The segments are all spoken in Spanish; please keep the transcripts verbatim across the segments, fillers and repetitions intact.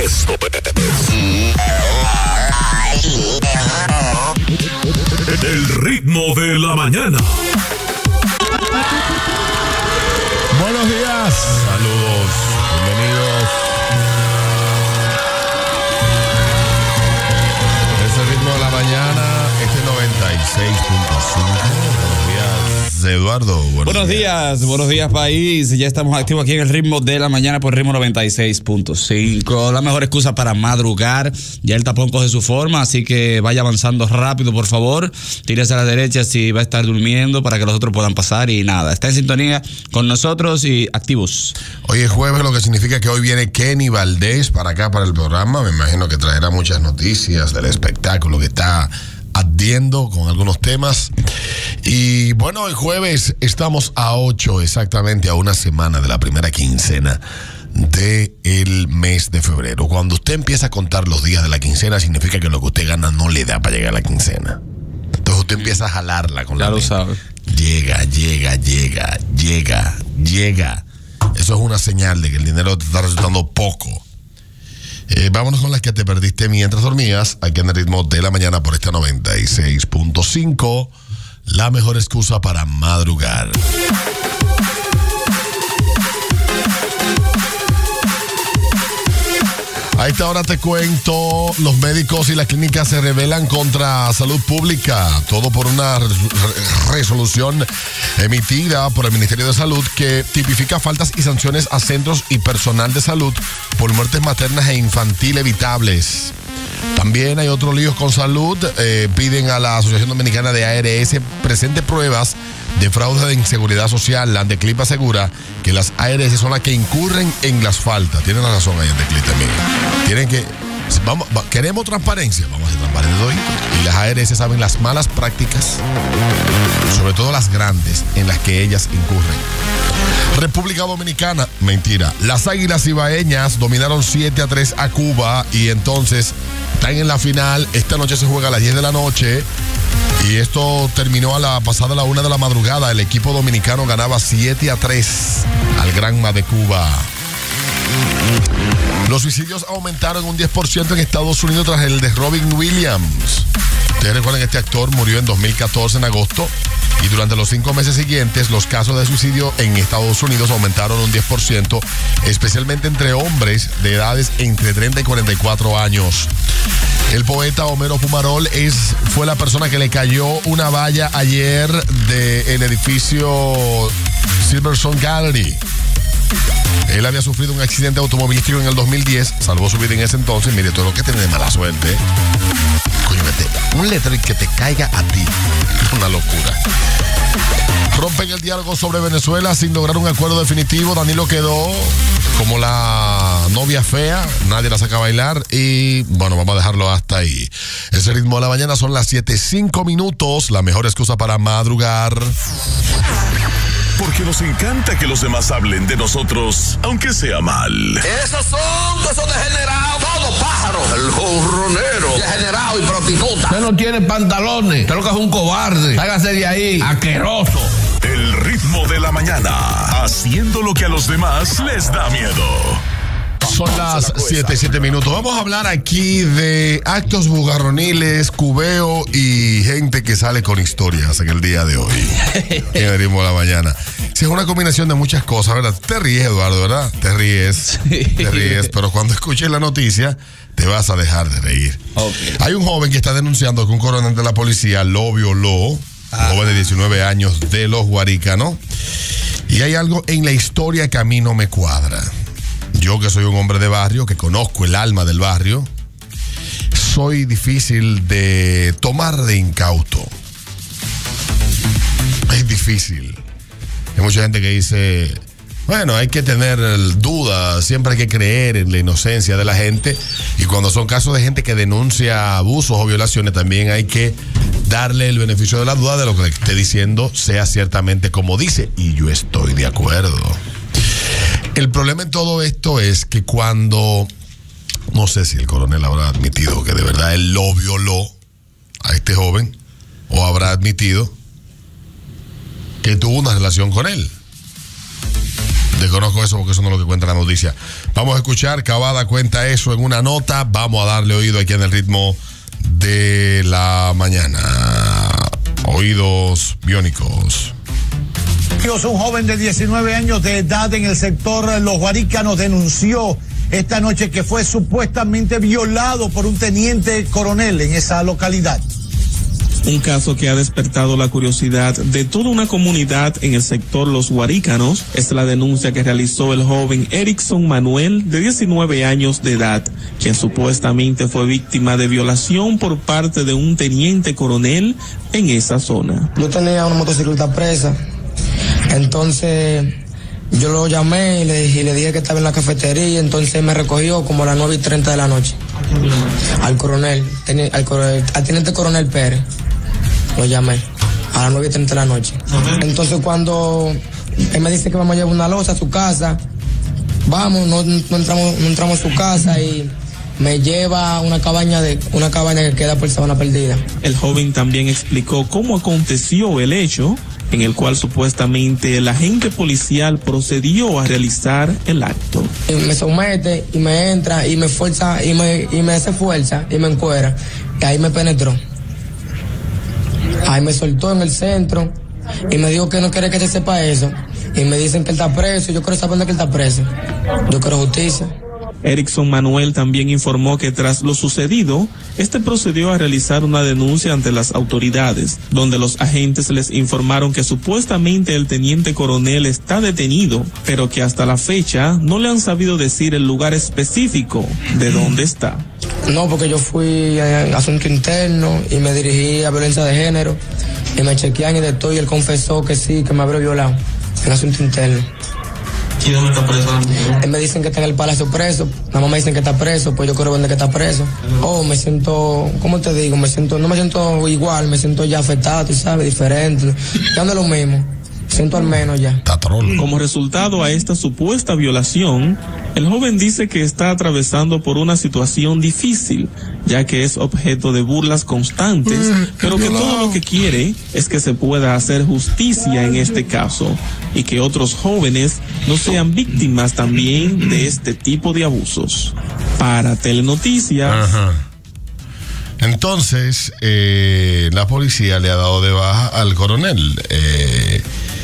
Esto es El ritmo de la mañana. Buenos días. Saludos. Bienvenidos. Es el ritmo de la mañana. Este noventa y seis punto cinco. Buenos días, Eduardo. Buenos, buenos días. días, buenos días, país. Ya estamos activos aquí en el ritmo de la mañana por ritmo noventa y seis punto cinco. La mejor excusa para madrugar. Ya el tapón coge su forma, así que vaya avanzando rápido, por favor. Tírese a la derecha si va a estar durmiendo para que los otros puedan pasar. Y nada, está en sintonía con nosotros y activos. Hoy es jueves, lo que significa que hoy viene Kenny Valdés para acá, para el programa. Me imagino que traerá muchas noticias del espectáculo que está ardiendo con algunos temas. Y bueno, hoy jueves estamos a ocho, exactamente a una semana de la primera quincena del mes de febrero. Cuando usted empieza a contar los días de la quincena, significa que lo que usted gana no le da para llegar a la quincena. Entonces usted empieza a jalarla con ya la lo mente. sabe. Llega, llega, llega, llega, llega. Eso es una señal de que el dinero te está resultando poco. Eh, vámonos con las que te perdiste mientras dormías, aquí en el ritmo de la mañana por esta noventa y seis punto cinco, la mejor excusa para madrugar. A esta hora te cuento, los médicos y las clínicas se rebelan contra salud pública, todo por una re- resolución emitida por el Ministerio de Salud que tipifica faltas y sanciones a centros y personal de salud por muertes maternas e infantil evitables. También hay otros líos con salud, eh, piden a la Asociación Dominicana de A R S presente pruebas de fraude de inseguridad social. La Andeclip asegura que las A R S son las que incurren en las faltas. Tienen la razón ahí, Andeclip también. Tienen que, vamos, va, queremos transparencia, vamos a ser transparentes hoy. Y las A R S saben las malas prácticas, sobre todo las grandes, en las que ellas incurren. República Dominicana, mentira. Las Águilas Ibaeñas dominaron siete a tres a Cuba y entonces están en la final. Esta noche se juega a las diez de la noche. Y esto terminó a la pasada la una de la madrugada. El equipo dominicano ganaba siete a tres al Granma de Cuba. Los suicidios aumentaron un diez por ciento en Estados Unidos tras el de Robin Williams. Ustedes recuerdan que este actor murió en dos mil catorce en agosto. Y durante los cinco meses siguientes, los casos de suicidio en Estados Unidos aumentaron un diez por ciento, especialmente entre hombres de edades entre treinta y cuarenta y cuatro años. El poeta Homero Fumarol es, fue la persona que le cayó una valla ayer del edificio Silverstone Gallery. Él había sufrido un accidente automovilístico en el dos mil diez, salvó su vida en ese entonces. Mire, todo lo que tiene de mala suerte. Coño, vete, un letrero que te caiga a ti. Una locura. Rompen el diálogo sobre Venezuela sin lograr un acuerdo definitivo. Danilo quedó como la novia fea, nadie la saca a bailar y bueno, vamos a dejarlo hasta ahí. Ese ritmo de la mañana son las siete, cinco minutos, la mejor excusa para madrugar. Porque nos encanta que los demás hablen de nosotros, aunque sea mal. Esos son, esos degenerados, todos pájaros. El jorronero, degenerado y prostituta. Usted no tiene pantalones, usted lo que es un cobarde. Hágase de ahí, asqueroso. El ritmo de la mañana, haciendo lo que a los demás les da miedo. Son las siete, siete minutos. Vamos a hablar aquí de actos bugarroniles, cubeo y gente que sale con historias en el día de hoy. En el ritmo de la mañana. Sí, es una combinación de muchas cosas, ¿verdad? Te ríes, Eduardo, ¿verdad? Te ríes, sí. te ríes, pero cuando escuches la noticia te vas a dejar de reír. Okay. Hay un joven que está denunciando que un coronel de la policía lo violó, ah. joven de diecinueve años de Los Guaricanos. Y hay algo en la historia que a mí no me cuadra. Yo que soy un hombre de barrio, que conozco el alma del barrio, soy difícil de tomar de incauto. Es difícil. Hay mucha gente que dice, bueno, hay que tener dudas, siempre hay que creer en la inocencia de la gente. Y cuando son casos de gente que denuncia abusos o violaciones, también hay que darle el beneficio de la duda de lo que le esté diciendo sea ciertamente como dice. Y yo estoy de acuerdo. El problema en todo esto es que cuando, no sé si el coronel habrá admitido que de verdad él lo violó a este joven, o habrá admitido que tuvo una relación con él. Desconozco eso porque eso no es lo que cuenta la noticia. Vamos a escuchar, Cavada cuenta eso en una nota. Vamos a darle oído aquí en el ritmo de la mañana. Oídos biónicos. Un joven de diecinueve años de edad en el sector Los Guarícanos denunció esta noche que fue supuestamente violado por un teniente coronel en esa localidad. Un caso que ha despertado la curiosidad de toda una comunidad en el sector Los Guarícanos es la denuncia que realizó el joven Erickson Manuel, de diecinueve años de edad, quien supuestamente fue víctima de violación por parte de un teniente coronel en esa zona. Yo tenía una motocicleta presa, entonces yo lo llamé y le, y le dije que estaba en la cafetería, entonces me recogió como a las nueve y treinta de la noche. Al coronel, al, coronel, al teniente coronel Pérez. Lo llamé a las nueve y treinta de la noche. Entonces cuando él me dice que vamos a llevar una losa a su casa, vamos, no, no entramos, no entramos a su casa y me lleva a una cabaña de una cabaña que queda por Sabana Perdida. El joven también explicó cómo aconteció el hecho en el cual supuestamente el agente policial procedió a realizar el acto. Y me somete y me entra y me fuerza y me, y me hace fuerza y me encuera y ahí me penetró. Ahí me soltó en el centro y me dijo que no quiere que se sepa eso. Y me dicen que él está preso. Yo quiero saber dónde que él está preso. Yo quiero justicia. Erickson Manuel también informó que tras lo sucedido, este procedió a realizar una denuncia ante las autoridades, donde los agentes les informaron que supuestamente el teniente coronel está detenido, pero que hasta la fecha no le han sabido decir el lugar específico de dónde está. No, porque yo fui a asunto interno y me dirigí a violencia de género y me chequean y de todo y él confesó que sí, que me habría violado en asunto interno. ¿Y dónde está preso? Él me dicen que está en el palacio preso, nada más me dicen que está preso, pues yo quiero ver dónde que está preso. Oh, me siento, ¿cómo te digo? Me siento, no me siento igual, me siento ya afectado, tú sabes, diferente. Ya no es lo mismo. Siento al menos ya. Como resultado a esta supuesta violación, el joven dice que está atravesando por una situación difícil, ya que es objeto de burlas constantes, mm, pero que todo lo que quiere es que se pueda hacer justicia en este caso y que otros jóvenes no sean víctimas también de este tipo de abusos. Para Telenoticias. Ajá. Entonces, eh, la policía le ha dado de baja al coronel. Eh,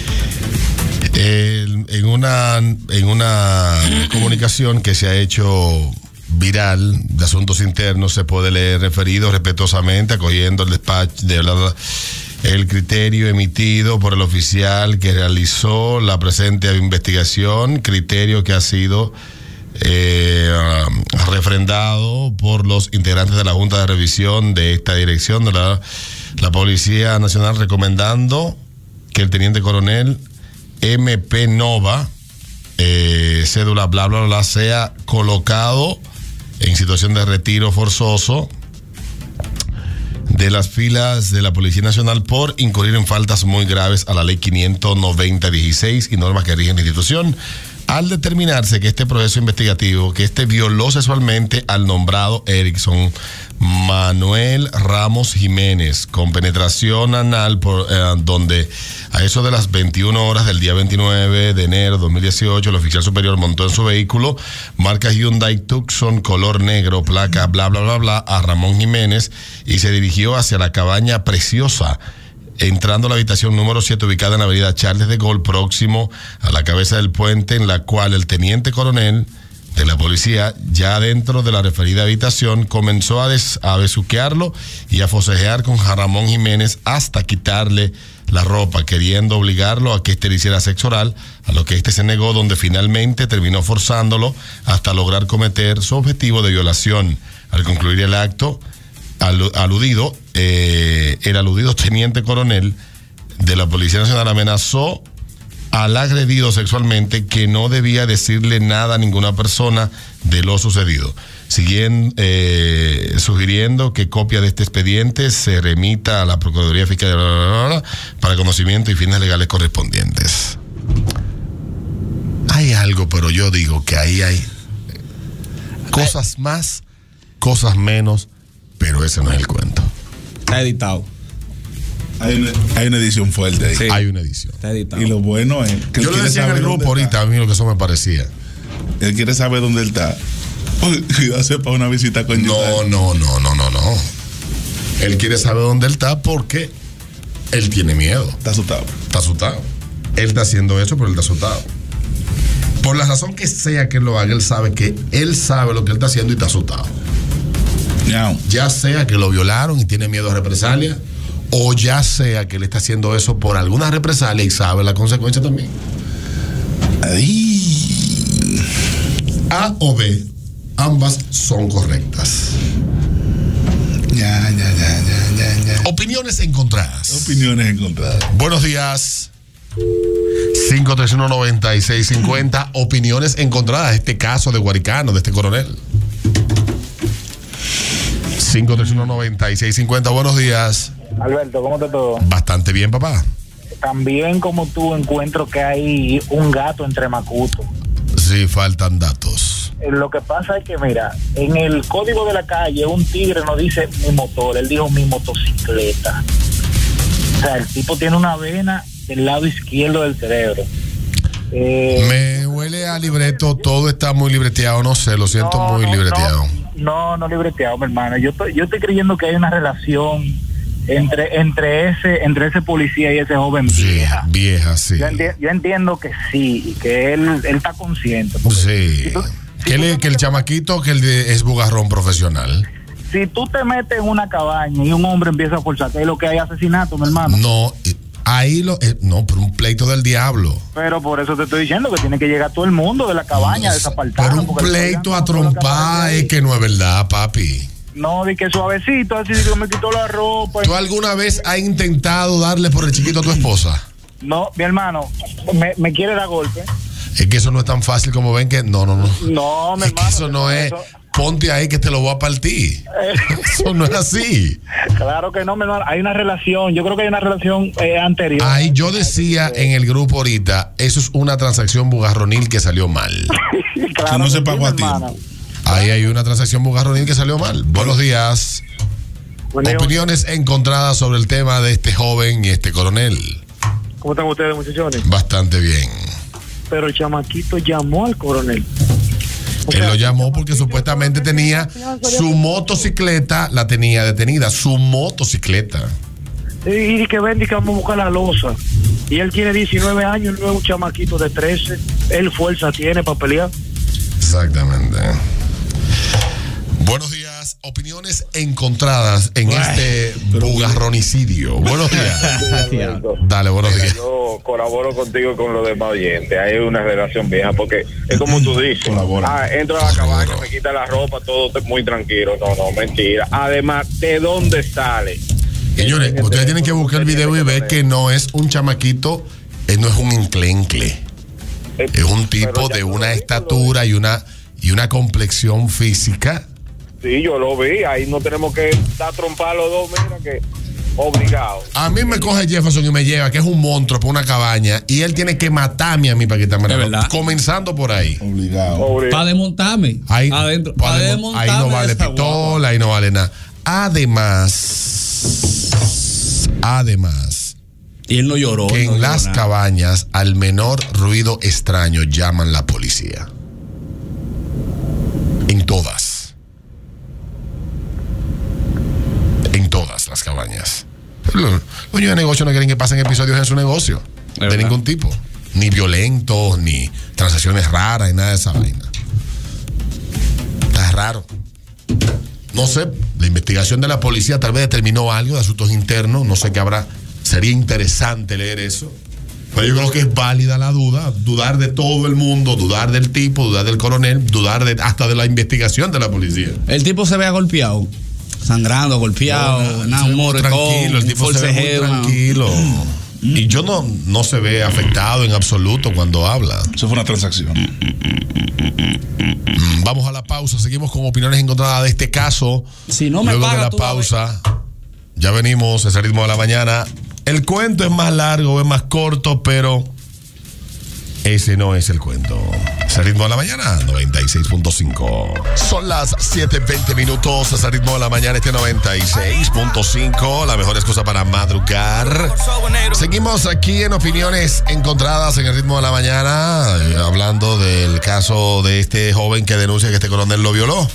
El, en una en una comunicación que se ha hecho viral de asuntos internos se puede leer referido respetuosamente acogiendo el despacho de la, el criterio emitido por el oficial que realizó la presente investigación, criterio que ha sido eh, refrendado por los integrantes de la Junta de Revisión de esta dirección de la, la Policía Nacional, recomendando que el teniente coronel M P Nova, eh, cédula bla bla bla, sea colocado en situación de retiro forzoso de las filas de la Policía Nacional por incurrir en faltas muy graves a la ley quinientos noventa dieciséis y normas que rigen la institución, al determinarse que este proceso investigativo, que este violó sexualmente al nombrado Erickson Manuel Ramos Jiménez con penetración anal, por, eh, donde a eso de las veintiuna horas del día veintinueve de enero de dos mil dieciocho el oficial superior montó en su vehículo marca Hyundai Tucson color negro, placa bla bla bla bla, a Ramón Jiménez y se dirigió hacia la cabaña Preciosa, entrando a la habitación número siete ubicada en la avenida Charles de Gaulle, próximo a la cabeza del puente, en la cual el teniente coronel de la policía, ya dentro de la referida habitación, comenzó a, des, a besuquearlo y a forcejear con Ramón Jiménez hasta quitarle la ropa, queriendo obligarlo a que éste le hiciera sexo oral, a lo que éste se negó, donde finalmente terminó forzándolo hasta lograr cometer su objetivo de violación. Al concluir el acto, aludido, eh, el aludido teniente coronel de la Policía Nacional amenazó al agredido sexualmente que no debía decirle nada a ninguna persona de lo sucedido, siguiendo, eh, sugiriendo que copia de este expediente se remita a la Procuraduría Fiscal para conocimiento y fines legales correspondientes. Hay algo, pero yo digo que ahí hay cosas más, cosas menos, pero ese no es el cuento. Está editado. Hay una, hay una edición fuerte ahí. Sí. Hay una edición. Está editado. Y lo bueno es que yo lo decía en el grupo ahorita, a mí lo que eso me parecía. Él quiere saber dónde él está. Cuidarse para una visita con No, no, no, no, no, no. Él quiere saber dónde él está porque él tiene miedo. Está asustado. Está asustado. Él está haciendo eso, pero él está asustado. Por la razón que sea que lo haga, él sabe que él sabe lo que él está haciendo y está asustado. No. Ya sea que lo violaron y tiene miedo a represalia, o ya sea que él está haciendo eso por alguna represalia y sabe la consecuencia también. Ahí. A o B, ambas son correctas. Ya, ya, ya, ya, ya, ya. Opiniones encontradas. Opiniones encontradas. Buenos días. cinco tres uno, nueve seis cinco cero. Opiniones encontradas de este caso de Guaricano, de este coronel. cinco tres uno, nueve seis cinco cero. Buenos días. Alberto, ¿cómo está todo? Bastante bien, papá. También como tú encuentro que hay un gato entre Macuto. Sí, faltan datos. Lo que pasa es que, mira, en el código de la calle un tigre no dice mi motor, él dijo mi motocicleta. O sea, el tipo tiene una vena del lado izquierdo del cerebro. Eh, Me huele a libreto, todo está muy libreteado, no sé, lo siento no, muy no, libreteado. No, no, no libreteado, mi hermano. Yo estoy, yo estoy creyendo que hay una relación entre entre ese entre ese policía y ese joven Sí, vieja. vieja, sí. Yo, enti- yo entiendo que sí, que él, él está consciente. Sí. Si tú, que, le, que el chamaquito que el de, es bugarrón profesional. si tú te metes en una cabaña y un hombre empieza a forzarte, es lo que hay asesinato, mi hermano. No, ahí lo. Eh, no, pero un pleito del diablo. Pero por eso te estoy diciendo que tiene que llegar todo el mundo de la cabaña, No, desapartado. pero un pleito a trompar es que no es verdad, papi. No, di que suavecito, así que me quitó la ropa. ¿Tú alguna vez has intentado darle por el chiquito a tu esposa? No, mi hermano, me, me quiere dar golpe. Es que eso no es tan fácil como ven que. No, no, no. No, mi es que hermano. eso no es. Eso... Ponte ahí que te lo voy a partir. Eso no es así. Claro que no, mi hermano. Hay una relación. Yo creo que hay una relación eh, anterior. Ahí yo decía en el grupo ahorita, eso es una transacción bugarronil que salió mal. Claro que no que se sí, pagó mi a tiempo. hermano. Ahí hay una transacción bugarronil que salió mal. Buenos días. Buen día. Opiniones encontradas sobre el tema de este joven y este coronel. ¿Cómo están ustedes, muchachones? Bastante bien. Pero el chamaquito llamó al coronel. O Él sea, lo llamó porque supuestamente tenía su motocicleta, la tenía detenida, su motocicleta. Y que ven y que vamos a buscar la losa. Y él tiene diecinueve años, no es un chamaquito de trece. Él fuerza tiene para pelear. Exactamente. Buenos días. Opiniones encontradas en Bueno, este bugarronicidio. Buenos días. Dale, buenos Mira, días. yo colaboro contigo con los demás oyentes. Hay una relación vieja porque es como tú dices. Ah, entro a la cabaña, me quita la ropa, todo muy tranquilo. No, no, mentira. Además, ¿de dónde sale? Señores, ustedes tienen que buscar el video y ver que no es un chamaquito, él no es un enclencle. Es un tipo de una estatura y una y una complexión física. Sí, yo lo vi. Ahí no tenemos que dar trompa a los dos, mira que obligado. A mí me coge Jefferson y me lleva, que es un monstruo por una cabaña, y él tiene que matarme a mí para quitarme la ropa. Comenzando por ahí. Obligado. Para desmontarme. Ahí, Adentro. pa Para demo- desmontarme. ahí no de vale esa pistola, guagua. ahí no vale nada. Además, además, Y él no lloró. que no en lloró las nada. cabañas, al menor ruido extraño, llaman la policía. En todas. En todas las cabañas. Los los dueños de negocio no quieren que pasen episodios en su negocio. De verdad. ningún tipo. Ni violentos, ni transacciones raras, ni nada de esa vaina. Está raro. No sé, la investigación de la policía tal vez determinó algo de asuntos internos, no sé qué habrá. Sería interesante leer eso. Pero yo creo que es válida la duda, dudar de todo el mundo, dudar del tipo, dudar del coronel, dudar de, hasta de la investigación de la policía. El tipo se vea golpeado. Sangrando, golpeado, No, nada, se ve un muy moretón, tranquilo, el un tipo se ve muy forcejeo, una- tranquilo. Y yo no, no se ve afectado en absoluto cuando habla. Eso fue una transacción. Mm, Vamos a la pausa, seguimos con opiniones encontradas de este caso. Si no me Luego paga, de la tú vas a ver. pausa, ya venimos, ese ritmo de la mañana. El cuento es más largo, es más corto, pero ese no es el cuento. Es el ritmo de la mañana, noventa y seis punto cinco. Son las siete veinte minutos. Es el ritmo de la mañana, este noventa y seis punto cinco. La mejor excusa para madrugar. Seguimos aquí en opiniones encontradas en el ritmo de la mañana, eh, hablando del caso de este joven que denuncia que este coronel lo violó.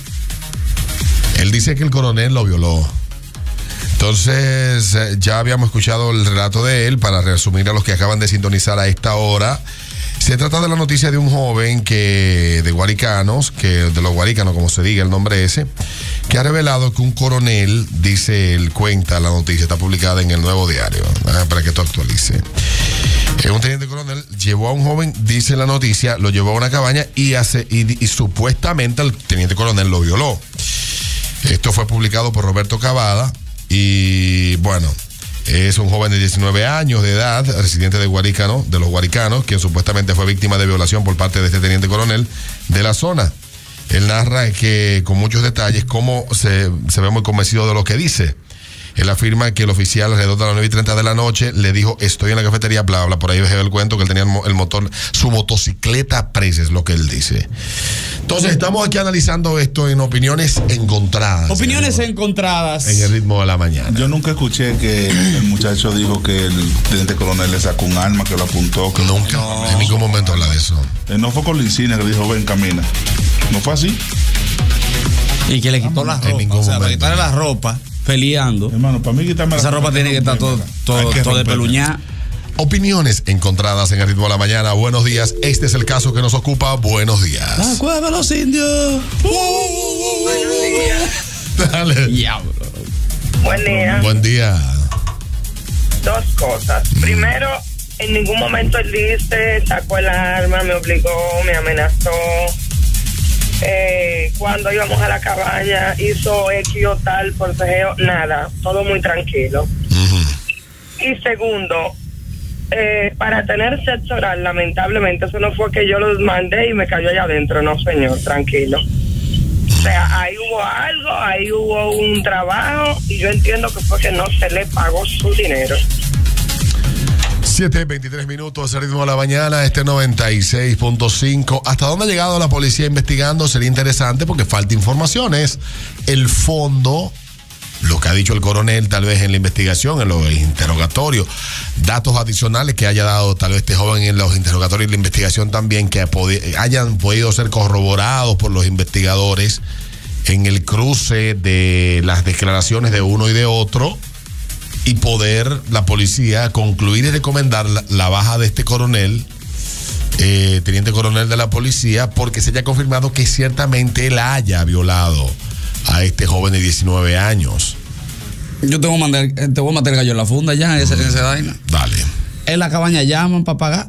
Él dice que el coronel lo violó. Entonces, eh, ya habíamos escuchado el relato de él. Para resumir a los que acaban de sintonizar a esta hora, se trata de la noticia de un joven que de Guaricanos, que de los Guaricanos, como se diga el nombre ese, que ha revelado que un coronel, dice él, cuenta la noticia, está publicada en el Nuevo Diario, ¿eh? Para que esto actualice. Eh, un teniente coronel llevó a un joven, dice la noticia, lo llevó a una cabaña y, hace, y, y supuestamente el teniente coronel lo violó. Esto fue publicado por Roberto Cavada y, bueno, es un joven de diecinueve años de edad, residente de Guaricano, de los Guaricanos, quien supuestamente fue víctima de violación por parte de este teniente coronel de la zona. Él narra que con muchos detalles cómo se, se ve muy convencido de lo que dice. Él afirma que el oficial alrededor de las nueve y treinta de la noche le dijo, estoy en la cafetería, bla, bla, por ahí dejé el cuento que él tenía el motor, su motocicleta presa, es lo que él dice. Entonces estamos aquí analizando esto en opiniones encontradas. Opiniones en encontradas. En el ritmo de la mañana. Yo nunca escuché que el muchacho dijo que el teniente coronel le sacó un arma, que lo apuntó. Que nunca, no, en ningún momento habla de eso. Eh, no fue con la insignia que le dijo, ven, camina. ¿No fue así? Y que le quitó ah, la ropa. En ningún o sea, momento. Para quitarle la ropa. Peleando. Hermano, para mí quitarme esa la ropa tiene que estar todo, todo, todo de peluñá. Opiniones encontradas en el ritmo de la mañana. Buenos días. Este es el caso que nos ocupa. Buenos días. La cueva de los indios. Buenos días. Dale. Diablo. Buen día. Buen día. Dos cosas. Mm. Primero, en ningún momento él dice, sacó el arma, me obligó, me amenazó. Eh, cuando íbamos a la cabaña hizo X o tal forcejeo, nada, todo muy tranquilo. Uh-huh. Y segundo, eh, para tener sexo oral, lamentablemente eso no fue que yo los mandé y me cayó allá adentro, no señor, tranquilo. O sea, ahí hubo algo, ahí hubo un trabajo y yo entiendo que fue que no se le pagó su dinero. siete veintitrés minutos, el ritmo de la mañana, este noventa y seis punto cinco. ¿Hasta dónde ha llegado la policía investigando? Sería interesante porque falta informaciones. El fondo, lo que ha dicho el coronel, tal vez en la investigación, en los interrogatorios, datos adicionales que haya dado tal vez este joven en los interrogatorios y la investigación también, que podi- hayan podido ser corroborados por los investigadores en el cruce de las declaraciones de uno y de otro. Y poder la policía concluir y recomendar la, la baja de este coronel, eh, teniente coronel de la policía, porque se haya confirmado que ciertamente él haya violado a este joven de diecinueve años. Yo te voy a mandar, te voy a meter el gallo en la funda ya, en esa, en esa vaina. Dale. En la cabaña llaman para pagar.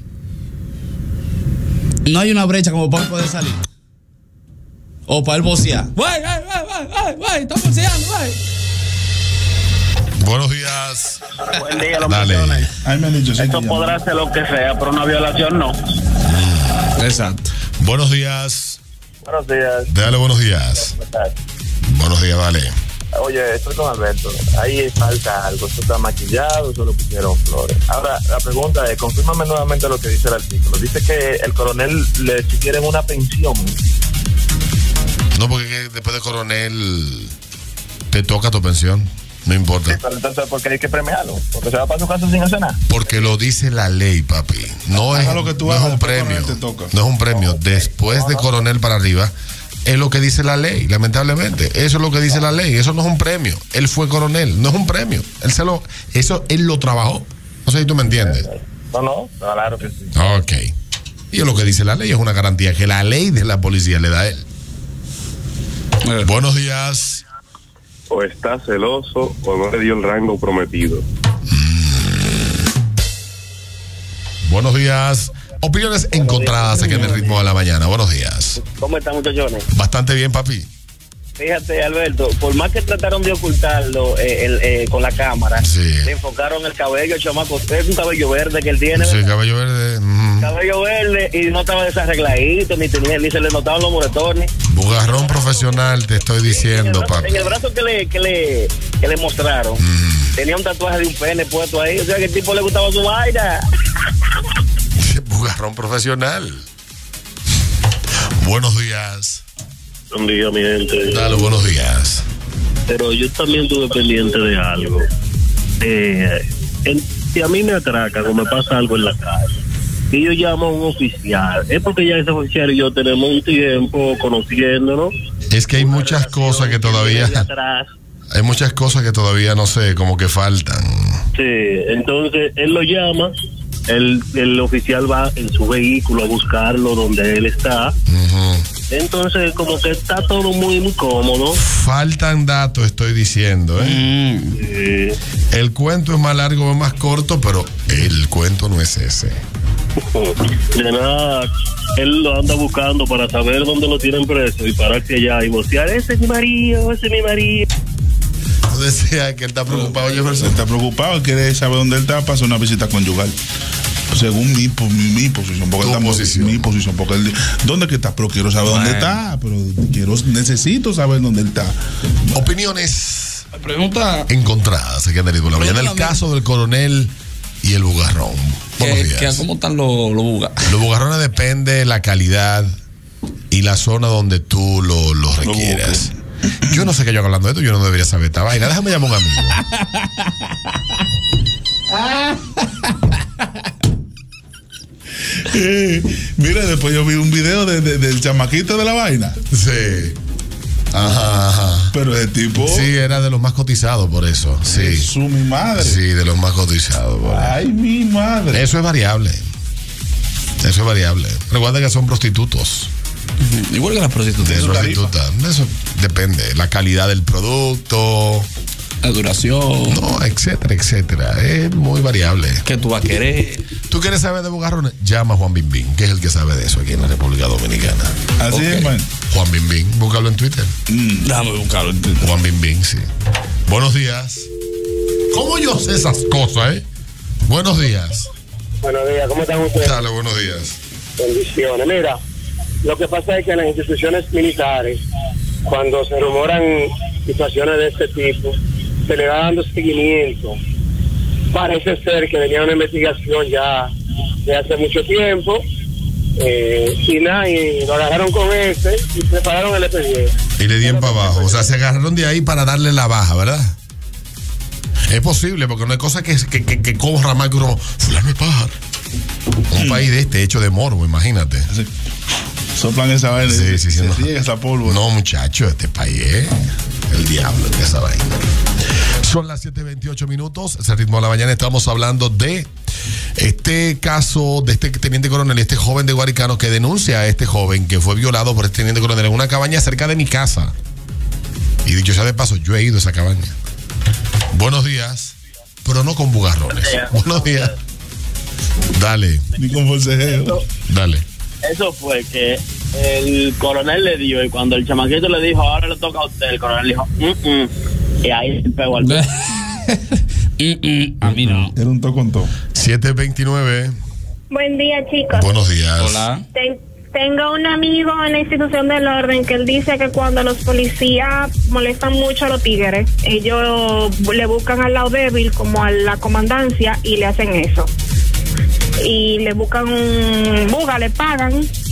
No hay una brecha como para poder salir. O para el bocear. ¡Wey, wey, wey, wey, wey! ¡Estamos boceando, wey! Buenos días. Buen día, los Dale. millones. Ay, me han dicho, sí, Esto podrá ser lo que sea, pero una violación no. Mm. Exacto. Buenos días. Buenos días. Dale, buenos días. Buenos días, dale. Oye, estoy con Alberto. Ahí falta algo. Esto está maquillado, solo pusieron flores. Ahora, la pregunta es, confírmame nuevamente lo que dice el artículo. Dice que el coronel le sugieren una pensión. No, porque después de coronel te toca tu pensión. No importa. Sí, pero entonces, ¿por qué hay que premiarlo? Porque se va para su casa sin hacer nada. Porque lo dice la ley, papi. No es, lo que tú no es hagas, un premio. No es un premio. Después de coronel para arriba, es lo que dice la ley, lamentablemente. Eso es lo que dice la ley. Eso no es un premio. Él fue coronel. No es un premio. Él se lo, eso él lo trabajó. No sé si tú me entiendes. No, no, claro que sí. Ok. Y es lo que dice la ley. Es una garantía que la ley de la policía le da a él. Eh. Buenos días. O está celoso o no le dio el rango prometido. Buenos días. Opiniones encontradas aquí en el ritmo de la mañana. Buenos días. ¿Cómo están, muchachones? Bastante bien, papi. Fíjate, Alberto, por más que trataron de ocultarlo eh, el, eh, con la cámara, sí. Le enfocaron el cabello, el chamaco. Es un cabello verde que él tiene. Sí, ¿verdad? cabello verde. Mm. Cabello verde y no estaba desarregladito, ni tenía, ni se le notaban los moretones. Bugarrón profesional, te estoy diciendo, en brazo, papi. En el brazo que le, que le, que le mostraron, mm. tenía un tatuaje de un pene puesto ahí. O sea que el tipo le gustaba su vaina. bugarrón profesional. Buenos días. Buen día, mi gente. Dale, buenos días. Pero yo también estuve pendiente de algo. Eh, en, si a mí me atracan o me pasa algo en la calle y yo llamo a un oficial, es porque ya ese oficial y yo tenemos un tiempo conociéndonos. Es que hay muchas cosas que todavía... Hay muchas cosas que todavía no sé, como que faltan. Sí, entonces él lo llama, el, el oficial va en su vehículo a buscarlo donde él está. Uh-huh. Entonces como que está todo muy, muy cómodo. Faltan datos, estoy diciendo, ¿eh? Mm. Sí. El cuento es más largo o más corto, pero el cuento no es ese. De nada, él lo anda buscando para saber dónde lo tienen preso y pararse allá y vocear, ese es mi marido, ese es mi marido. Decía que él está preocupado. Oye, él está preocupado, quiere saber dónde él está para hacer una visita conyugal. Según mi, mi, mi posición, porque estamos, posición. mi posición, porque él, ¿dónde que está? Pero quiero saber bueno. dónde está, pero quiero, necesito saber dónde él está. Opiniones pregunta encontradas aquí en el mañana el caso del coronel y el bugarrón. ¿Qué, ¿qué, ¿Cómo están los lo bugarrones? Los bugarrones depende de la calidad y la zona donde tú lo, lo requieras. Lo yo no sé qué yo hablando de esto, yo no debería saber esta vaina. Déjame llamar a un amigo. eh, mira, después yo vi un video de, de, del chamaquito de la vaina. Sí. Ajá, ajá. Pero el tipo. Sí, era de los más cotizados por eso. Sí. Su mi madre. Sí, de los más cotizados. Por Ay, eso. mi madre. Eso es variable. Eso es variable. Recuerda que son prostitutos. Uh-huh. Igual que las prostitutas. De prostituta. Eso depende. La calidad del producto. La duración. No, etcétera, etcétera. Es muy variable. ¿Qué tú vas a querer? ¿Tú quieres saber de bugarrones? Llama a Juan Bimbín, que es el que sabe de eso aquí en la República Dominicana. Así okay. es, man. Juan Bimbín, búscalo en Twitter. Mm. Déjame buscarlo en Twitter. Juan Bimbín, sí. Buenos días. ¿Cómo yo sé esas cosas, eh? Buenos días. Buenos días, ¿cómo están ustedes? Dale, buenos días. Bendiciones. Mira, lo que pasa es que en las instituciones militares, cuando se rumoran situaciones de este tipo, se le va dando seguimiento. Parece ser que venía una investigación ya de hace mucho tiempo, eh, y nada, y lo agarraron con ese y prepararon el expediente. Y le dieron para abajo, o sea, se agarraron de ahí para darle la baja, ¿verdad? Es posible, porque no hay cosa que, que, que, que corra más que uno, fulano es pájaro. Un mm. país de este hecho de morbo, imagínate. Sí. Soplan esa vaina. Sí, sí, sí. Se no. riega esa polvo. No, muchacho, este país es el diablo de esa vaina. Son las siete veintiocho minutos, ese ritmo de la mañana. Estamos hablando de este caso de este teniente coronel, este joven de Guaricano que denuncia a este joven que fue violado por este teniente coronel en una cabaña cerca de mi casa. Y dicho sea de paso, yo he ido a esa cabaña. Buenos días, pero no con bugarrones. Buenos días. Dale. Ni con forcejeo. Dale. Eso fue que el coronel le dio, y cuando el chamaquito le dijo, ahora le toca a usted, el coronel dijo, mm-mm, y ahí se pegó al mm-mm, a mí no. Era un toco con todo. siete veintinueve. Buen día, chicos. Buenos días. Hola. Ten, tengo un amigo en la institución del orden que él dice que cuando los policías molestan mucho a los tigres, ellos le buscan al lado débil como a la comandancia y le hacen eso. Y le buscan un buga, le pagan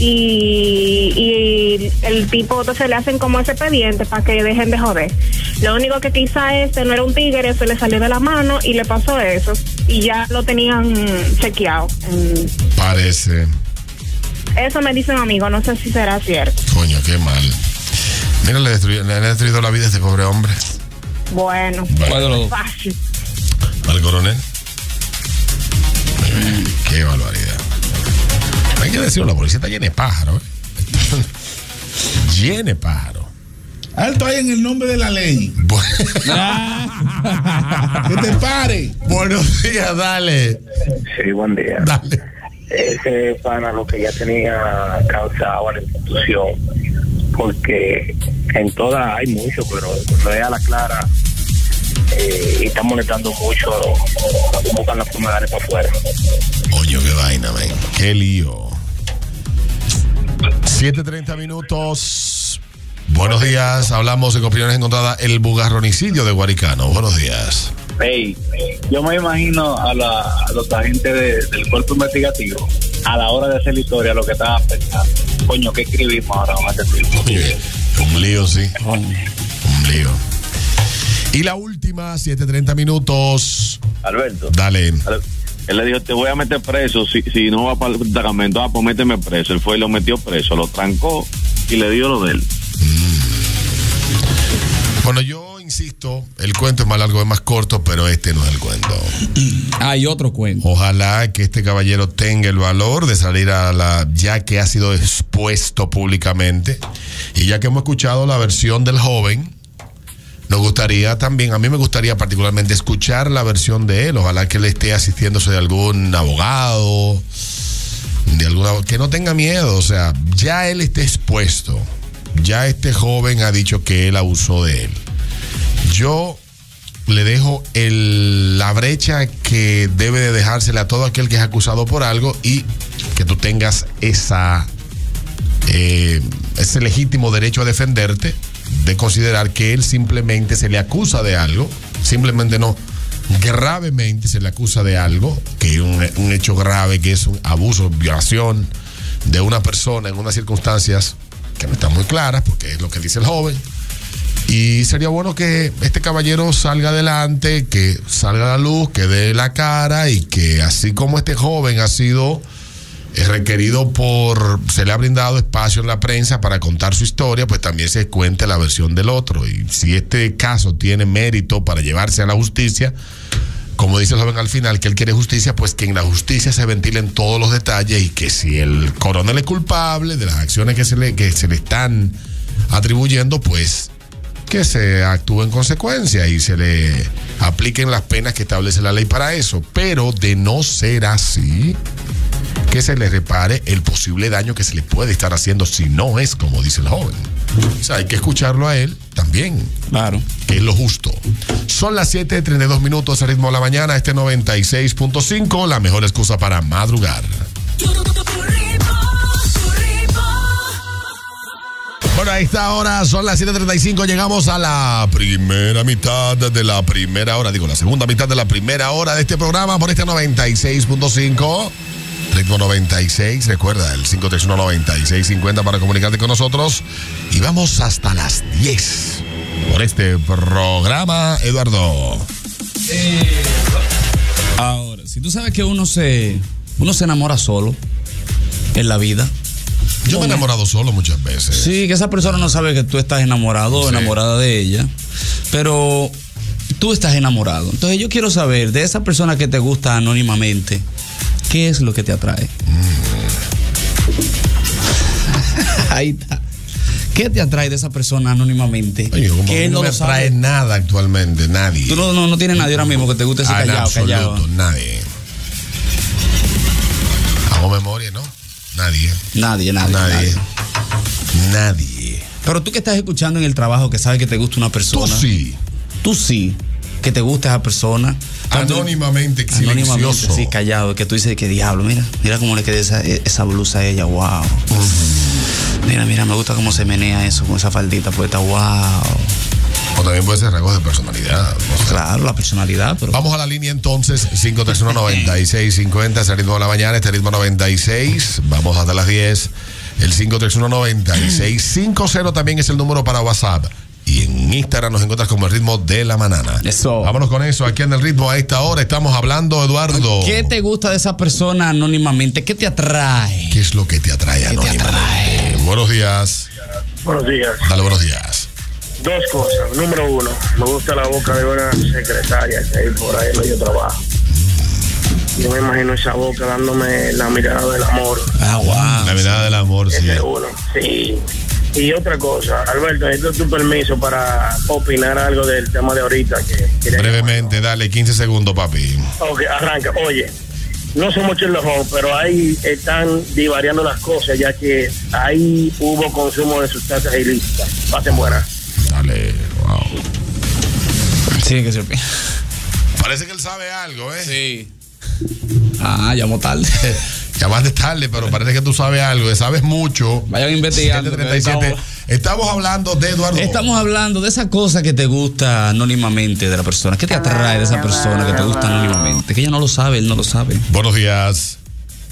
y, y el tipo entonces le hacen como ese expediente para que dejen de joder. Lo único que quizá este no era un tigre, se le salió de la mano y le pasó eso y ya lo tenían chequeado. Parece. Eso me dice un amigo, no sé si será cierto. Coño, qué mal. Mira, le, destruyó, le ha destruido la vida a este pobre hombre. Bueno, vale. Es fácil. ¿Al coronel? Qué barbaridad. Hay que decirlo, la policía está llena de pájaros. ¿eh? Llena de pájaros. Alto ahí en el nombre de la ley. Que te pare. Buenos días, dale. Sí, buen día. Dale. Ese pana lo que ya tenía causado a la institución, porque en todas hay mucho, pero real a la clara. Eh, y están molestando mucho, buscan la forma de darle para afuera. Coño, qué vaina, man. Qué lío. siete treinta minutos. Buenos días, hablamos en Opiniones Encontradas, el bugarronicidio de Guaricano. Buenos días. Hey, yo me imagino a, la, a los agentes de, del cuerpo investigativo a la hora de hacer la historia lo que estaban pensando. Coño, ¿qué escribimos ahora con este tipo? Oye, un lío, sí. Un lío. Y la última, siete treinta minutos. Alberto. Dale. Él le dijo, te voy a meter preso si, si no va para el destacamento. Ah, pues méteme preso. Él fue y lo metió preso, lo trancó y le dio lo de él. Mm. Bueno, yo insisto, el cuento es más largo, es más corto, pero este no es el cuento. Hay otro cuento. Ojalá que este caballero tenga el valor de salir a la, ya que ha sido expuesto públicamente, y ya que hemos escuchado la versión del joven, nos gustaría también, a mí me gustaría particularmente escuchar la versión de él. Ojalá que le esté asistiéndose de algún abogado, de alguna, que no tenga miedo. O sea, ya él esté expuesto. Ya este joven ha dicho que él abusó de él. Yo le dejo el, la brecha que debe de dejársela a todo aquel que es acusado por algo, y que tú tengas esa eh, ese legítimo derecho a defenderte, de considerar que él simplemente se le acusa de algo, simplemente no, gravemente se le acusa de algo, que es un, un hecho grave, que es un abuso, violación de una persona en unas circunstancias que no están muy claras, porque es lo que dice el joven. Y sería bueno que este caballero salga adelante, que salga a la luz, que dé la cara, y que así como este joven ha sido es requerido por, se le ha brindado espacio en la prensa para contar su historia, pues también se cuente la versión del otro. Y si este caso tiene mérito para llevarse a la justicia, como dice el joven al final, que él quiere justicia, pues que en la justicia se ventilen todos los detalles, y que si el coronel es culpable de las acciones que se le, que se le están atribuyendo, pues que se actúe en consecuencia y se le apliquen las penas que establece la ley para eso. Pero de no ser así, que se le repare el posible daño que se le puede estar haciendo si no es como dice el joven. O sea, hay que escucharlo a él también. Claro. Que es lo justo. Son las siete treinta y dos minutos al ritmo de la mañana. Este noventa y seis punto cinco, la mejor excusa para madrugar. Bueno, a esta hora son las siete treinta y cinco. Llegamos a la primera mitad de la primera hora. Digo, la segunda mitad de la primera hora de este programa por este noventa y seis punto cinco. Ritmo noventa y seis, recuerda el cinco tres uno, noventa y seis cincuenta para comunicarte con nosotros, y vamos hasta las diez por este programa, Eduardo. Eh, ahora, si tú sabes que uno se uno se enamora solo en la vida. Yo me he enamorado solo muchas veces. Sí, que esa persona no sabe que tú estás enamorado o sí. enamorada de ella, pero tú estás enamorado. Entonces yo quiero saber de esa persona que te gusta anónimamente, ¿qué es lo que te atrae? Mm. Ahí está. ¿Qué te atrae de esa persona anónimamente? Oye, como que él no, no me atrae nada actualmente, nadie. Tú no, no, no tienes nadie ahora mismo que te guste ese ah, callado, absoluto, callado. Nadie. Hago memoria, ¿no? Nadie. Nadie, nadie. Nadie. Nadie. Nadie. Pero tú que estás escuchando en el trabajo, que sabes que te gusta una persona. Tú sí. Tú sí. Que te gusta esa persona. Anónimamente, silencioso. Sí, callado. Que tú dices, que diablo, mira, mira cómo le queda esa, esa blusa a ella, wow. Uh-huh. Mira, mira, me gusta cómo se menea eso con esa faldita puesta, wow. O también puede ser rasgos de personalidad. No sé. Claro, la personalidad. Pero... Vamos a la línea entonces, cinco tres uno, noventa y seis cincuenta, este ritmo de la mañana, este ritmo noventa y seis. Vamos hasta las diez. El cinco tres uno, noventa y seis cincuenta también es el número para WhatsApp. Y en Instagram nos encuentras como el ritmo de la mañana. Eso. Vámonos con eso. Aquí en el ritmo a esta hora estamos hablando, Eduardo. ¿Qué te gusta de esa persona anónimamente? ¿Qué te atrae? ¿Qué es lo que te atrae ¿Qué anónimamente? Te atrae? Buenos días. Buenos días. Dale, buenos días. Dos cosas. Número uno, me gusta la boca de una secretaria que hay por ahí donde yo trabajo. Yo me imagino esa boca dándome la mirada del amor. Ah, wow. La mirada del amor, sí. Ese es uno. Sí. Y otra cosa, Alberto, necesito tu permiso para opinar algo del tema de ahorita. que Brevemente, dale, quince segundos, papi. Ok, arranca. Oye, no sé mucho en los juegos, pero ahí están divariando las cosas, ya que ahí hubo consumo de sustancias ilícitas. Pasen buenas. Dale, wow. Sí, que se opina. Parece que él sabe algo, ¿eh? Sí. Ah, llamó tarde. Llamaste tarde, pero parece que tú sabes algo, sabes mucho. Vayan investigando. siete treinta y siete. Estamos, estamos hablando de Eduardo. Estamos hablando de esa cosa que te gusta anónimamente de la persona. ¿Qué te atrae de esa persona que te gusta anónimamente? Que ella no lo sabe, él no lo sabe. Buenos días.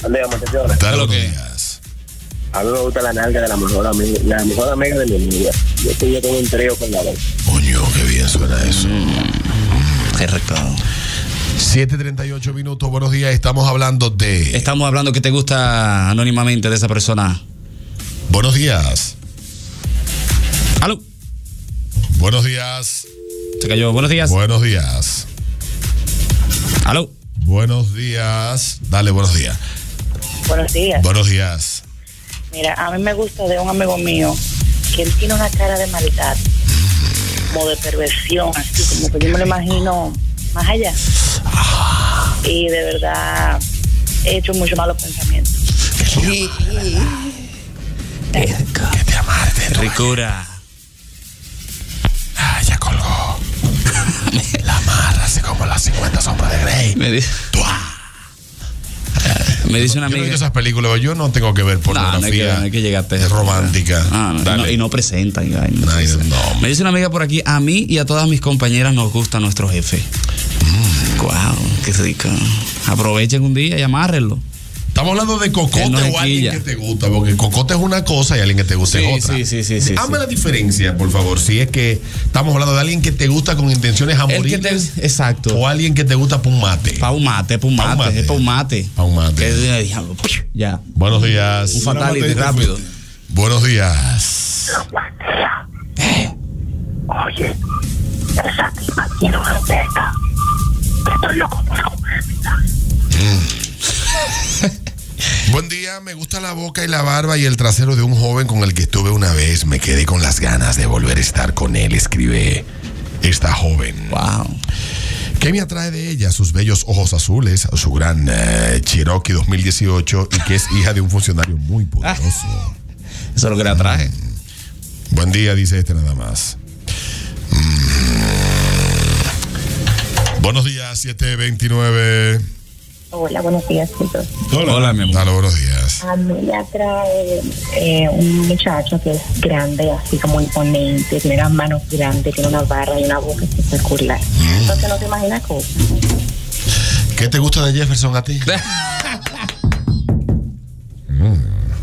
Buen día, muchachones. Dale, buenos días. A mí me gusta la nalga de la mejor amiga, la mejor amiga de mi amiga. Yo estoy yo con un trío con la voz. Coño, qué bien suena eso. Correcto. siete treinta y ocho minutos, buenos días. Estamos hablando de. Estamos hablando que te gusta anónimamente de esa persona. Buenos días. Aló. Buenos días. Se cayó. Buenos días. Buenos días. Aló. Buenos días. Dale, buenos días. Buenos días. Buenos días. Mira, a mí me gusta de un amigo mío que él tiene una cara de maldad, como de perversión, así como que yo me lo imagino más allá. Y de verdad he hecho mucho malos pensamientos. Que te amarte. Ricura. Ah, ya colgó. La amarra así como las cincuenta sombras de Grey. Me dice, me dice una amiga. Yo no he amiga. esas películas, yo no tengo que ver pornografía. No, no hay que, no hay que llegarte. Es romántica. Ah, no, y, no, y no presentan. Y no, no, no. Me dice una amiga por aquí, a mí y a todas mis compañeras nos gusta nuestro jefe. Mm. Wow, qué rico. Aprovechen un día y amárrenlo. Estamos hablando de cocote no o alguien que te gusta, porque cocote es una cosa y alguien que te gusta sí, es otra. Sí, sí, sí, sí. Hazme sí. la diferencia, por favor, si es que estamos hablando de alguien que te gusta con intenciones amorosas. Exacto. O alguien que te gusta pa' un mate. Pa' un mate, pa' un mate, pa' un mate. Es pa' un mate. Pa' un mate. Que, ya. Buenos días. Un fatality rápido. Buenos días. Eh. Oye, esa tipa tiene una teca. Estoy loco por comérmela. Mm. Buen día, me gusta la boca y la barba y el trasero de un joven con el que estuve una vez. Me quedé con las ganas de volver a estar con él, escribe esta joven. Wow. ¿Qué me atrae de ella? Sus bellos ojos azules, su gran uh, Cherokee dos mil dieciocho y que es hija de un funcionario muy poderoso. Ah, eso es lo que le atrae. Mm. Buen día, dice este nada más. Mm. Buenos días, siete veintinueve. Hola, buenos días, chicos. Hola, Hola mi amor. Hola, buenos días. A mí me atrae eh, un muchacho que es grande, así como imponente, tiene las manos grandes, tiene una barra y una boca espectacular. Mm. Entonces no se imagina cosas. ¿Qué te gusta de Jefferson a ti? mm.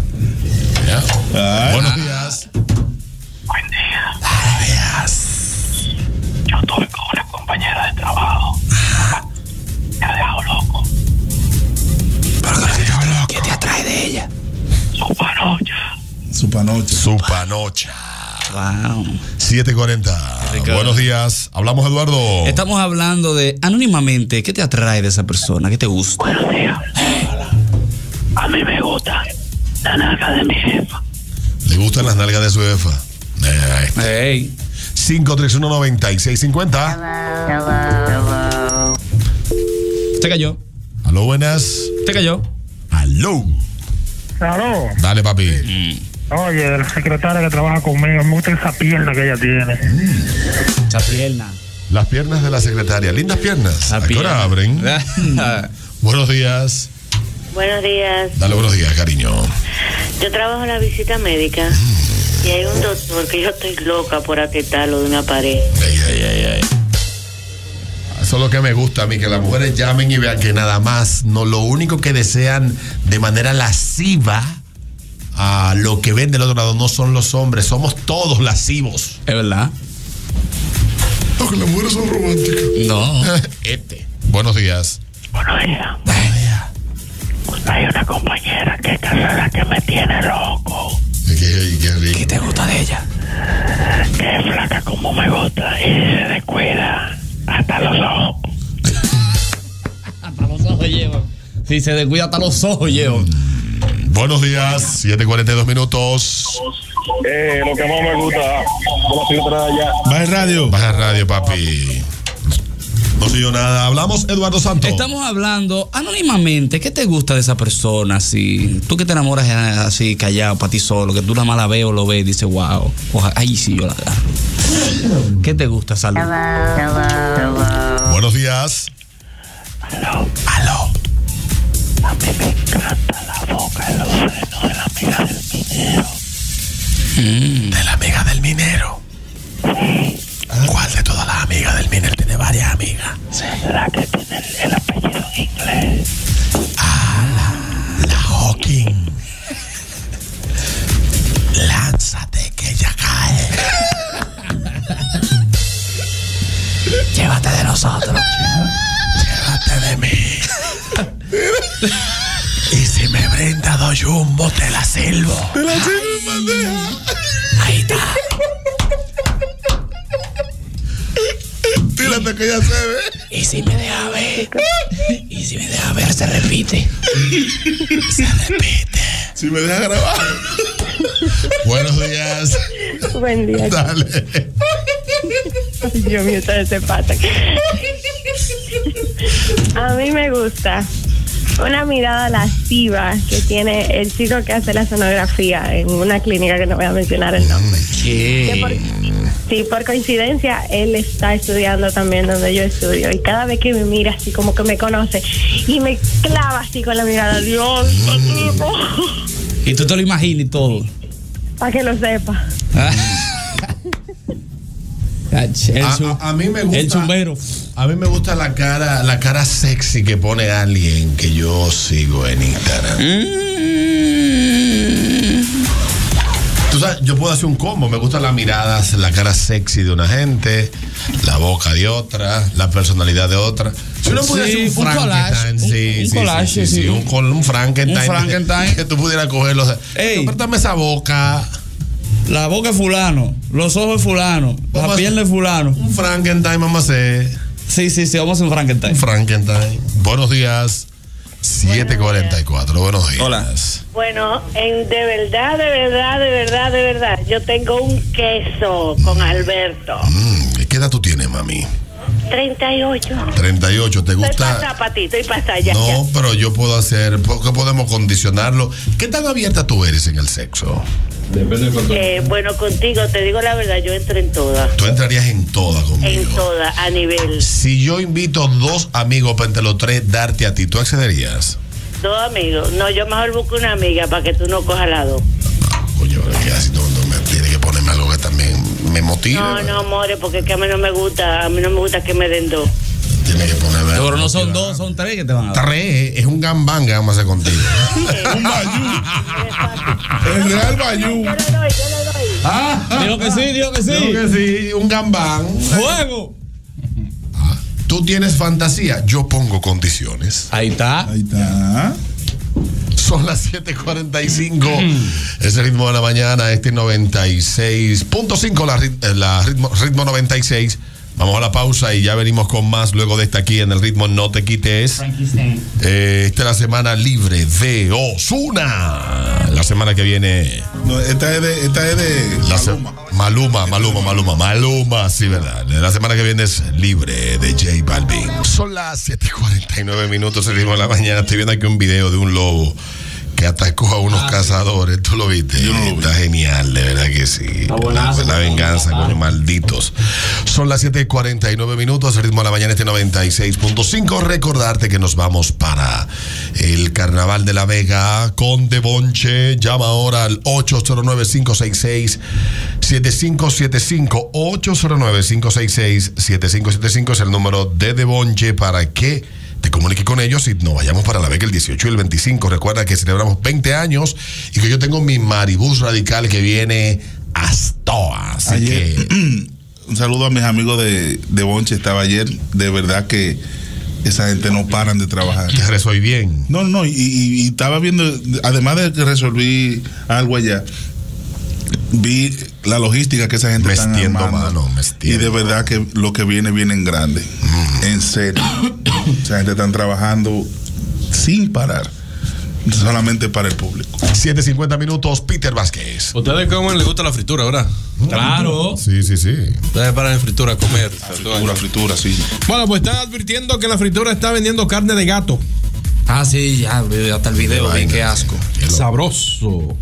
yeah. Buenos días. Buen día. Buenos días. Yo estuve con una compañera de trabajo. Me ha dejado loco. ¿Qué te atrae de ella? Su panocha. Su panocha. Su panocha. Wow. siete cuarenta. Buenos días. Hablamos, Eduardo. Estamos hablando de anónimamente. ¿Qué te atrae de esa persona? ¿Qué te gusta? Buenos días. A mí me gusta la nalga de mi jefa. ¿Le gustan las nalgas de su jefa? Hey. cinco tres uno, nueve seis cinco cero. Se cayó. Aló, buenas. Se cayó. Aló. Aló. Dale, papi. Mm. Oye, de la secretaria que trabaja conmigo, me gusta esa pierna que ella tiene. Mm. Esa pierna. Las piernas de la secretaria. Lindas piernas. ¿A qué hora abren? Buenos días. Buenos días. Dale, buenos días, cariño. Yo trabajo en la visita médica mm. y hay un doctor que yo estoy loca por apretarlo de una pared. Ay, ay, ay, ay. Eso es lo que me gusta a mí, que las mujeres llamen y vean que nada más, no, lo único que desean de manera lasciva a lo que ven del otro lado no son los hombres, somos todos lascivos. Es verdad. Porque las mujeres son románticas. No. Este. Buenos días. Buenos días. Buenos días. Hay una compañera que es casada que me tiene loco. ¿Qué, qué, ¿Qué te gusta de ella? Que es flaca como me gusta y se descuida. Hasta los ojos. Hasta los ojos llevo. Si se descuida, hasta los ojos llevo. Mm, buenos días, siete cuarenta y dos minutos. Eh, lo que más me gusta. Baja el radio. Baja el radio, papi. No soy yo nada. Hablamos, Eduardo Santos. Estamos hablando anónimamente. ¿Qué te gusta de esa persona? Así, tú que te enamoras así callado para ti solo, que tú nada más la ves o lo ves y dices, wow, ojalá, ay, sí, yo la agarro. ¿Qué te gusta, Salud? Hello, hello. Buenos días. Aló. Aló. A mí me encanta la boca y los senos de la amiga del minero. Mm. De la amiga del minero. Sí. ¿Cuál de todas las amigas del minero? Tiene varias amigas. Sí. La que tiene el, el apellido en inglés. Ah, la, la Y si me brinda dos jumbo, te la silbo. Te la silbo en bandeja. Ahí está. Tírate que ya se ve. Y si me deja ver. Y si me deja ver, se repite. Se repite. Si me deja grabar. Buenos días. Buen día. Dale. Ay, Dios mío, ustedes se pasan. A mí me gusta una mirada lasciva que tiene el chico que hace la sonografía en una clínica que no voy a mencionar el nombre. ¿Qué? Que por, sí, por coincidencia, él está estudiando también donde yo estudio. Y cada vez que me mira así como que me conoce y me clava así con la mirada, Dios, qué tipo. Y tú te lo imaginas y todo. Para que lo sepa. El a, a, a mí me gusta el chumbero. A mí me gusta la cara, la cara sexy que pone alguien que yo sigo en Instagram. Mm. Tú sabes, yo puedo hacer un combo. Me gustan las miradas, la cara sexy de una gente, la boca de otra, la personalidad de otra. Si uno pudiera Sí, hacer un un Frankenstein, collage, sí, un sí, collage, sí, sí, sí. sí, un, col- un Frankenstein, Un Frankenstein. que tú pudieras cogerlo. Ey. Córtame esa boca. La boca es fulano, los ojos es fulano, la Vamos a- pierna es fulano. Un Frankenstein, vamos a hacer. Sí, sí, sí, vamos a hacer un Frankenstein. Un Frankenstein. Buenos días. siete cuarenta y cuatro. Buenos días. Hola. Bueno, en, de verdad, de verdad, de verdad, de verdad, yo tengo un queso con Alberto. Mm, ¿Qué edad tú tienes, mami? treinta y ocho. treinta y ocho. ¿Te Estoy gusta? pasada, patito, y pasa ya. No, pero yo puedo hacer, ¿qué podemos condicionarlo? ¿Qué tan abierta tú eres en el sexo? Depende de Eh, bueno, contigo, te digo la verdad, yo entro en todas. Tú entrarías en toda conmigo. En todas, a nivel. Si yo invito dos amigos para entre los tres darte a ti, ¿tú accederías? Dos amigos. No, yo mejor busco una amiga para que tú no cojas la dos. Coño, que así no, no me tiene que ponerme algo que también me motive. No, no, more, porque es que a mí no me gusta, a mí no me gusta que me den dos. Tiene que ponerme Pero algo no son motivado. dos, son tres que te van a dar. Tres, es un gambán que vamos a hacer contigo. Un bayú. El Real Bayú. Yo le doy, yo le doy. Ah, digo que sí, digo que sí. Digo que sí, un gambán. ¡Fuego! Tú tienes fantasía, yo pongo condiciones. Ahí está. Ahí está. Son las siete cuarenta y cinco. Es el ritmo de la mañana, este noventa y seis punto cinco, la, rit- la ritmo, ritmo noventa y seis. Vamos a la pausa y ya venimos con más luego de esta aquí en el ritmo No Te Quites. Eh, esta es la semana libre de Ozuna. La semana que viene. No, esta es de, esta es de La se- Maluma. Maluma, Maluma, Maluma, Maluma, sí, verdad. La semana que viene es libre de J Balvin. Son las siete cuarenta y nueve minutos, el ritmo de la mañana. Estoy viendo aquí un video de un lobo que atacó a unos cazadores. ¿Tú lo viste? Yo no lo vi. Está genial, de verdad que sí. La, la venganza con los malditos. Son las siete cuarenta y nueve minutos, el ritmo de la mañana, este noventa y seis punto cinco. Recordarte que nos vamos para el Carnaval de La Vega con De Bonche. Llama ahora al ocho cero nueve, cinco seis seis, siete cinco siete cinco. ocho cero nueve, cinco seis seis, siete cinco siete cinco es el número de De Bonche para que te comunique con ellos y nos vayamos para La Vega el dieciocho y el veinticinco. Recuerda que celebramos veinte años y que yo tengo mi Maribús Radical que viene hasta. Así Ayer, que un saludo a mis amigos de, de Bonche, estaba ayer. De verdad que esa gente no paran de trabajar. te resoy bien. No, no, y, y- y estaba viendo, además de que resolví algo allá, vi la logística que esa gente Me está extiendo, armando. mano, me Y extiendo. de verdad que lo que viene, viene en grande. En serio. Esa gente están trabajando sin parar. Solamente para el público. siete cincuenta minutos, Peter Vázquez. Ustedes comen, les gusta la fritura, ¿verdad? Claro. Sí, sí, sí. Ustedes paran en fritura a comer. Fritura, fritura, sí. Bueno, pues están advirtiendo que la fritura está vendiendo carne de gato. Ah, sí, ya, hasta el video, Qué vi, vaina, qué asco. Qué loco. Sabroso.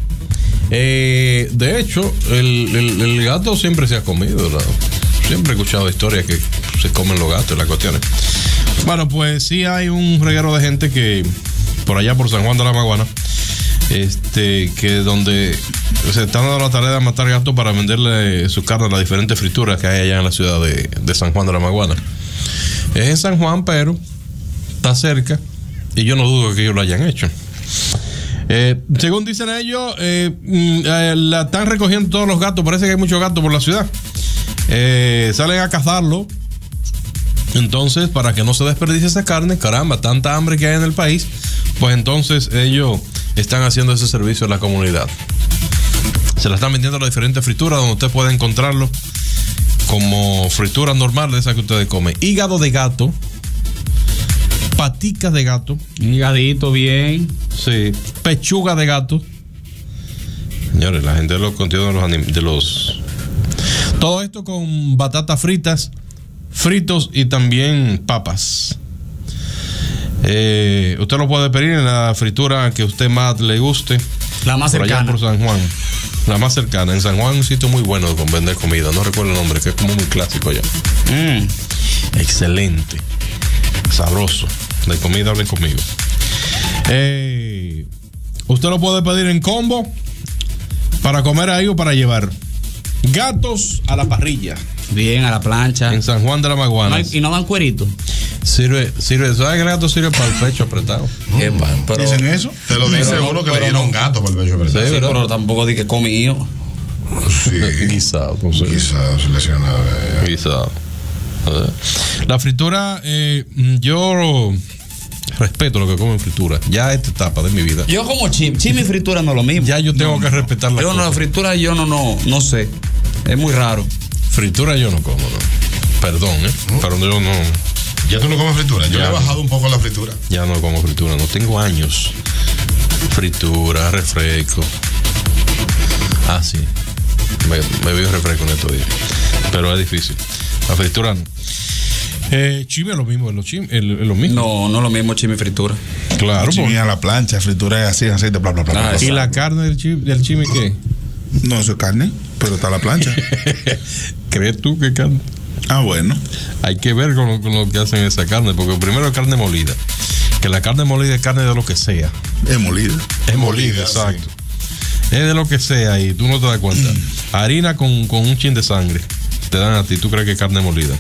Eh, de hecho, el, el- el gato siempre se ha comido. ¿no? Siempre he escuchado historias que se comen los gatos y las cuestiones. Bueno, pues sí hay un reguero de gente que por allá por San Juan de la Maguana, este, que donde se están dando la tarea de matar gatos para venderle su carne a las diferentes frituras que hay allá en la ciudad de, de San Juan de la Maguana. Es en San Juan, pero está cerca y yo no dudo que ellos lo hayan hecho. Eh, según dicen ellos, eh, mm, eh, la están recogiendo todos los gatos. Parece que hay muchos gatos por la ciudad. Eh, salen a cazarlo. Entonces, para que no se desperdicie esa carne, caramba, tanta hambre que hay en el país, pues entonces ellos están haciendo ese servicio a la comunidad. Se la están vendiendo las diferentes frituras donde usted puede encontrarlo como frituras normales, esas que ustedes comen. Hígado de gato, paticas de gato, higadito bien, sí, pechuga de gato. Señores, la gente de los contenidos de los, anim- de los todo esto con batatas fritas, fritos y también papas. Eh, usted lo puede pedir en la fritura que a usted más le guste. La más por cercana. allá por San Juan. La más cercana. En San Juan un sitio muy bueno con vender comida. No recuerdo el nombre, que es como muy clásico allá. Mm. Excelente. Sabroso. De comida hablen conmigo. Eh, usted lo puede pedir en combo para comer ahí o para llevar. Gatos a la parrilla. Bien, a la plancha. En San Juan de la Maguana. No hay- y no dan cuerito. Sirve, sirve, ¿sabes que el gato sirve para el pecho apretado? Mm. Pero, ¿Dicen eso? Te lo dice pero, uno que pero le dieron no. un gato por el pecho apretado. Sí, pero tampoco di que comido. Sí. Quizá, no sé. Quizá seleccionado. Quizá. La fritura, eh, yo respeto lo que como en fritura. Ya a esta etapa de mi vida. Yo como chim, chim y fritura no es lo mismo. Ya yo tengo no, que respetar la Yo no, la fritura yo no, no, no sé. Es muy raro. Fritura yo no como, no. Perdón, ¿eh? ¿Mm? Pero yo no. ¿Ya tú no comes fritura? Yo ya, le he bajado un poco la fritura. Ya no como fritura, no tengo años. Fritura, refresco. Ah, sí. Me, me bebo refresco en estos días. Pero es difícil. La fritura no. Eh, chime es lo mismo, es lo, chim, es lo mismo. No, no es lo mismo chime y fritura. Claro, chime a la plancha, fritura es así, aceite, bla, bla, bla. Ah, bla, ¿y bla. la carne del chime, del chime qué? No, eso es carne, pero está a la plancha. ¿Crees tú que carne? Ah, bueno. Hay que ver con lo, con lo que hacen esa carne, porque primero es carne molida. Que la carne molida es carne de lo que sea. Es molida. Es molida, exacto. Sí. Es de lo que sea y tú no te das cuenta. Mm. Harina con, con un chin de sangre te dan a ti, tú crees que es carne molida.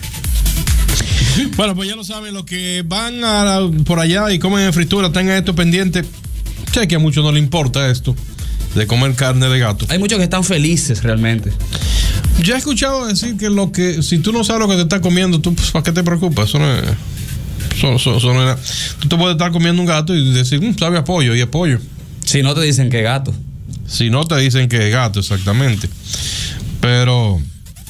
Bueno, pues ya lo saben, los que van a, por allá y comen en fritura, tengan esto pendiente. Sé que a muchos no les importa esto de comer carne de gato. Hay muchos que están felices realmente. Ya he escuchado decir que lo que si tú no sabes lo que te estás comiendo, tú pues, ¿para qué te preocupas? Eso no es, eso, eso, eso no es nada. Tú te puedes estar comiendo un gato y decir, mmm, sabe a pollo, y es pollo. Si no te dicen que es gato. Si no te dicen que es gato, exactamente. Pero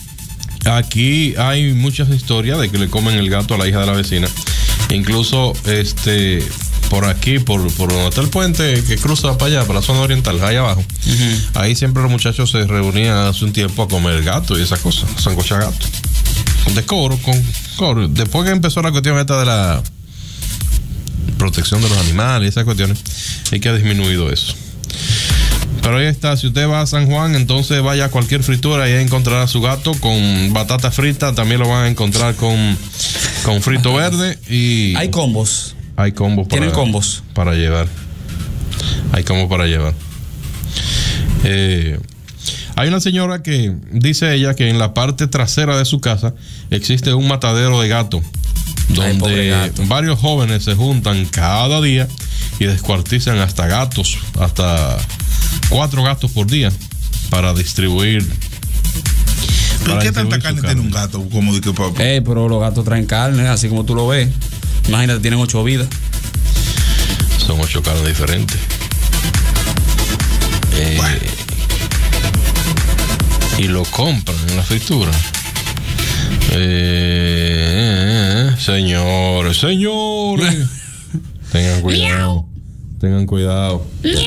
aquí hay muchas historias de que le comen el gato a la hija de la vecina. Incluso este por aquí, por, por donde está el puente que cruza para allá, para la zona oriental, allá abajo. Uh-huh. Ahí siempre los muchachos se reunían hace un tiempo a comer gato y esas cosas, sancocha gato. Con decoro, con coro. Después que empezó la cuestión esta de la protección de los animales y esas cuestiones, hay que ha disminuido eso. Pero ahí está, si usted va a San Juan, entonces vaya a cualquier fritura y ahí encontrará su gato con batata frita, también lo van a encontrar con, con frito verde y... Hay combos. Hay combos para... ¿Tienen combos? Para llevar. Hay combos para llevar. Eh, hay una señora que dice ella que en la parte trasera de su casa existe un matadero de gato, donde Ay, gato. varios jóvenes se juntan cada día y descuartizan hasta gatos, hasta cuatro gatos por día para distribuir. ¿Pero para qué tanta carne, carne tiene un gato? Como de que papá? Eh, pero los gatos traen carne, así como tú lo ves. Imagínate, tienen ocho vidas. Son ocho carnes diferentes. Eh, bueno. Y lo compran en la fritura. Eh, señores, señores. Tengan cuidado. Tengan cuidado.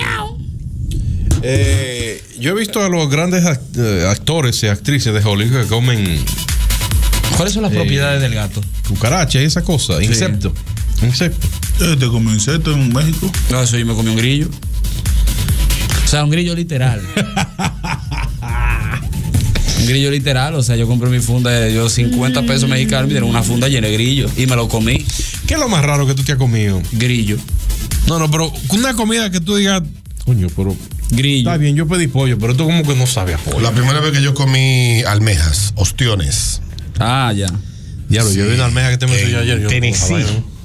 Eh, yo he visto a los grandes actores y actrices de Hollywood que comen. ¿Cuáles son las eh, propiedades del gato? Cucaracha y esa cosa, sí. insecto. Insecto. ¿Te comió insecto en México? No, eso yo me comí un grillo. O sea, un grillo literal. Un grillo literal, o sea, yo compré mi funda de yo cincuenta pesos mexicanos y era una funda llena de grillo y me lo comí. ¿Qué es lo más raro que tú te has comido? Grillo. No, no, pero una comida que tú digas, coño, pero grillo. Está bien, yo pedí pollo, pero esto como que no sabe a pollo. La primera vez que yo comí almejas, ostiones. Ah, ya. Diablo, sí, yo vi una almeja que te me enseñó ayer. Yo Tennessee.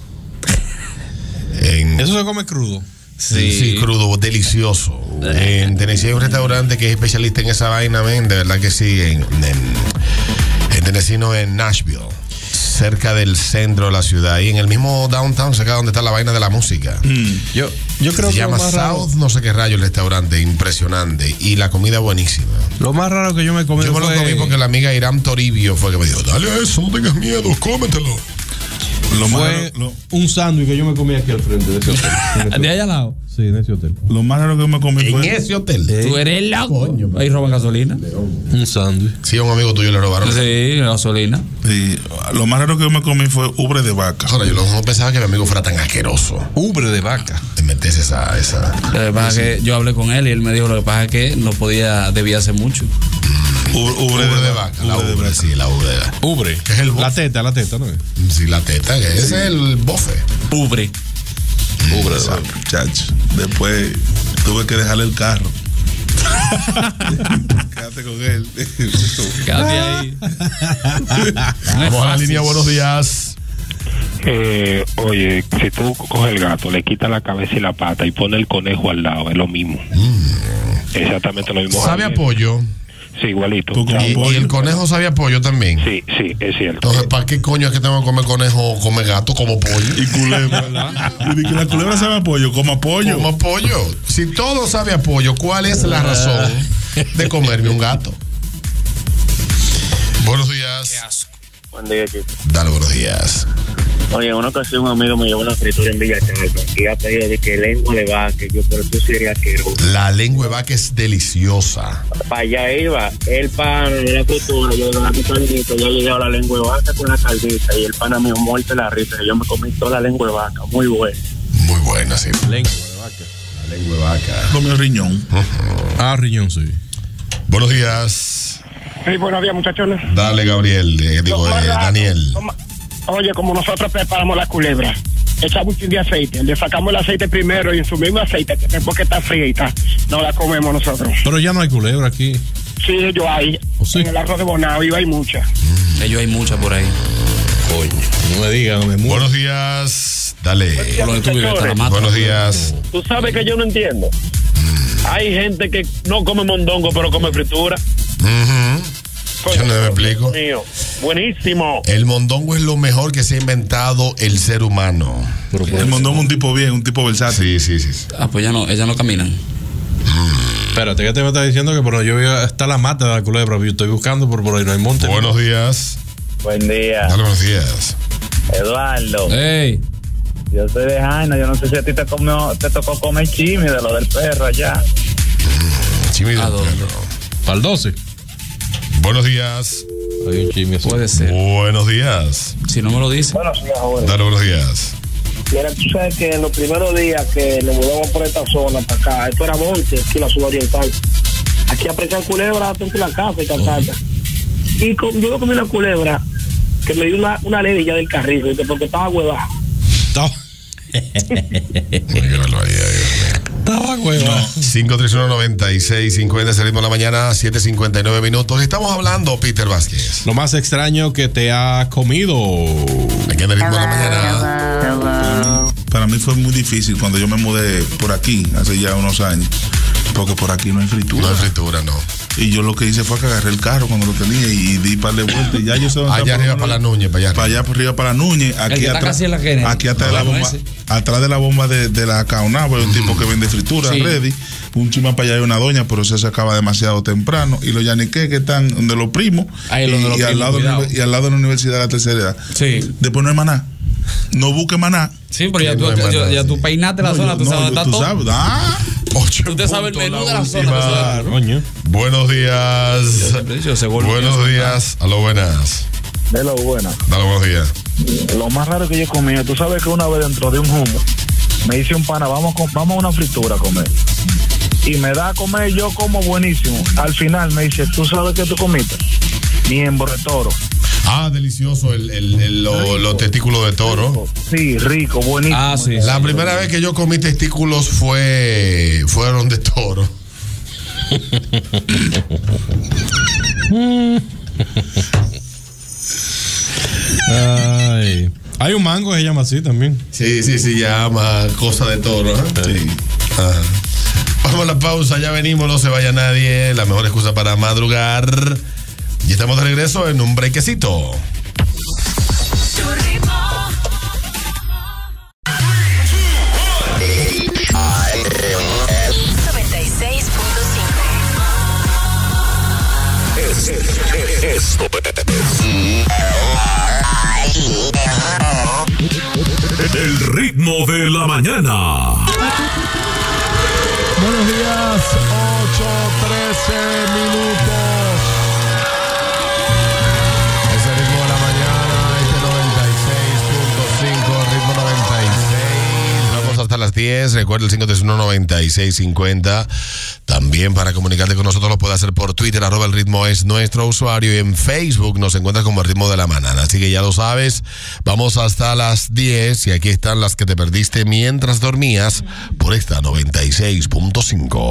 En, ¿Eso se come crudo? Sí, sí, crudo, delicioso. En Tennessee hay un restaurante que es especialista en esa vaina, man, de verdad que sí. En, en, en Tennessee, no, en Nashville. cerca del centro de la ciudad, ahí en el mismo downtown, cerca donde está la vaina de la música. Mm. Yo, yo creo Se que llama lo más South, raro, no sé qué rayo el restaurante, impresionante. Y la comida buenísima. lo más raro que yo me comí Yo me lo fue- comí porque la amiga Irán Toribio fue que me dijo, dale eso, no tengas miedo, cómetelo. Lo fue más raro- lo- un sándwich que yo me comí aquí al frente de ese hotel. ¿De allá al lado? Sí, en ese hotel. Lo más raro que me comí En fue. ese hotel. Tú eres loco. Ahí roban gasolina. Un sándwich. Sí, a un amigo tuyo le robaron. Sí, gasolina. Sí, lo más raro que yo me comí fue ubre de vaca. Ahora, yo no pensaba que mi amigo fuera tan asqueroso. Ubre de vaca. Te metes esa. esa. Lo que pasa es que yo hablé con él y él me dijo lo que pasa es que no podía, debía hacer mucho. Ubre, ubre Ubre de, de vaca. vaca. La ubre, sí, la ubre. Ubre. ¿Qué es el bofe? La teta, la teta, ¿no? Sí, la teta, que ese es el bofe. Ubre. Ubre de vaca. Chacho. Después tuve que dejarle el carro. Quédate con él. Quédate ahí. Vamos a la línea, buenos días. Eh, oye, si tú coges el gato, le quitas la cabeza y la pata y pones el conejo al lado, es lo mismo. Exactamente lo mismo. ¿Sabe a pollo? Sí, igualito. ¿Y, y el conejo sabe a pollo también? Sí, sí, es cierto. Entonces, ¿para qué coño es que tengo que comer conejo o comer gato como pollo? Y culebra. Y que la culebra sabe a pollo, coma pollo. Como pollo. Si todo sabe a pollo, ¿cuál es la razón de comerme un gato? Buenos días. Buen día, chicos. Dale, buenos días. Oye, en una ocasión un amigo me llevó una fritura en Villa Charca y ha pedido de que lengua de vaca, yo, pero tú serías asqueroso. La lengua de vaca es deliciosa. Para allá iba, el pan, la fritura, yo le daba caldito, yo llegué a la lengua de vaca con la caldita y el pan a mí muerte la risa, yo me comí toda la lengua de vaca, muy buena. Muy buena, sí. Lengua de vaca. La lengua de vaca. Comió riñón. Ah, riñón, sí. Buenos días. Sí, buenos días, muchachones. Dale, Gabriel. eh, digo, Lo más eh, raro, Daniel. lo más- Oye, como nosotros preparamos la culebra, echamos un chin de aceite, le sacamos el aceite primero y en su mismo aceite, después que está frita, no la comemos nosotros. Pero ya no hay culebra aquí. Sí, ellos hay. ¿Oh, sí? En el arroz de Bonao, iba hay mucha. Ellos hay muchas por ahí. Coño, no me digas, no me muero. Buenos días. Dale. Por lo que tú vives, está la mata. Buenos días. Tú sabes que yo no entiendo. Hay gente que no come mondongo, pero come fritura. Ujú. Yo no me explico. Mío, buenísimo. El mondongo es lo mejor que se ha inventado el ser humano. El mondongo es un tipo bien, un tipo versátil. Sí, sí, sí. Ah, pues ya no, ellas no caminan. Espérate, ¿qué te me está diciendo? Que por donde yo veo está la mata de la culebra. Yo estoy buscando, por, por ahí no hay monte. Buenos días. Buen día. Dale, buenos días. Eduardo. Hey. Yo soy de Jaina, yo no sé si a ti te, comió, te tocó comer chimi de lo del perro allá. Chimi del ¿A dónde? perro. Para el doce. Buenos días. Hay un chisme así. Puede ser. Buenos días. Si no me lo dice. Bueno, sí, ahora. Dale, buenos días. Mira, tú sabes que en los primeros días que nos mudamos por esta zona para acá, esto era monte, aquí en la zona oriental. Aquí aprecian culebra frente a la casa y cantata. Y con, yo me comí una culebra que me dio una, una ledilla del carril, ¿viste? Porque estaba huevada. Estaba, Qué barbaridad, Dios mío. estaba hueva. cinco tres uno, nueve seis cinco cero, salimos de la mañana, siete cincuenta y nueve minutos. Estamos hablando, Peter Vázquez. Lo más extraño que te has comido. Aquí en el ritmo de la mañana. Para mí fue muy difícil cuando yo me mudé por aquí, hace ya unos años. Porque por aquí no hay fritura. No hay fritura, no. Y yo lo que hice fue que agarré el carro cuando lo tenía y di par de vueltas. Y ya yo sé dónde Allá está arriba por para la uno- Núñez, para allá. Para allá por arriba para la Núñez. Aquí que está atrás, casi en la Kennedy. aquí atrás, de la No, bomba, ese. atrás de la bomba de, de la Caonabo, hay un tipo que vende fritura Sí. ready. Un chima para allá hay una doña, pero se acaba demasiado temprano. Y los yaniqués que están donde los primos. Ahí, y, donde los y al primos, lado de la, cuidado. y al lado de la Universidad de la Tercera Edad. Sí. Después no hay maná. No busque maná. Sí, pero ya Que tú, no hay ya, más ya nada, tú sí. peinaste la No, zona, yo- tú no, sabes yo- dónde tú está todo. sabes. Ah, Ocho Tú te sabes el puntos, menú la de la zona. última. tú sabes. Coño. Buenos días. Siempre he dicho, se volvió Buenos eso. días. Aló, buenas. De lo bueno. Dale, buenos días. Lo más raro que yo he comido, tú sabes que una vez dentro de un humo, me hice un pana, vamos, con, vamos a una fritura a comer. Y me da a comer, yo como buenísimo. Al final me dice, ¿tú sabes qué tú comiste? Miembro de toro. Ah, delicioso el, el, el- lo- los testículos de toro. Sí, rico, buenísimo. Ah, sí. La primera vez que yo comí testículos fue fueron de toro. Ay. Hay un mango que se llama así también. Sí, sí, sí, llama cosa de toro. ¿eh? Sí. Ajá. Vamos a la pausa, ya venimos, no se vaya nadie. La mejor excusa para madrugar. Y estamos de regreso en un brequecito. Buenos días, ocho trece minutos. Es el ritmo de la mañana, este noventa y seis punto cinco, ritmo noventa y seis. Vamos hasta las diez. Recuerda el cinco tres uno, noventa y seis cincuenta. También para comunicarte con nosotros lo puede hacer por Twitter, arroba el ritmo es nuestro usuario, y en Facebook nos encuentras como el ritmo de la mañana. Así que ya lo sabes, vamos hasta las diez y aquí están las que te perdiste mientras dormías por esta noventa y seis punto cinco.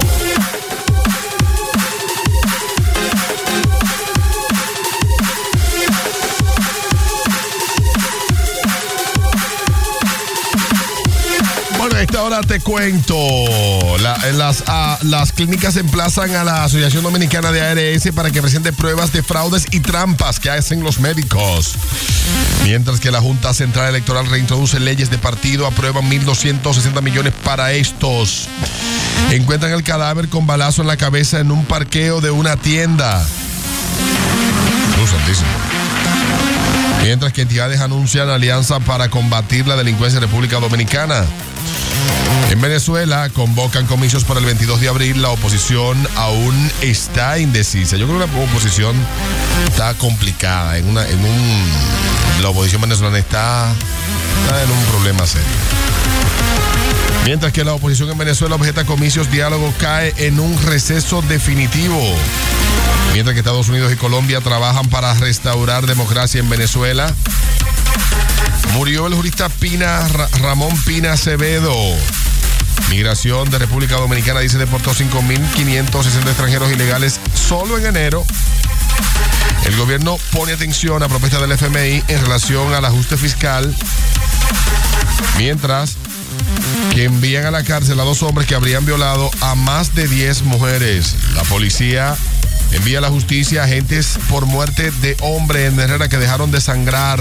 A esta hora te cuento, la, las, a, las clínicas emplazan a la Asociación Dominicana de A R S para que presente pruebas de fraudes y trampas que hacen los médicos. Mientras que la Junta Central Electoral reintroduce leyes de partido, aprueban mil doscientos sesenta millones para estos. Encuentran el cadáver con balazo en la cabeza en un parqueo de una tienda. Uh, santísimo. Mientras que entidades anuncian alianza para combatir la delincuencia en República Dominicana. En Venezuela convocan comicios para el veintidós de abril. La oposición aún está indecisa. Yo creo que la oposición está complicada. En una, en un, la oposición venezolana está, está en un problema serio. Mientras que la oposición en Venezuela objeta comicios, diálogo cae en un receso definitivo. Mientras que Estados Unidos y Colombia trabajan para restaurar democracia en Venezuela. Murió el jurista Pina, Ra- Ramón Pina Acevedo. Migración de República Dominicana dice deportó cinco mil quinientos sesenta extranjeros ilegales solo en enero. El gobierno pone atención a propuesta del F M I en relación al ajuste fiscal. Mientras que envían a la cárcel a dos hombres que habrían violado a más de diez mujeres. La policía envía a la justicia agentes por muerte de hombre en Herrera que dejaron de sangrar.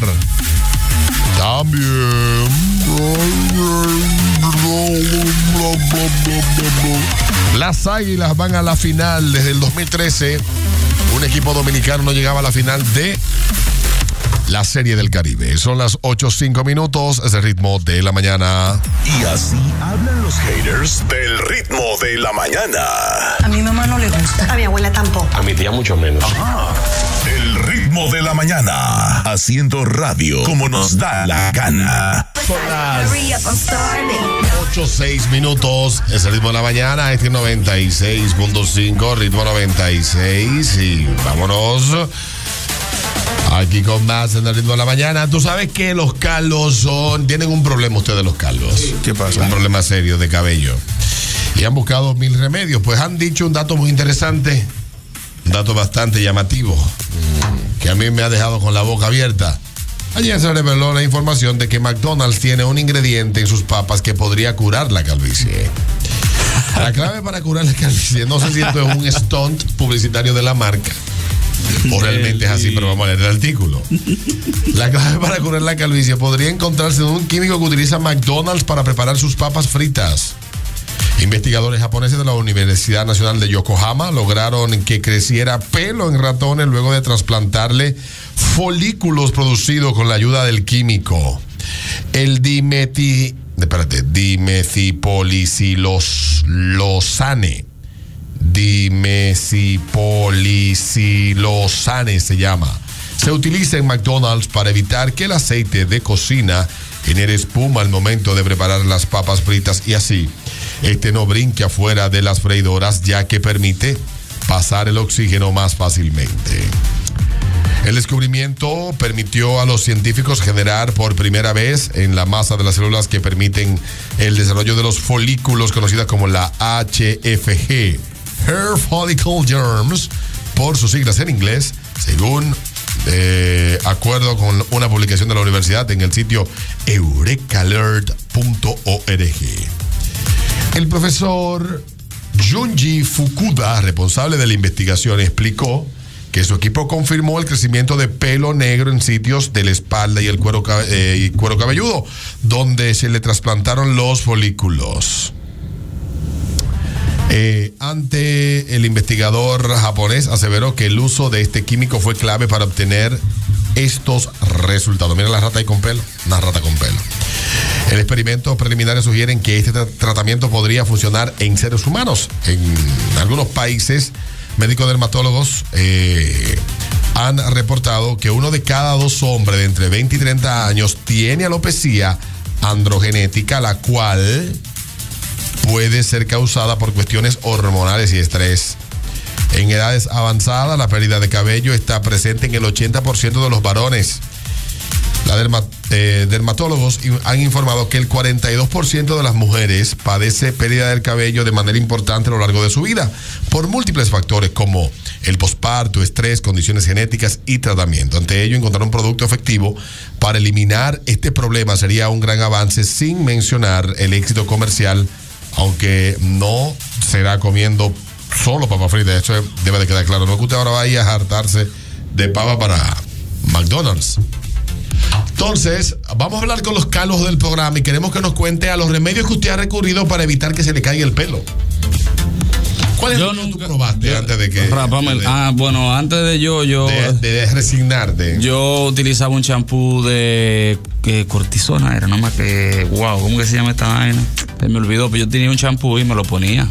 También las Águilas van a la final. Desde el dos mil trece un equipo dominicano no llegaba a la final de la Serie del Caribe. Son las ocho cinco minutos, es el ritmo de la mañana. Y así hablan los haters del ritmo de la mañana. A mi mamá no le gusta. A mi abuela tampoco. A mi tía mucho menos. Ajá. El ritmo de la mañana, haciendo radio como nos da la gana. Son las ocho seis minutos, es el ritmo de la mañana, este noventa y seis punto cinco, ritmo noventa y seis, y vámonos aquí con más en el ritmo de la mañana. Tú sabes que los calvos son, tienen un problema ustedes los calvos. ¿Qué pasa? Un problema serio de cabello. Y han buscado mil remedios. Pues han dicho un dato muy interesante, un dato bastante llamativo, que a mí me ha dejado con la boca abierta. Ayer se reveló la información de que McDonald's tiene un ingrediente en sus papas que podría curar la calvicie. La clave para curar la calvicie, no sé si esto es un stunt publicitario de la marca o realmente es así, pero vamos a leer el artículo. La clave para curar la calvicie podría encontrarse en un químico que utiliza McDonald's para preparar sus papas fritas. Investigadores japoneses de la Universidad Nacional de Yokohama lograron que creciera pelo en ratones luego de trasplantarle folículos producidos con la ayuda del químico. El dimeti, espérate, dimecipolisilosane. Dimecipolisilosane se llama. Se utiliza en McDonald's para evitar que el aceite de cocina genere espuma al momento de preparar las papas fritas y así este no brinque afuera de las freidoras, ya que permite pasar el oxígeno más fácilmente. El descubrimiento permitió a los científicos generar por primera vez en la masa de las células que permiten el desarrollo de los folículos conocidas como la H F G, Hair Follicle Germs, por sus siglas en inglés, según de acuerdo con una publicación de la universidad en el sitio eureka alert punto org. El profesor Junji Fukuda, responsable de la investigación, explicó que su equipo confirmó el crecimiento de pelo negro en sitios de la espalda y el cuero, eh, y cuero cabelludo, donde se le trasplantaron los folículos. Eh, ante el investigador japonés aseveró que el uso de este químico fue clave para obtener estos resultados. Mira la rata ahí con pelo, una rata con pelo. El experimento preliminar sugieren que este tra- tratamiento podría funcionar en seres humanos. En algunos países, médicos dermatólogos eh, han reportado que uno de cada dos hombres de entre veinte y treinta años tiene alopecia androgenética, la cual puede ser causada por cuestiones hormonales y estrés. En edades avanzadas, la pérdida de cabello está presente en el ochenta por ciento de los varones. Los derma, eh, dermatólogos han informado que el cuarenta y dos por ciento de las mujeres padece pérdida del cabello de manera importante a lo largo de su vida, por múltiples factores como el posparto, estrés, condiciones genéticas y tratamiento. Ante ello, encontrar un producto efectivo para eliminar este problema sería un gran avance, sin mencionar el éxito comercial, aunque no será comiendo solo papa frita. Eso debe de quedar claro. No es que usted ahora vaya a hartarse de papa para McDonald's. Entonces, vamos a hablar con los calvos del programa y queremos que nos cuente a los remedios que usted ha recurrido para evitar que se le caiga el pelo. ¿Cuál es yo el que nunca, tú probaste yo, antes de que... Rapame, de, ah, bueno, antes de yo... yo de, de, de resignarte. Yo utilizaba un champú de que cortisona, era nomás que... Wow, ¿cómo que se llama esta vaina? Se me olvidó, pero yo tenía un champú y me lo ponía.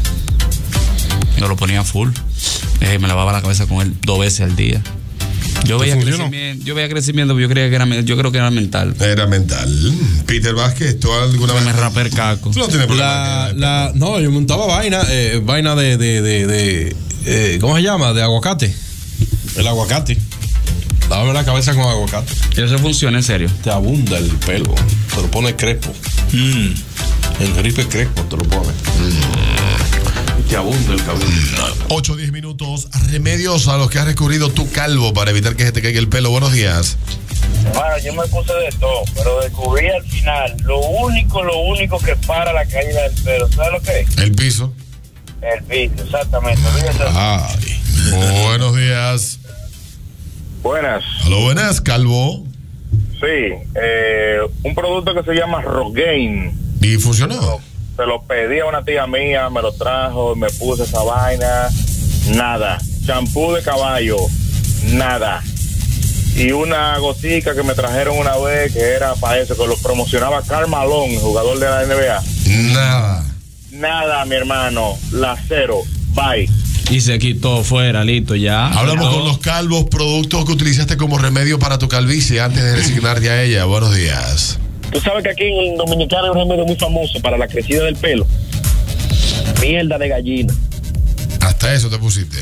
Me lo ponía full. Eh, me lavaba la cabeza con él dos veces al día. Yo veía crecimiento, yo veía crecimiento, pero yo creía que era, yo creo que era mental. Era mental. Peter Vázquez, ¿tú alguna vez me rapé el caco? ¿Tú no tienes problema? La, la, no, yo montaba vaina, eh, vaina de, de, de, de eh, ¿cómo se llama? De aguacate. El aguacate. Lávame la cabeza con aguacate. Eso funciona, en serio. Te abunda el pelo, te lo pone crespo. Mm. El gripe crespo te lo pone. Mm. Te abunda el cabello. ocho o diez minutos. Remedios a los que has recurrido tu calvo para evitar que se te caiga el pelo. Buenos días. Bueno, yo me puse de todo, pero descubrí al final lo único, lo único que para la caída del pelo. ¿Sabes lo que es? El piso. El piso, exactamente. Ay. Buenos días. Buenas. Aló, buenas, calvo. Sí, eh, un producto que se llama Rogaine. ¿Y funcionó? Se lo pedí a una tía mía, me lo trajo, me puse esa vaina, nada. Champú de caballo, nada. Y una gotica que me trajeron una vez que era para eso, que lo promocionaba Karl Malone, jugador de la N B A. Nada. Nada, mi hermano, la cero, bye. Y se quitó fuera, listo, ya. Hablamos no. con los calvos, productos que utilizaste como remedio para tu calvicie antes de resignarte a ella. Buenos días. Tú sabes que aquí en Dominicana hay un remedio muy famoso para la crecida del pelo. Mierda de gallina. Hasta eso te pusiste.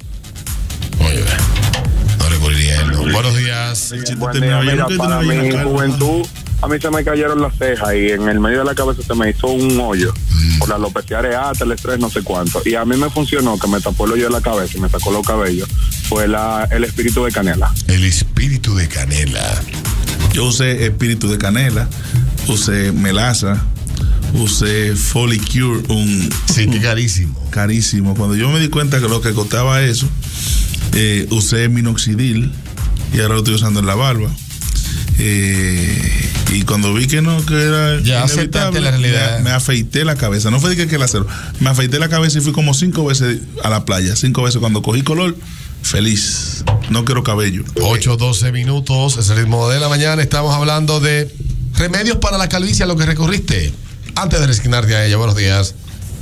Oye, no recurriría a él. No. Buenos días. Buen día, mira, para mi juventud, a mí se me cayeron las cejas y en el medio de la cabeza se me hizo un hoyo. Mm. Por la alopecia areata, el estrés, no sé cuánto. Y a mí me funcionó, que me tapó el hoyo de la cabeza y me sacó los cabellos. Fue la, el espíritu de canela. El espíritu de canela. Yo usé espíritu de canela, usé melaza, usé Folicure, un... Sí, que carísimo. Carísimo. Cuando yo me di cuenta que lo que costaba eso, eh, usé minoxidil y ahora lo estoy usando en la barba. Eh, y cuando vi que no, que era ya aceptaste la realidad. Me, me afeité la cabeza. No fue de que, que la cero. Me afeité la cabeza y fui como cinco veces a la playa. Cinco veces cuando cogí color. Feliz. No quiero cabello. ocho doce minutos. Es el ritmo de la mañana. Estamos hablando de remedios para la calvicie a lo que recurriste antes de resignarte a ella. Buenos días.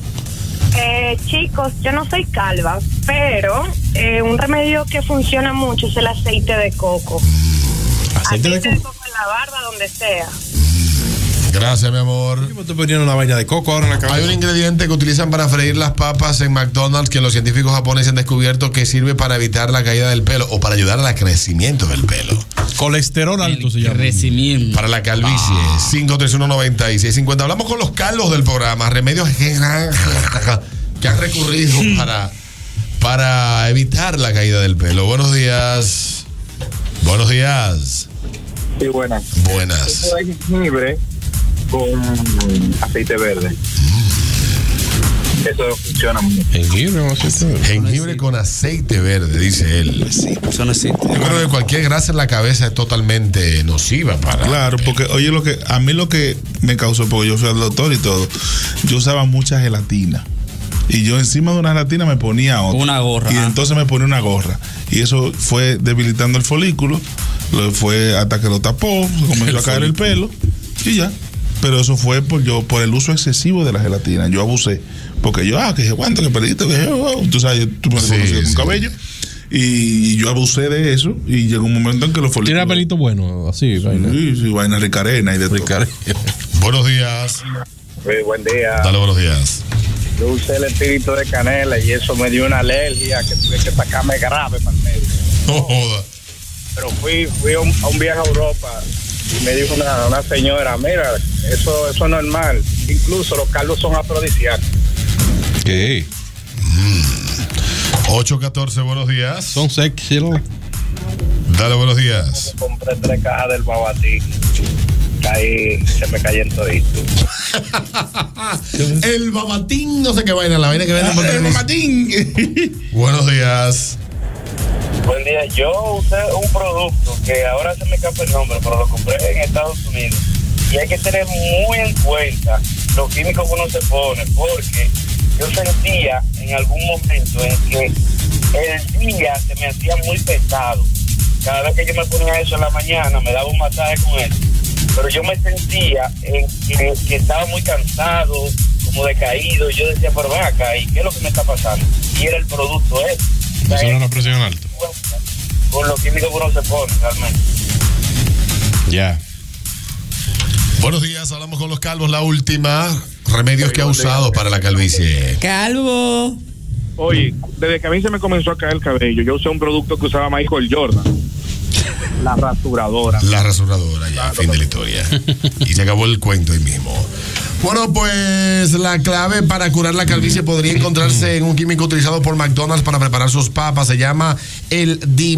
Eh, chicos, yo no soy calva, pero eh, un remedio que funciona mucho es el aceite de coco. ¿Aceite, aceite de coco? de coco en la barba, donde sea. Gracias, mi amor. ¿Cómo te ponían una vaina de coco ahora en la cabeza? Hay un ingrediente que utilizan para freír las papas en McDonald's que los científicos japoneses han descubierto que sirve para evitar la caída del pelo o para ayudar al crecimiento del pelo. Colesterol alto se llama. Crecimiento. Para la calvicie. Ah. cinco tres uno, nueve seis cinco cero. Hablamos con los calvos del programa. Remedios que han recurrido para, para evitar la caída del pelo. Buenos días. Buenos días. Sí, buenas. Buenas. Jengibre con aceite verde. Eso funciona mucho. Jengibre con aceite verde. Jengibre con aceite verde, dice él. Sí, eso no existe. Yo creo que cualquier grasa en la cabeza es totalmente nociva para. Claro, porque oye, lo que a mí lo que me causó, porque yo fui al doctor y todo, yo usaba mucha gelatina. Y yo encima de una gelatina me ponía otra. Una gorra. Y entonces me ponía una gorra. Y eso fue debilitando el folículo. Lo fue hasta que lo tapó, se comenzó a caer el pelo y ya. Pero eso fue por yo por el uso excesivo de la gelatina. Yo abusé. Porque yo, ah, que dije, ¿cuánto que perdiste? Que yo, oh, tú sabes, tú me Sí, conoces con sí. cabello. Y yo abusé de eso. Y llegó un momento en que los folículos. Tiene pelito bueno, así, Sí, vaina. sí, vaina ricarena y de Ricarena. todo. Buenos días. Sí, buen día. Dale, buenos días. Yo usé el espíritu de canela y eso me dio una alergia que tuve que sacarme grave para el médico. No joda. Pero fui, fui a un, a un viaje a Europa y me dijo una, una señora, mira, eso, eso es normal. Incluso los caldos son afrodisíacos. ¿Qué? ocho catorce, buenos días. Son sexy. Dale, buenos días. Compré tres cajas del Babatín. Caí, se me cayó en todito. El babatín, no sé qué vaina, la vaina que venden por El babatín. Buenos días. Buen día, yo usé un producto que ahora se me escapa el nombre, pero lo compré en Estados Unidos. Y hay que tener muy en cuenta los químicos que uno se pone, porque yo sentía en algún momento en que el día se me hacía muy pesado. Cada vez que yo me ponía eso en la mañana, me daba un masaje con eso. Pero yo me sentía en que, que estaba muy cansado, como decaído. Yo decía, pero ven acá, ¿y qué es lo que me está pasando? Y era el producto ese. O sea, Eso era una presión alta. con los químicos que uno se pone, realmente. Ya. Buenos días, hablamos con los calvos. La última, remedios que ha usado para la calvicie. Calvo. Oye, desde que a mí se me comenzó a caer el cabello, yo usé un producto que usaba Michael Jordan. La rasuradora. La rasuradora, ya, fin de la historia. Y se acabó el cuento ahí mismo. Bueno, pues la clave para curar la calvicie podría encontrarse en un químico utilizado por McDonald's para preparar sus papas. Se llama el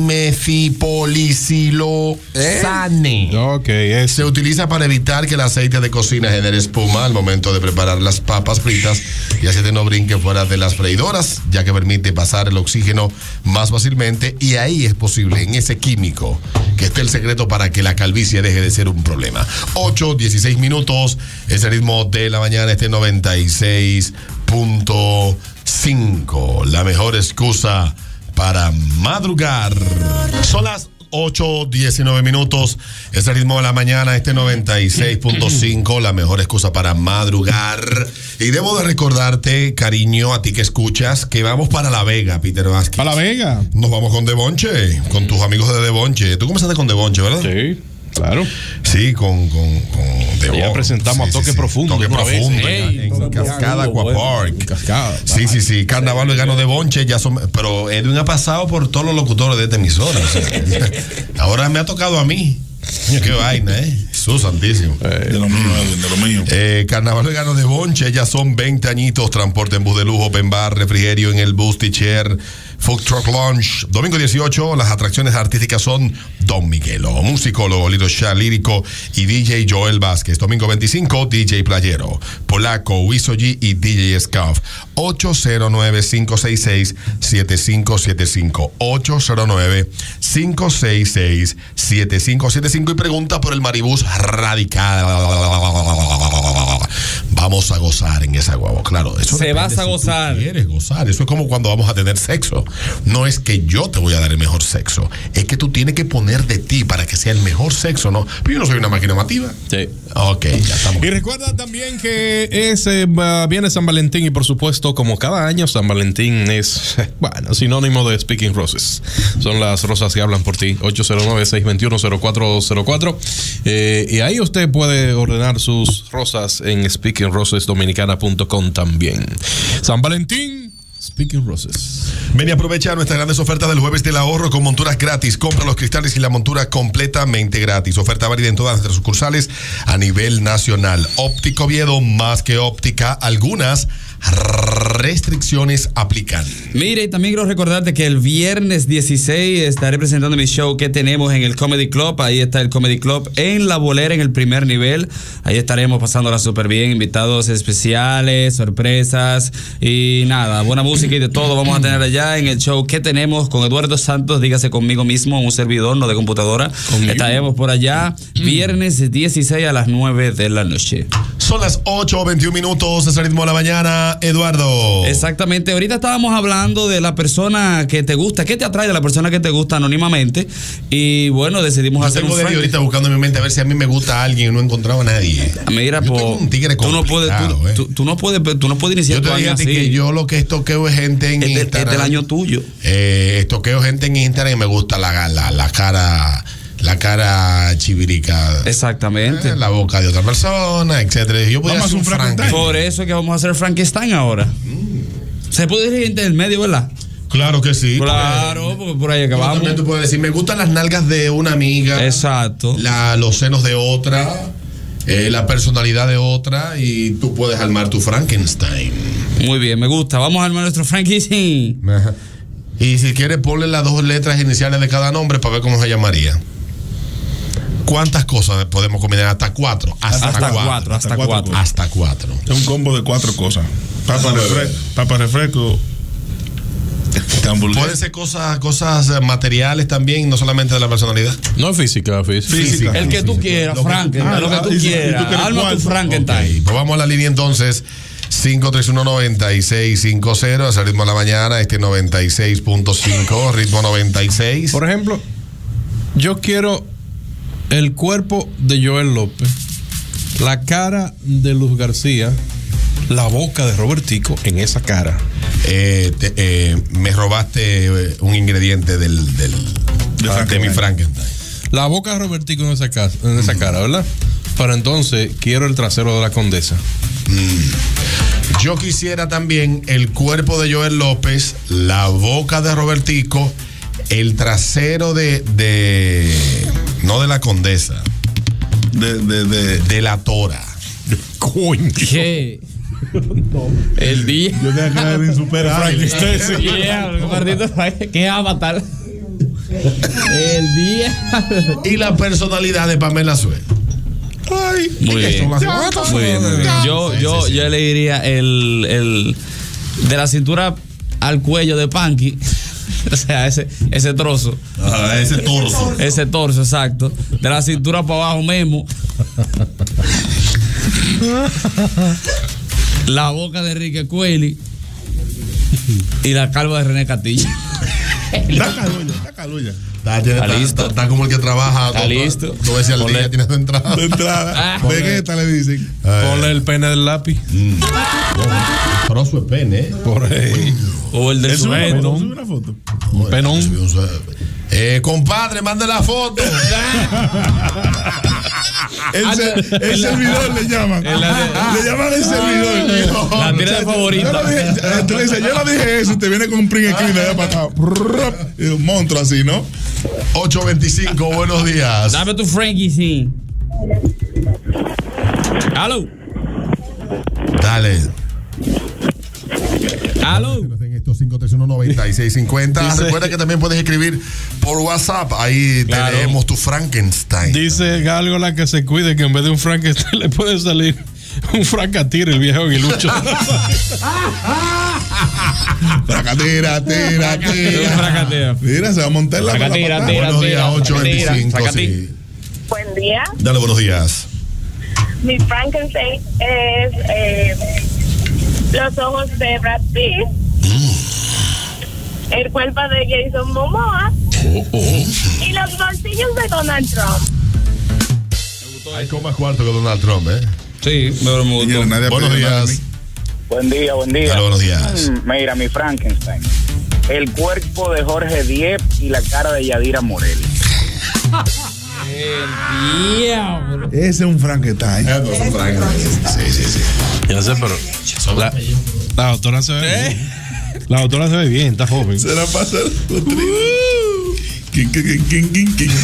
dimethipolicilosane. ¿Eh? Ok, es. Se utiliza para evitar que el aceite de cocina genere espuma al momento de preparar las papas fritas y así no brinque fuera de las freidoras, ya que permite pasar el oxígeno más fácilmente, y ahí es posible, en ese químico, que esté el secreto para que la calvicie deje de ser un problema. ocho, dieciséis minutos, ese ritmo de la mañana, este noventa y seis punto cinco, la mejor excusa para madrugar. Son las ocho, diecinueve minutos, ese ritmo de la mañana, este noventa y seis punto cinco, la mejor excusa para madrugar. Y debo de recordarte, cariño, a ti que escuchas, que vamos para La Vega, Peter Vázquez. ¿Para La Vega? Nos vamos con Devonche, con tus amigos de Devonche. Tú comenzaste con Devonche, ¿verdad? Sí. Claro. Sí, con, con, con Devon. Ya presentamos sí, a Toque sí, Profundo. Toque Profundo Hey, en, en Cascada Aquapark. Cascada. Sí, sí, sí. Carnaval vegano de Bonche, ya son. Pero Edwin ha pasado por todos los locutores de esta emisora. O sea, ahora me ha tocado a mí. Coño, qué vaina, ¿eh? Jesús santísimo. De lo mío, Edwin, de lo mío. Eh, Carnaval vegano de Bonche, ya son veinte añitos. Transporte en bus de lujo, open bar, refrigerio en el bus, t-shirt, food truck lunch. Domingo dieciocho, las atracciones artísticas son Don Miguelo, musicólogo, Lito Shah, lírico, y D J Joel Vázquez. Domingo veinticinco, D J Playero, Polaco, Wiso G y D J Scuff. ocho cero nueve, cinco seis seis, siete cinco siete cinco. ocho cero nueve, cinco seis seis, siete cinco siete cinco. Y pregunta por el Maribús Radical. Vamos a gozar en esa guagua. Claro, eso se vas a si gozar. Quieres gozar. Eso es como cuando vamos a tener sexo. No es que yo te voy a dar el mejor sexo, es que tú tienes que poner de ti para que sea el mejor sexo, ¿no? Pero yo no soy una máquina mativa. Sí. Ok, ya estamos. Y recuerda también que es, eh, viene San Valentín y por supuesto, como cada año, San Valentín es, bueno, sinónimo de Speaking Roses. Son las rosas que hablan por ti. ocho cero nueve, seis dos uno, cero cuatro cero cuatro. Eh, y ahí usted puede ordenar sus rosas en speaking roses dominicana punto com también. San Valentín, Speaking Roses. Ven y aprovecha nuestras grandes ofertas del jueves del ahorro con monturas gratis. Compra los cristales y la montura completamente gratis. Oferta válida en todas nuestras sucursales a nivel nacional. Óptico Oviedo, más que óptica, algunas restricciones aplican. Mire, y también quiero recordarte que el viernes dieciséis estaré presentando mi show que tenemos en el Comedy Club. Ahí está el Comedy Club en La Bolera, en el primer nivel. Ahí estaremos pasándola súper bien, invitados especiales, sorpresas y nada, buena música y de todo vamos a tener allá en el show que tenemos con Eduardo Santos, dígase conmigo mismo, un servidor, no de computadora. ¿Conmigo? Estaremos por allá viernes dieciséis a las nueve de la noche. Son las ocho o veintiún minutos, es el ritmo de la mañana, Eduardo. Exactamente, ahorita estábamos hablando de la persona que te gusta, ¿qué te atrae de la persona que te gusta anónimamente? Y bueno, decidimos Yo hacer tengo un de Frankie. ahorita buscando en mi mente a ver si a mí me gusta alguien y no he encontrado a nadie. Mira, Yo po, tengo un tigre tú no puedes, tú, complicado, eh. tú- tú no puedes, tú no puedes iniciar Yo te tu dije año a ti así. que yo lo que estoqueo es gente en Es de- es Instagram. del año tuyo. Eh, estoqueo gente en Instagram y me gusta la, la, la cara, la cara chivirica. Exactamente. Eh, la boca de otra persona, etcétera. Yo podía Vamos hacer a un un Frankenstein. Por eso es que vamos a hacer Frankenstein ahora. Se puede ir gente del medio, ¿verdad? Claro que sí. Claro, porque por ahí es que Pero vamos. también tú puedes decir, me gustan las nalgas de una amiga. Exacto. La, los senos de otra. eh, la personalidad de otra. Y tú puedes armar tu Frankenstein. Muy bien, me gusta. Vamos a armar nuestro Frankenstein. Ajá. Y si quieres, ponle las dos letras iniciales de cada nombre para ver cómo se llamaría. ¿Cuántas cosas podemos combinar? Hasta cuatro. Hasta, Hasta cuatro. cuatro, hasta cuatro. Hasta cuatro. Es un combo de cuatro cosas. Papa, Déjame refre- ver. papa refresco. Pueden ser cosas, cosas eh, materiales también, no solamente de la personalidad. No es física, física. Física. El que tú quieras, Lo que- Frankenstein, Ah, lo que ah, tú y si- y quieras. tú quieres Arma tu cuál? Frankenstein. Ok, pues vamos a la línea entonces. cinco tres uno, nueve seis cinco cero, es el ritmo de la mañana, este noventa y seis punto cinco, ritmo noventa y seis. Por ejemplo, yo quiero el cuerpo de Joel López, la cara de Luz García, la boca de Robertico en esa cara. Eh, te- eh, me robaste eh, un ingrediente del, del de, de mi Frankenstein. La boca de Robertico en esa, casa, en esa cara, ¿verdad? Pero entonces quiero el trasero de la condesa. Mm. Yo quisiera también el cuerpo de Joel López, la boca de Robertico, el trasero de, de no de la condesa, de, de, de, de la tora. Coño. ¿Qué? El día. Yo tengo que caer insuperable. ¿Qué avatar? El día. Y la personalidad de Pamela Suez. Ay, Muy ¿qué bien. son las fotos? Muy bien, muy bien. Yo, Sí, yo, sí, sí. yo le diría el, el de la cintura al cuello de Panky. O sea, ese, ese trozo. Ah, ese torso. Ese torso, exacto. De la cintura para abajo, Memo. La boca de Enrique Cueli. Y la calva de René Castillo. Está calulla, está calulla. Está, tiene- Está está- listo. está- está como el que trabaja. Está todo- listo. Dos veces al Ponle- día tienes tu entrada. De entrada. Ah. Vegeta le dicen. Ponle el pene del lápiz. Trozo de pene, ¿eh? Por ahí. O el del Él sube una sujeto. foto, sube una foto. Un penón. Eh, compadre, mande la foto. El, ser- el servidor le llaman. El- la- Le llaman el servidor. La tira de favorita. Yo no dije, tú le dices, yo no dije eso. Te viene con un print screen de allá para acá. Y un monstruo así, ¿no? ocho veinticinco, buenos días. Dame tu Frankie, sí. Aló. Dale. Aló. En estos cinco tres uno, nueve seis cinco cero. Dice- Recuerda que también puedes escribir por WhatsApp. Ahí Claro. tenemos tu Frankenstein. Dice Gálgola que se cuide, que en vez de un Frankenstein le puede salir un Francatir, el viejo aguilucho. Fracatira, tira, tira. Fracatira. Mira, se va a montar la Fracatira, la- tira, Buenos días, tira, ocho fracatira, veinticinco. fracatira. Sí. Buen día. Dale, buenos días. Mi Frankenstein es eh, los ojos de Brad Pitt, el cuerpo de Jason Momoa y los bolsillos de Donald Trump. Hay con más cuarto que Donald Trump, ¿eh? Sí, pero me Señores, gustó. nadie ha Buenos pedido nada de días. mí. Buen día, buen día. Dale, buenos días. Mm, Mira, mi Frankenstein. El cuerpo de Jorge Diep y la cara de Yadira Morel. El diablo. Ese es un Frankenstein. Sí, sí, sí. Ya sé, pero la, la doctora se ve bien. La doctora se ve bien, está joven. Se la pasa los tríos. Quin, quin, quin, quin, quin, quin.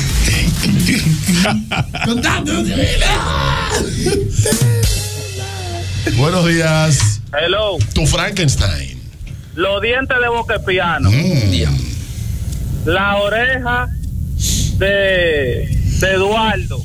Buenos días. Hello. Tu Frankenstein. Los dientes de Boca Piano. Mm. La oreja de, de Eduardo.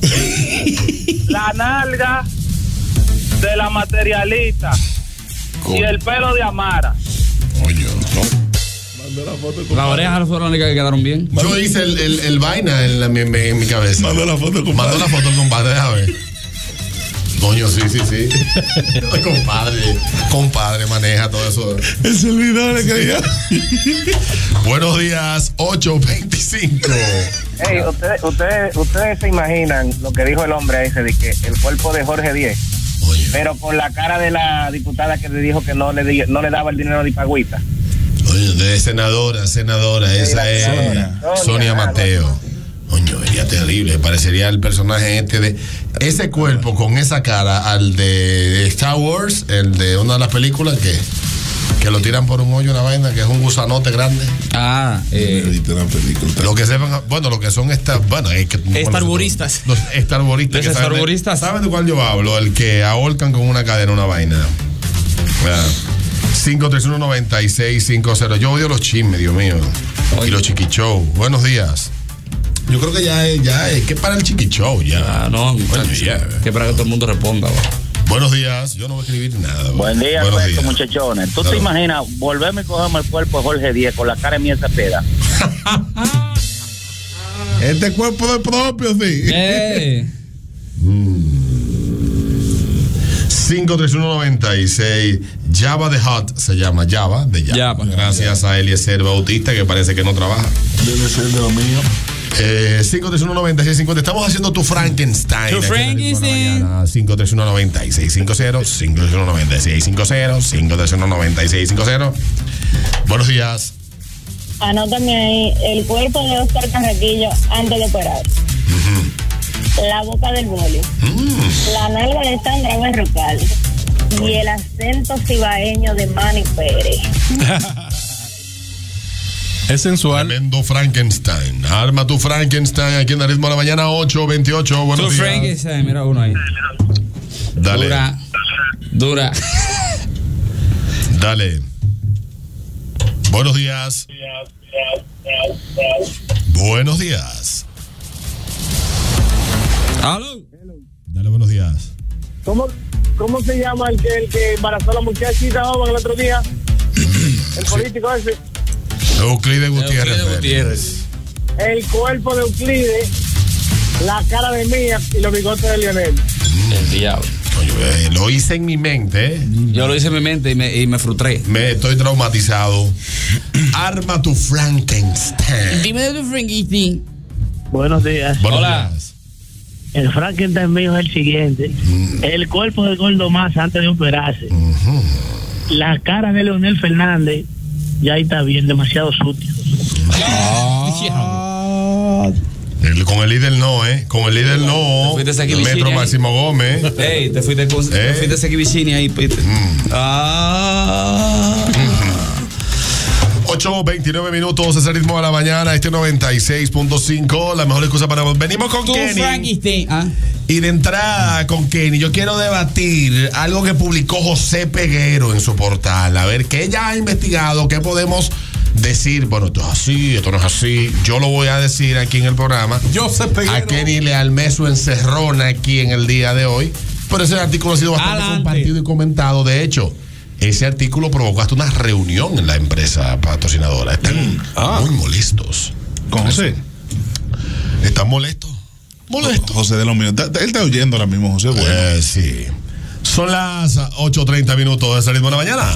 La nalga de la materialista. Y el pelo de Amara. Coño. Las orejas fueron las únicas que quedaron bien. Yo hice el, el, el vaina en, la- en mi, en mi cabeza. Mandó la foto, compadre. Mandó la foto, compadre. A ver. Coño, sí, sí, sí. compadre, compadre, maneja todo eso. El servidor le caía. Buenos días, ocho veinticinco. Hey, ustedes, ustedes, ustedes se imaginan lo que dijo el hombre ese de que el cuerpo de Jorge Diez, Oye. pero con la cara de la diputada que le dijo que no le, di, no le daba el dinero de Pagüita. Oye, de senadora, senadora, sí, esa es Sonia, Sonia, Sonia Mateo. Coño, sería terrible, parecería el personaje este de ese cuerpo con esa cara al de Star Wars, el de una de las películas que, que lo tiran por un hoyo, una vaina, que es un gusanote grande. Ah, eh, lo que sepan, bueno, lo que son estas, bueno, es que Star Waristas. Los Star Waristas. Los Star Waristas. ¿Saben de cuál yo hablo? El que ahorcan con una cadena una vaina. cinco tres uno, nueve seis cinco cero. Yo odio los chismes, Dios mío. Oye. Y los chiquichou. Buenos días. Yo creo que ya es, ya es que para el chiquichou ya. Ah, no, bueno, ya, que para que todo el mundo responda. ¿Va? Buenos días, yo no voy a escribir nada. Buen día, Buenos Alberto, días. muchachones. ¿Tú Claro. te imaginas volverme a cogerme el cuerpo de Jorge Diez con la cara de Miel Cepeda? Este cuerpo de propio, sí. Eh. cinco tres uno, nueve seis Java de Hot se llama Java de Java. Java. Gracias a Eliezer Bautista, que parece que no trabaja. Debe ser de lo mío. Eh, cinco tres uno, nueve seis cinco cero. Estamos haciendo tu Frankenstein. Tu Frankenstein. cinco tres uno, nueve seis cinco cero cinco tres uno, nueve seis cinco cero cinco tres uno, nueve seis cinco cero. Buenos días. Anótame ahí el cuerpo de Oscar Carraquillo antes de operar. Uh-huh. La boca del boli. Mm. La nalga de Sandra Berrocal. Y el acento cibaeño de Manny Pérez. Es sensual. Tremendo Frankenstein. Arma tu Frankenstein aquí en el ritmo de la mañana, ocho veintiocho. Buenos tu días. Frankenstein, mira uno ahí. Dale. Dura. Dura. Dale. Buenos días. Buenos días. Aló. Dale, buenos días. ¿Cómo, cómo se llama el que, el que embarazó a la muchachita el otro día? El político ese. Euclides Gutiérrez. Euclides Gutiérrez. El cuerpo de Euclides, la cara de Mía y los bigotes de Lionel. El diablo. Oye, eh, lo hice en mi mente, ¿eh? Yo lo hice en mi mente y me, y me frustré. Me estoy traumatizado. Arma tu Frankenstein. Dime de tu Frankenstein. Buenos días. Buenos Hola. días. El Frankenstein mío es el siguiente. Mm. El cuerpo de Gordo Más antes de operarse. Uh-huh. La cara de Leonel Fernández ya está bien, demasiado sutil. Ah. El, con el líder no, ¿eh? Con el líder no. Metro Máximo Gómez. Ey, te fuiste con, ¿Eh? te fuiste a Seguivicini ahí. Mm. Ah. ocho veintinueve minutos, ese ritmo de la mañana, este noventa y seis punto cinco, la mejor excusa para... Venimos con Tú, Kenny. Frankenstein. ¿Ah? Y de entrada con Kenny, yo quiero debatir algo que publicó José Peguero en su portal. A ver, ¿qué ella ha investigado? ¿Qué podemos decir? Bueno, esto es así, esto no es así. Yo lo voy a decir aquí en el programa. José Peguero. A Kenny le almé su encerrona aquí en el día de hoy. Pero ese artículo ha sido bastante Adelante. compartido y comentado. De hecho, ese artículo provocó hasta una reunión en la empresa patrocinadora. Están mm. ah. muy molestos. ¿Con José? ¿Están molestos? Molesto. José de lo mío. Él está oyendo ahora mismo, José. Bueno. Eh, sí. Son las ocho treinta minutos de ese ritmo de la mañana.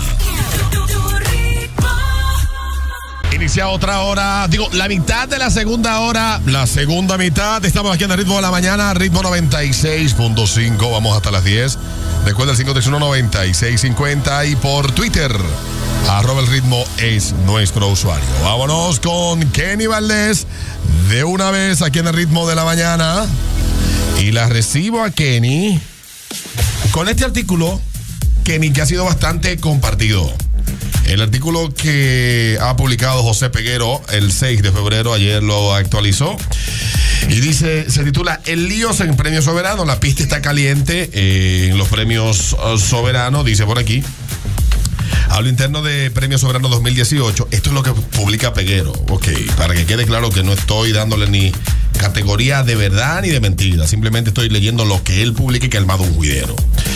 Inicia otra hora, digo, la mitad de la segunda hora, la segunda mitad. Estamos aquí en el ritmo de la mañana, ritmo noventa y seis punto cinco. Vamos hasta las diez. Recuerda el cinco tres uno, nueve seis cinco cero y por Twitter, arroba el ritmo es nuestro usuario. Vámonos con Kenny Valdés de una vez aquí en el ritmo de la mañana. Y la recibo a Kenny con este artículo, Kenny, que ha sido bastante compartido. El artículo que ha publicado José Peguero el seis de febrero, ayer lo actualizó. Y dice, se titula El lío en Premio Soberano. La pista está caliente eh, en los premios uh, Soberano, dice por aquí. Hablo interno de Premio Soberano dos mil dieciocho. Esto es lo que publica Peguero. Ok, para que quede claro que no estoy dándole ni categoría de verdad ni de mentira. Simplemente estoy leyendo lo que él publica y que ha armado un juidero.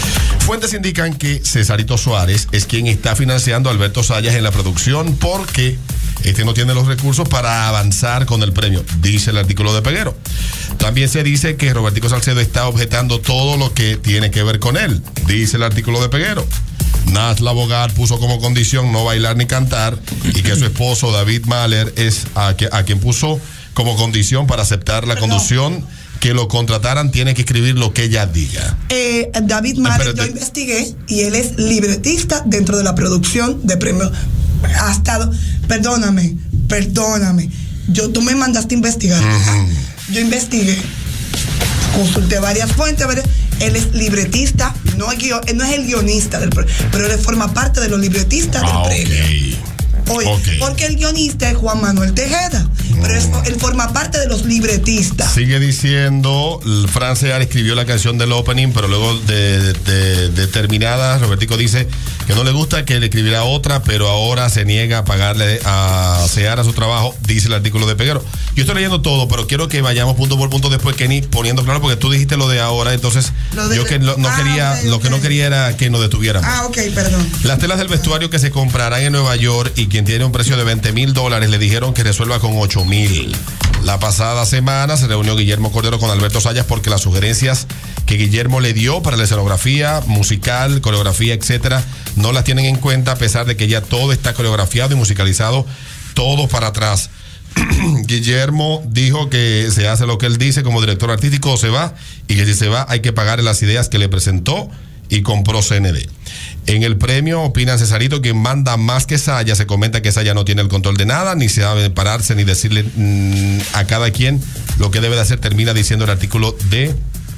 Fuentes indican que Cesarito Suárez es quien está financiando a Alberto Sayas en la producción porque este no tiene los recursos para avanzar con el premio, dice el artículo de Peguero. También se dice que Robertico Salcedo está objetando todo lo que tiene que ver con él, dice el artículo de Peguero. Nasla Bogar puso como condición no bailar ni cantar y que su esposo David Mahler es a, que, a quien puso como condición para aceptar la Perdón. conducción que lo contrataran, tiene que escribir lo que ella diga. Eh, David Mahler, yo investigué y él es libretista dentro de la producción de premios. Ha estado, perdóname, perdóname. Yo, tú me mandaste a investigar. Uh-huh. Yo investigué, consulté varias fuentes, varias, él es libretista, no, es guion, él no es el guionista del premio, pero él forma parte de los libretistas ah, del premio. Okay. Oye, okay. Porque el guionista es Juan Manuel Tejeda, mm. pero es, él forma parte de los libretistas. Sigue diciendo, Fran Seara escribió la canción del opening, pero luego de, de, de terminada, Robertico dice que no le gusta, que le escribirá otra, pero ahora se niega a pagarle a Seara su trabajo, dice el artículo de Peguero. Yo estoy leyendo todo, pero quiero que vayamos punto por punto después, Kenny, poniendo claro, porque tú dijiste lo de ahora, entonces de, yo que lo, no ah, quería, okay, lo okay. que no quería era que nos detuviéramos. Ah, ok, perdón. Las telas del vestuario que se comprarán en Nueva York y quien tiene un precio de veinte mil dólares le dijeron que resuelva con ocho mil. La pasada semana se reunió Guillermo Cordero con Alberto Sayas porque las sugerencias que Guillermo le dio para la escenografía musical, coreografía, etcétera, no las tienen en cuenta a pesar de que ya todo está coreografiado y musicalizado, todo para atrás. Guillermo dijo que se hace lo que él dice como director artístico o se va, y que si se va hay que pagarle las ideas que le presentó y compró C N D. En el premio opinan Cesarito, quien manda más que Sayas. Se comenta que Sayas no tiene el control de nada, ni se sabe pararse ni decirle mmm, a cada quien lo que debe de hacer. Termina diciendo el artículo de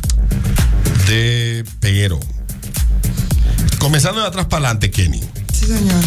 de Peguero. Comenzando de atrás para adelante, Kenny. Sí, señor.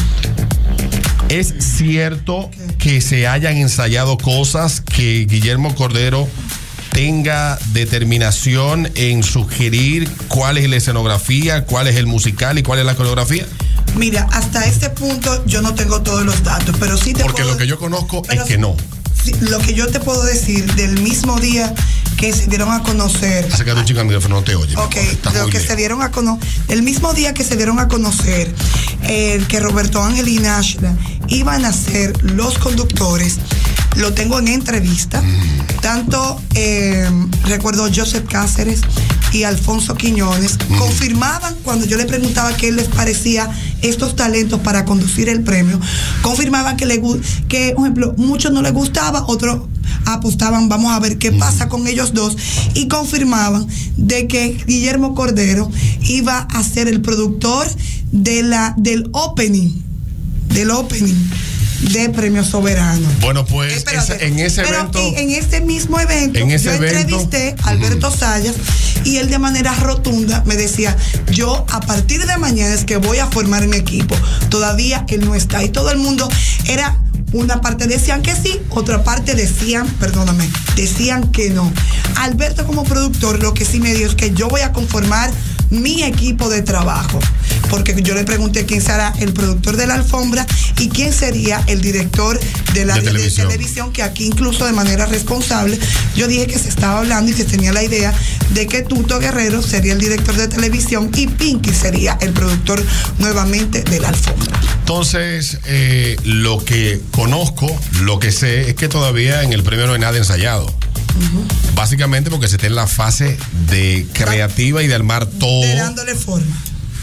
¿Es cierto okay. que se hayan ensayado cosas, que Guillermo Cordero tenga determinación en sugerir cuál es la escenografía, cuál es el musical y cuál es la coreografía? Mira, hasta este punto yo no tengo todos los datos, pero sí te Porque puedo, lo que yo conozco es que no. Sí, lo que yo te puedo decir del mismo día que se dieron a conocer. Acércate un chico al micrófono, no te oye. Ok, lo que se dieron a conocer. El mismo día que se dieron a conocer el eh, que Roberto Ángel y Nashla iban a ser los conductores, lo tengo en entrevista. Mm. Tanto, eh, recuerdo, Joseph Cáceres y Alfonso Quiñones mm. confirmaban cuando yo le preguntaba qué les parecía estos talentos para conducir el premio, confirmaban que, le, que por ejemplo, muchos no les gustaba, otros apostaban, vamos a ver qué mm. pasa con ellos dos, y confirmaban de que Guillermo Cordero iba a ser el productor de la, del opening, del opening de Premio Soberano. Bueno, pues Espérate, en ese pero evento. En, en ese mismo evento, en ese yo evento, entrevisté a Alberto uh-huh. Sayas y él de manera rotunda me decía: yo a partir de mañana es que voy a formar mi equipo. Todavía él no está. Y todo el mundo era. Una parte decían que sí, otra parte decían, perdóname, decían que no. Alberto como productor lo que sí me dijo es que yo voy a conformar mi equipo de trabajo, porque yo le pregunté quién será el productor de la alfombra y quién sería el director de la de televisión. de televisión, que aquí incluso de manera responsable yo dije que se estaba hablando y que tenía la idea de que Tuto Guerrero sería el director de televisión y Pinky sería el productor nuevamente de la alfombra. Entonces, eh, lo que conozco, lo que sé es que todavía en el premio no hay nada ensayado. Uh-huh. Básicamente porque se está en la fase de creativa y de armar todo. De dándole forma.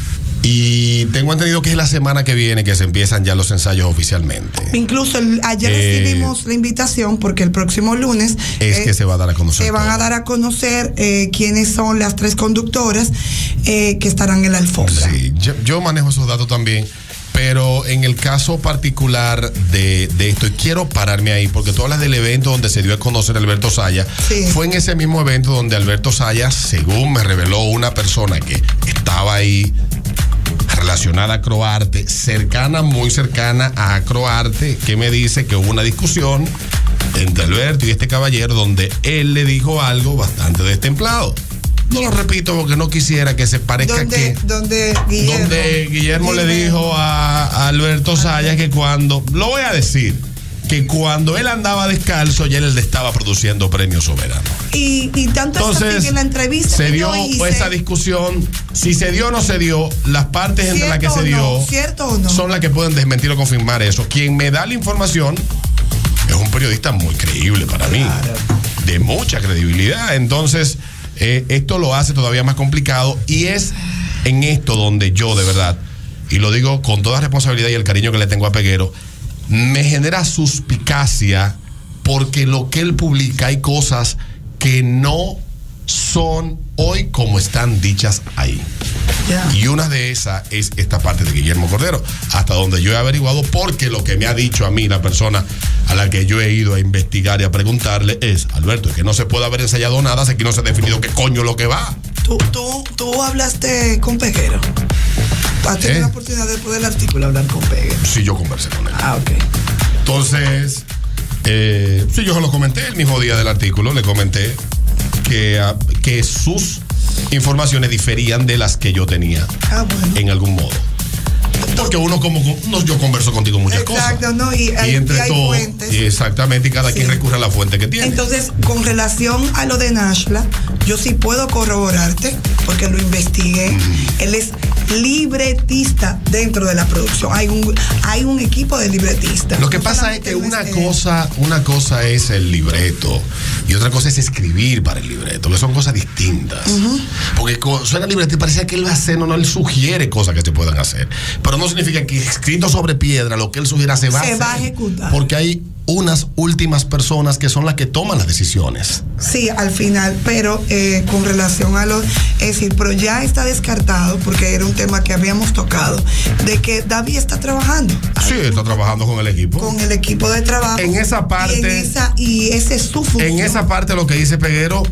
Y tengo entendido que es la semana que viene que se empiezan ya los ensayos oficialmente. Incluso el, ayer eh, recibimos la invitación porque el próximo lunes es eh, que se va a dar a conocer. Se van todo. a dar a conocer eh, quiénes son las tres conductoras eh, que estarán en la alfombra. Sí, yo, yo manejo esos datos también. Pero en el caso particular de, de esto, y quiero pararme ahí, porque tú hablas del evento donde se dio a conocer a Alberto Sayas, sí. Fue en ese mismo evento donde Alberto Sayas, según me reveló una persona que estaba ahí relacionada a Croarte, cercana, muy cercana a Croarte, que me dice que hubo una discusión entre Alberto y este caballero donde él le dijo algo bastante destemplado. No lo repito porque no quisiera que se parezca donde, que donde Guillermo, donde Guillermo le dijo a, a Alberto Sayas que cuando, lo voy a decir, que cuando él andaba descalzo ya él le estaba produciendo Premio Soberano. Y, y tanto Entonces, es así que en la entrevista se que dio yo hice, esa discusión. Si se dio o no se dio, las partes entre las que se dio no, ¿cierto o no? son las que pueden desmentir o confirmar eso. Quien me da la información es un periodista muy creíble para mí, claro, de mucha credibilidad. Entonces, eh, esto lo hace todavía más complicado y es en esto donde yo, de verdad, y lo digo con toda responsabilidad y el cariño que le tengo a Peguero, me genera suspicacia porque lo que él publica hay cosas que no son hoy como están dichas ahí. Yeah. Y una de esas es esta parte de Guillermo Cordero, hasta donde yo he averiguado, porque lo que me ha dicho a mí la persona a la que yo he ido a investigar y a preguntarle es: Alberto, es que no se puede haber ensayado nada, aquí no se ha definido qué coño lo que va. Tú, tú, tú hablaste con Peguero. ¿Has tenido ¿Eh? la oportunidad después del artículo hablar con Peguero? Sí, yo conversé con él. Ah, ok. Entonces, eh, sí, yo se lo comenté el mismo día del artículo, le comenté que, uh, que sus informaciones diferían de las que yo tenía, ah, bueno, en algún modo. Porque uno como uno, yo converso contigo muchas Exacto, cosas. ¿no? Y, y entre y hay todos, fuentes. Y exactamente, y cada sí. quien recurre a la fuente que tiene. Entonces, con relación a lo de Nashla, yo sí puedo corroborarte, porque lo investigué. Mm. Él es libretista dentro de la producción. Hay un, hay un equipo de libretistas. Lo que no pasa es que una cosa, una cosa es el libreto y otra cosa es escribir para el libreto, que son cosas distintas. Uh-huh. Porque suena libreto y parece que él va a hacer, no, no, él sugiere cosas que se puedan hacer. Pero no significa que escrito sobre piedra lo que él sugiera se va se a hacer. va a ejecutar. Porque hay unas últimas personas que son las que toman las decisiones. Sí, al final, pero eh, con relación a lo, es decir, pero ya está descartado, porque era un tema que habíamos tocado, de que David está trabajando. Sí, está trabajando con el equipo. Con el equipo de trabajo. En esa parte. Y, en esa, y ese es su función. En esa parte lo que dice Peguero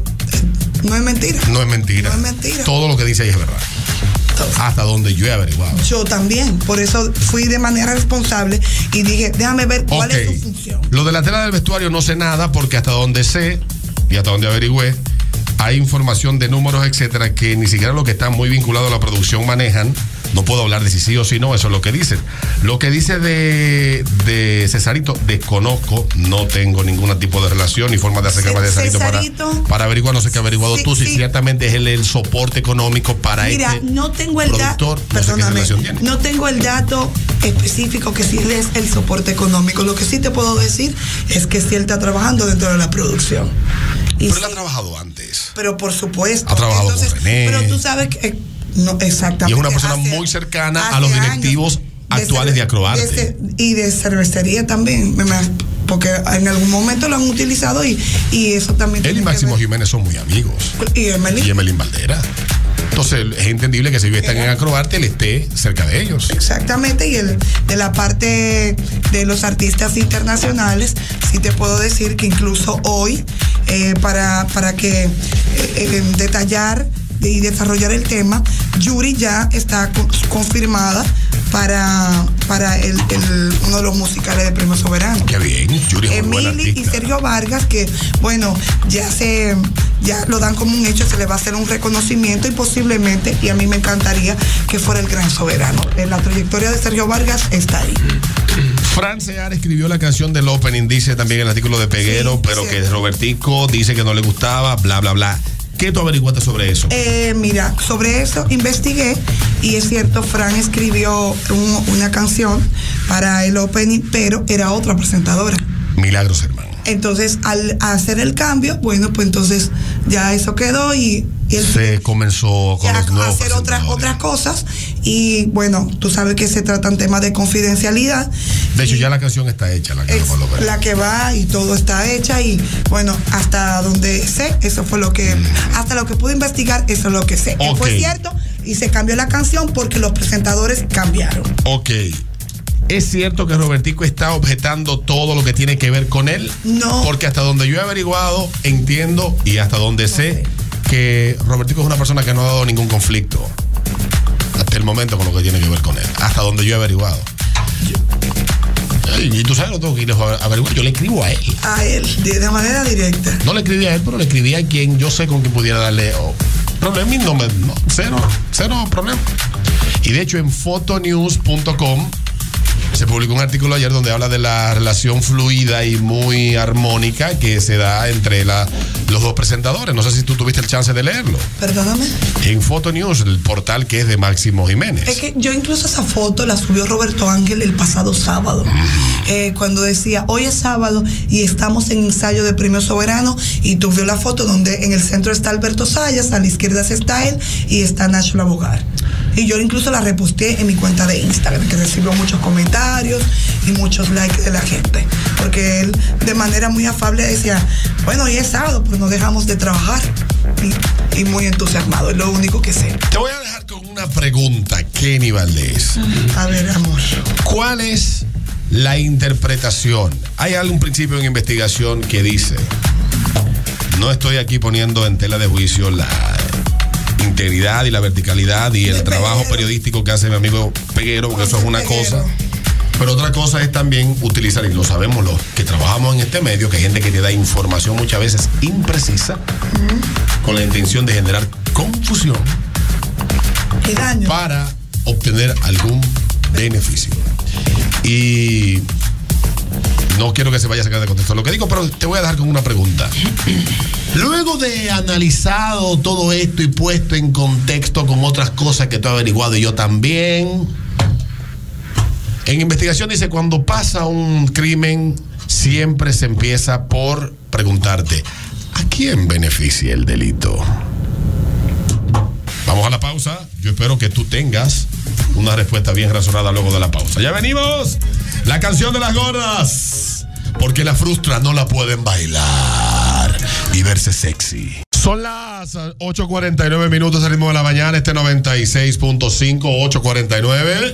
no es mentira. No es mentira. No es mentira. Todo lo que dice ahí es verdad. Hasta donde yo he averiguado. Yo también, por eso fui de manera responsable y dije, déjame ver cuál okay. es su función. Lo de la tela del vestuario no sé nada, porque hasta donde sé y hasta donde averigüé, hay información de números, etcétera, que ni siquiera los que están muy vinculados a la producción manejan. No puedo hablar de si sí o si no, eso es lo que dicen. Lo que dice de, de Cesarito, desconozco, no tengo ningún tipo de relación ni forma de acercarme a Cesarito, Cesarito para, para averiguar, no sé qué ha averiguado sí, tú, si sí. ciertamente es el, el soporte económico para Mira, este no tengo el productor, dato, perdóname, no, no tengo el dato específico que sí es el soporte económico. Lo que sí te puedo decir es que sí él está trabajando dentro de la producción. Y pero sí, él ha trabajado antes. Pero por supuesto. Ha trabajado Entonces, con René. Pero tú sabes que... Eh, No, exactamente. Y es una persona hace, muy cercana a los directivos actuales de, de Acroarte. De, y de cervecería también, porque en algún momento lo han utilizado y, y eso también. Él y Máximo Jiménez son muy amigos. Y Emelín. Y Emelín Valdera. Entonces es entendible que si están en Acroarte, él esté cerca de ellos. Exactamente, y el, de la parte de los artistas internacionales, sí te puedo decir que incluso hoy, eh, para, para que eh, eh, detallar y desarrollar el tema, Yuri ya está confirmada para, para el, el, uno de los musicales de Premio Soberano. Qué bien, Yuri es muy buena artista. Y Sergio Vargas, que bueno, ya se ya lo dan como un hecho, se le va a hacer un reconocimiento y posiblemente, y a mí me encantaría que fuera el Gran Soberano. En la trayectoria de Sergio Vargas está ahí. Fran Sear escribió la canción del opening, dice también en el artículo de Peguero, sí, pero sí. que Robertico dice que no le gustaba, bla, bla, bla. ¿Qué tú averiguaste sobre eso? Eh, mira, sobre eso investigué y es cierto, Fran escribió un, una canción para el opening, pero era otra presentadora. Milagros, hermano. Entonces, al hacer el cambio, bueno, pues entonces ya eso quedó y... y él se comenzó con los nuevos a hacer otras otras cosas y bueno, tú sabes que se tratan temas de confidencialidad. De hecho, ya la canción está hecha, la que, es, la que va y todo está hecha y bueno, hasta donde sé, eso fue lo que, mm. hasta lo que pude investigar, eso es lo que sé. Okay. Que fue cierto y se cambió la canción porque los presentadores cambiaron. Ok. ¿Es cierto que Robertico está objetando todo lo que tiene que ver con él? No. Porque hasta donde yo he averiguado, entiendo y hasta donde no sé, sé que Robertico es una persona que no ha dado ningún conflicto hasta el momento con lo que tiene que ver con él. Hasta donde yo he averiguado. Yo, y tú sabes, lo tengo que ir a averiguar. Yo le escribo a él. A él, de, de manera directa. No le escribí a él, pero le escribí a quien yo sé con quien pudiera darle oh, problema. No, no, cero, cero problema. Y de hecho en fotonews punto com se publicó un artículo ayer donde habla de la relación fluida y muy armónica que se da entre la, los dos presentadores. No sé si tú tuviste el chance de leerlo. Perdóname. En Foto News, el portal que es de Máximo Jiménez. Es que yo incluso esa foto la subió Roberto Ángel el pasado sábado, mm. eh, cuando decía, hoy es sábado y estamos en ensayo de Premio Soberano, y tú vio la foto donde en el centro está Alberto Sayas, a la izquierda está él y está Nacho Labogar. Y yo incluso la reposteé en mi cuenta de Instagram, que recibió muchos comentarios y muchos likes de la gente, porque él de manera muy afable decía, bueno, hoy es sábado, pero no dejamos de trabajar, y, y muy entusiasmado, es lo único que sé. Te voy a dejar con una pregunta, Kenny Valdés. A ver, amor, ¿cuál es la interpretación? Hay algún principio en investigación que dice, no estoy aquí poniendo en tela de juicio la integridad y la verticalidad y el trabajo periodístico que hace mi amigo Peguero, porque eso es una cosa, pero otra cosa es también utilizar, y lo sabemos los que trabajamos en este medio, que hay gente que te da información muchas veces imprecisa, uh-huh, con la intención de generar confusión y daño para obtener algún beneficio. Y no quiero que se vaya a sacar de contexto lo que digo, pero te voy a dejar con una pregunta. Luego de analizado todo esto y puesto en contexto con otras cosas que tú has averiguado y yo también, en investigación dice, cuando pasa un crimen, siempre se empieza por preguntarte, ¿a quién beneficia el delito? Vamos a la pausa. Yo espero que tú tengas una respuesta bien razonada luego de la pausa. ¡Ya venimos! La canción de las gordas. Porque la frustra no la pueden bailar y verse sexy. Son las ocho cuarenta y nueve minutos al ritmo de la mañana. Este noventa y seis punto cinco, ocho cuarenta y nueve.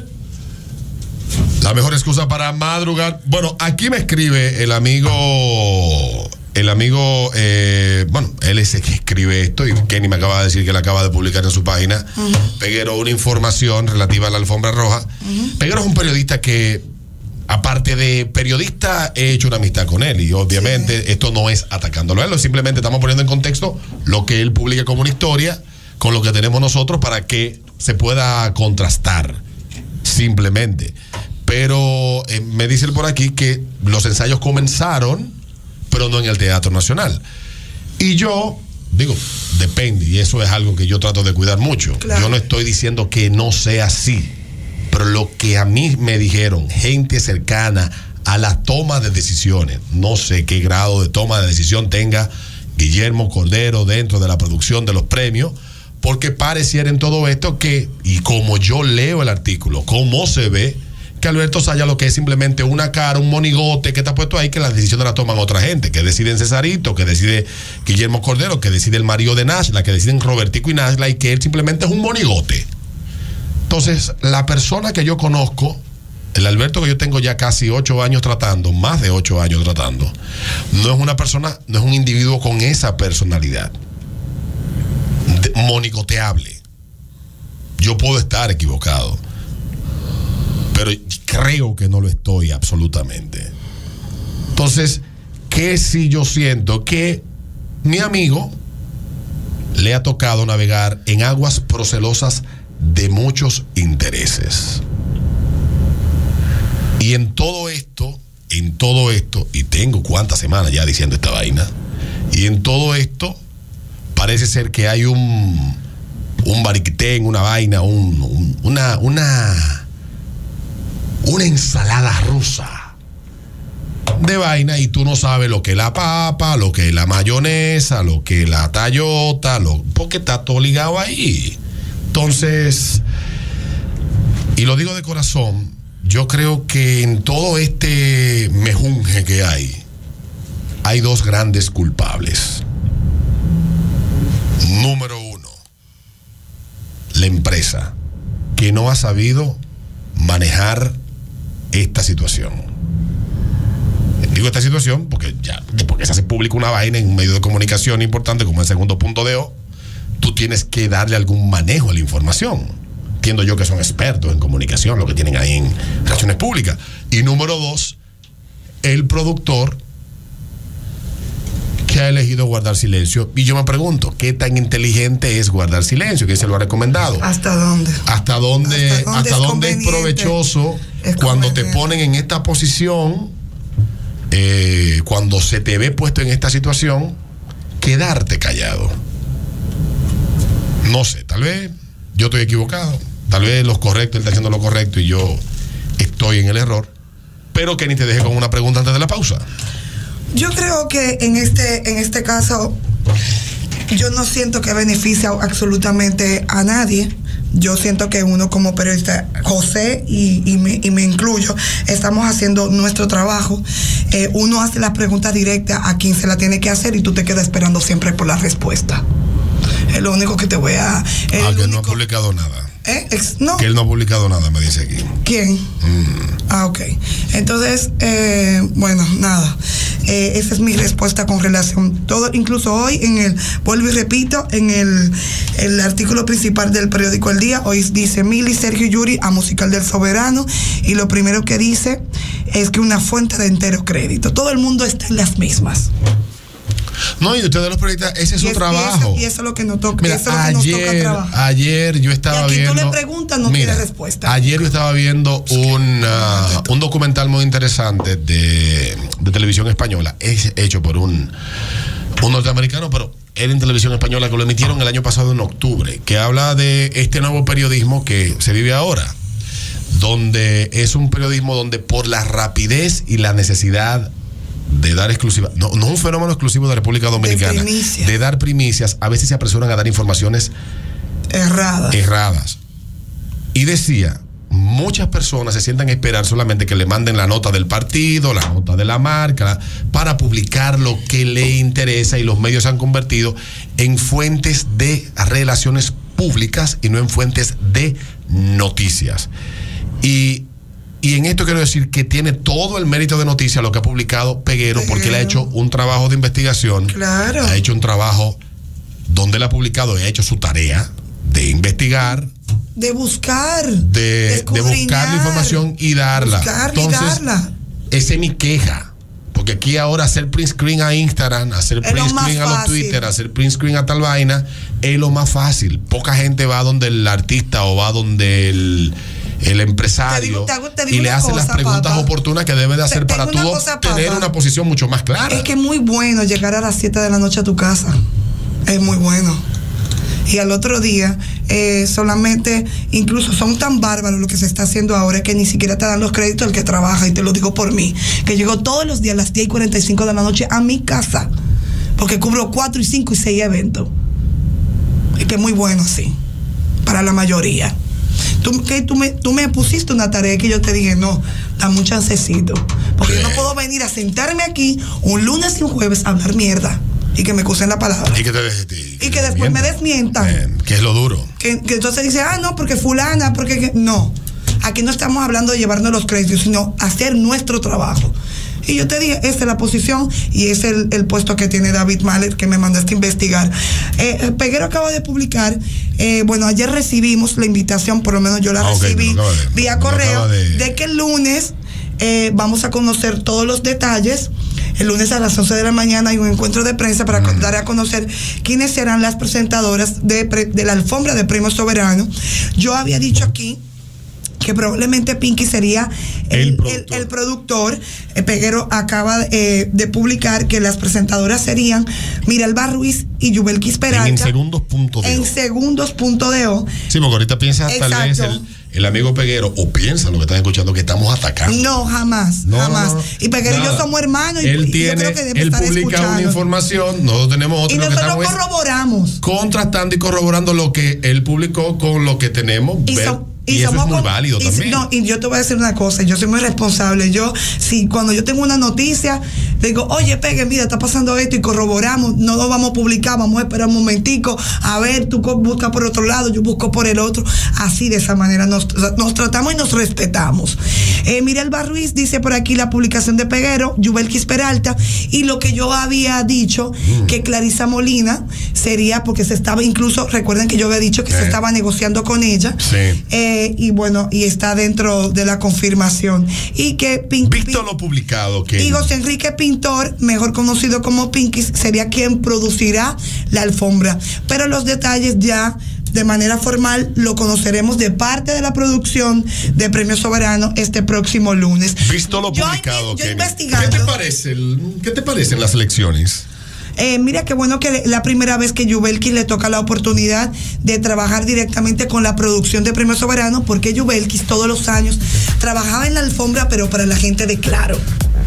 La mejor excusa para madrugar. Bueno, aquí me escribe el amigo... El amigo, eh, bueno, él es el que escribe esto, y Kenny me acaba de decir que él acaba de publicar en su página, uh-huh, Peguero, una información relativa a la alfombra roja. Uh-huh. Peguero es un periodista que, aparte de periodista, he hecho una amistad con él, y obviamente sí, esto no es atacándolo a él, simplemente estamos poniendo en contexto lo que él publica como una historia con lo que tenemos nosotros para que se pueda contrastar, simplemente. Pero eh, me dice él por aquí que los ensayos comenzaron, pero no en el Teatro Nacional. Y yo digo, depende, y eso es algo que yo trato de cuidar mucho. Claro. Yo no estoy diciendo que no sea así, pero lo que a mí me dijeron, gente cercana a la toma de decisiones, no sé qué grado de toma de decisión tenga Guillermo Cordero dentro de la producción de los premios, porque pareciera en todo esto que, y como yo leo el artículo, como se ve, que Alberto Sayas lo que es simplemente una cara, un monigote que está puesto ahí, que las decisiones las toman otra gente, que deciden Cesarito, que decide Guillermo Cordero, que decide el marido de Nashla, que deciden Robertico y Nashla, y que él simplemente es un monigote. Entonces, la persona que yo conozco, el Alberto que yo tengo ya casi ocho años tratando, más de ocho años tratando, no es una persona, no es un individuo con esa personalidad de, monigoteable. Yo puedo estar equivocado, pero creo que no lo estoy absolutamente. Entonces, ¿qué si yo siento que mi amigo le ha tocado navegar en aguas procelosas de muchos intereses? Y en todo esto, en todo esto, y tengo cuántas semanas ya diciendo esta vaina, y en todo esto parece ser que hay un un bariquetén, una vaina, un, un, una, una una ensalada rusa de vaina, y tú no sabes lo que es la papa, lo que es la mayonesa, lo que es la tallota, lo, porque está todo ligado ahí. Entonces, y lo digo de corazón, yo creo que en todo este mejunje que hay, hay dos grandes culpables. Número uno, la empresa, que no ha sabido manejar esta situación. Digo esta situación porque ya, porque se hace público una vaina en un medio de comunicación importante como el Segundo Punto de O, tú tienes que darle algún manejo a la información. Entiendo yo que son expertos en comunicación, lo que tienen ahí en relaciones públicas. Y número dos, el productor que ha elegido guardar silencio. Y yo me pregunto, ¿qué tan inteligente es guardar silencio? ¿Quién se lo ha recomendado? ¿Hasta dónde? ¿Hasta dónde, hasta dónde, hasta es, dónde es provechoso cuando te ponen en esta posición, eh, cuando se te ve puesto en esta situación, quedarte callado. No sé, tal vez yo estoy equivocado, tal vez los correctos, él está haciendo lo correcto y yo estoy en el error. Pero Kenny, te deje con una pregunta antes de la pausa. Yo creo que en este, en este caso, yo no siento que beneficia absolutamente a nadie. Yo siento que uno como periodista, José y, y, me, y me incluyo, estamos haciendo nuestro trabajo. Eh, uno hace las preguntas directas a quien se la tiene que hacer y tú te quedas esperando siempre por la respuesta. Es lo único que te voy a... Ah, que único... no ha publicado nada. ¿Eh? Ex, no. Que él no ha publicado nada, me dice aquí. ¿Quién? Mm. Ah, ok. Entonces, eh, bueno, nada. Eh, esa es mi respuesta con relación. Todo, incluso hoy en el, vuelvo y repito, en el, el artículo principal del periódico El Día, hoy dice Mili, Sergio Yuri a Musical del Soberano, y lo primero que dice es que una fuente de entero crédito. Todo el mundo está en las mismas. No, y ustedes los periodistas, ese es su y es, trabajo. Y eso, y eso es lo que nos toca. Mira, eso es lo que ayer, nos toca trabajar. Ayer yo estaba y a quien viendo. tú le preguntas no mira, tiene respuesta. Ayer yo estaba viendo un, uh, un documental muy interesante de, de televisión española, es hecho por un, un norteamericano, pero era en televisión española, que lo emitieron el año pasado en octubre, que habla de este nuevo periodismo que se vive ahora, donde es un periodismo donde por la rapidez y la necesidad de dar exclusiva, no, no un fenómeno exclusivo de República Dominicana, de, de dar primicias, a veces se apresuran a dar informaciones erradas. erradas. Y decía, muchas personas se sientan a esperar solamente que le manden la nota del partido, la nota de la marca, para publicar lo que le interesa, y los medios se han convertido en fuentes de relaciones públicas y no en fuentes de noticias. Y Y en esto quiero decir que tiene todo el mérito de noticia lo que ha publicado Peguero, Peguero. porque él ha hecho un trabajo de investigación. Claro. Ha hecho un trabajo donde él ha publicado y ha hecho su tarea de investigar. De buscar. De, de buscar la información y darla. Buscarla Entonces, y darla. Esa es mi queja. Porque aquí ahora hacer print screen a Instagram, hacer es print screen a los Twitter, hacer print screen a tal vaina, es lo más fácil. Poca gente va donde el artista o va donde el... el empresario te digo, te hago, te digo y le hace cosa, las preguntas papá. oportunas que debe de hacer te, para tú cosa, tener papá. una posición mucho más clara. Es que es muy bueno llegar a las siete de la noche a tu casa. Es muy bueno. Y al otro día, eh, solamente, incluso son tan bárbaros lo que se está haciendo ahora que ni siquiera te dan los créditos al que trabaja, y te lo digo por mí, que llego todos los días a las diez y cuarenta y cinco de la noche a mi casa, porque cubro cuatro y cinco y seis eventos. Es que es muy bueno, sí, para la mayoría. Tú, que tú, me, tú me pusiste una tarea que yo te dije, no, dame un chancecito. Porque sí. yo no puedo venir a sentarme aquí un lunes y un jueves a hablar mierda. Y que me acusen la palabra. Y que, te, te, y que después me desmientan. Man, que es lo duro. Que, que entonces dice, ah, no, porque fulana, porque... Que... No, aquí no estamos hablando de llevarnos los créditos, sino hacer nuestro trabajo. Y yo te dije, esta es la posición y es el, el puesto que tiene David Mahler, que me mandaste a investigar. Eh, Peguero acaba de publicar, eh, bueno, ayer recibimos la invitación, por lo menos yo la ah, recibí okay, de, vía correo, de... de que el lunes eh, vamos a conocer todos los detalles. El lunes a las once de la mañana hay un encuentro de prensa para mm. dar a conocer quiénes serán las presentadoras de, de la alfombra de Premio Soberano. Yo había dicho aquí que probablemente Pinky sería el, el productor. El, el productor. Eh, Peguero acaba eh, de publicar que las presentadoras serían Miralba Ruiz y Yubelkis Peralta. En segundos punto de En o. segundos punto de o. Sí, porque ahorita piensa Exacto. tal vez el, el amigo Peguero, o piensa lo que están escuchando, que estamos atacando. No, jamás, no, jamás. No, no, y Peguero nada. y yo somos hermanos y, él y tiene, yo creo que debe él estar publica escuchando. Una información, nosotros tenemos otra. Y nosotros lo corroboramos. Contrastando y corroborando lo que él publicó con lo que tenemos. Y ver, so, Y, y eso es muy válido y, también. No, y yo te voy a decir una cosa, yo soy muy responsable. Yo, si cuando yo tengo una noticia, digo, oye, Pegue, mira, está pasando esto, y corroboramos, no lo vamos a publicar, vamos a esperar un momentico, a ver, tú buscas por otro lado, yo busco por el otro. Así, de esa manera, nos, nos tratamos y nos respetamos. Eh, Miralba Ruiz dice por aquí la publicación de Peguero, Yubelkis Peralta, y lo que yo había dicho, mm. que Clarisa Molina sería, porque se estaba incluso, recuerden que yo había dicho que eh. se estaba negociando con ella. Sí. Eh, y bueno, y está dentro de la confirmación. Y que Pinky, Visto lo publicado que y José Enrique Pintor, mejor conocido como Pinky, sería quien producirá la alfombra. Pero los detalles ya de manera formal lo conoceremos de parte de la producción de Premio Soberano este próximo lunes. Visto lo publicado, yo, yo investigando. ¿Qué te parece el, ¿Qué te parecen las elecciones? Eh, mira qué bueno que la primera vez que Yubelki le toca la oportunidad de trabajar directamente con la producción de Premio Soberano, porque Yubelki todos los años trabajaba en la alfombra, pero para la gente de Claro.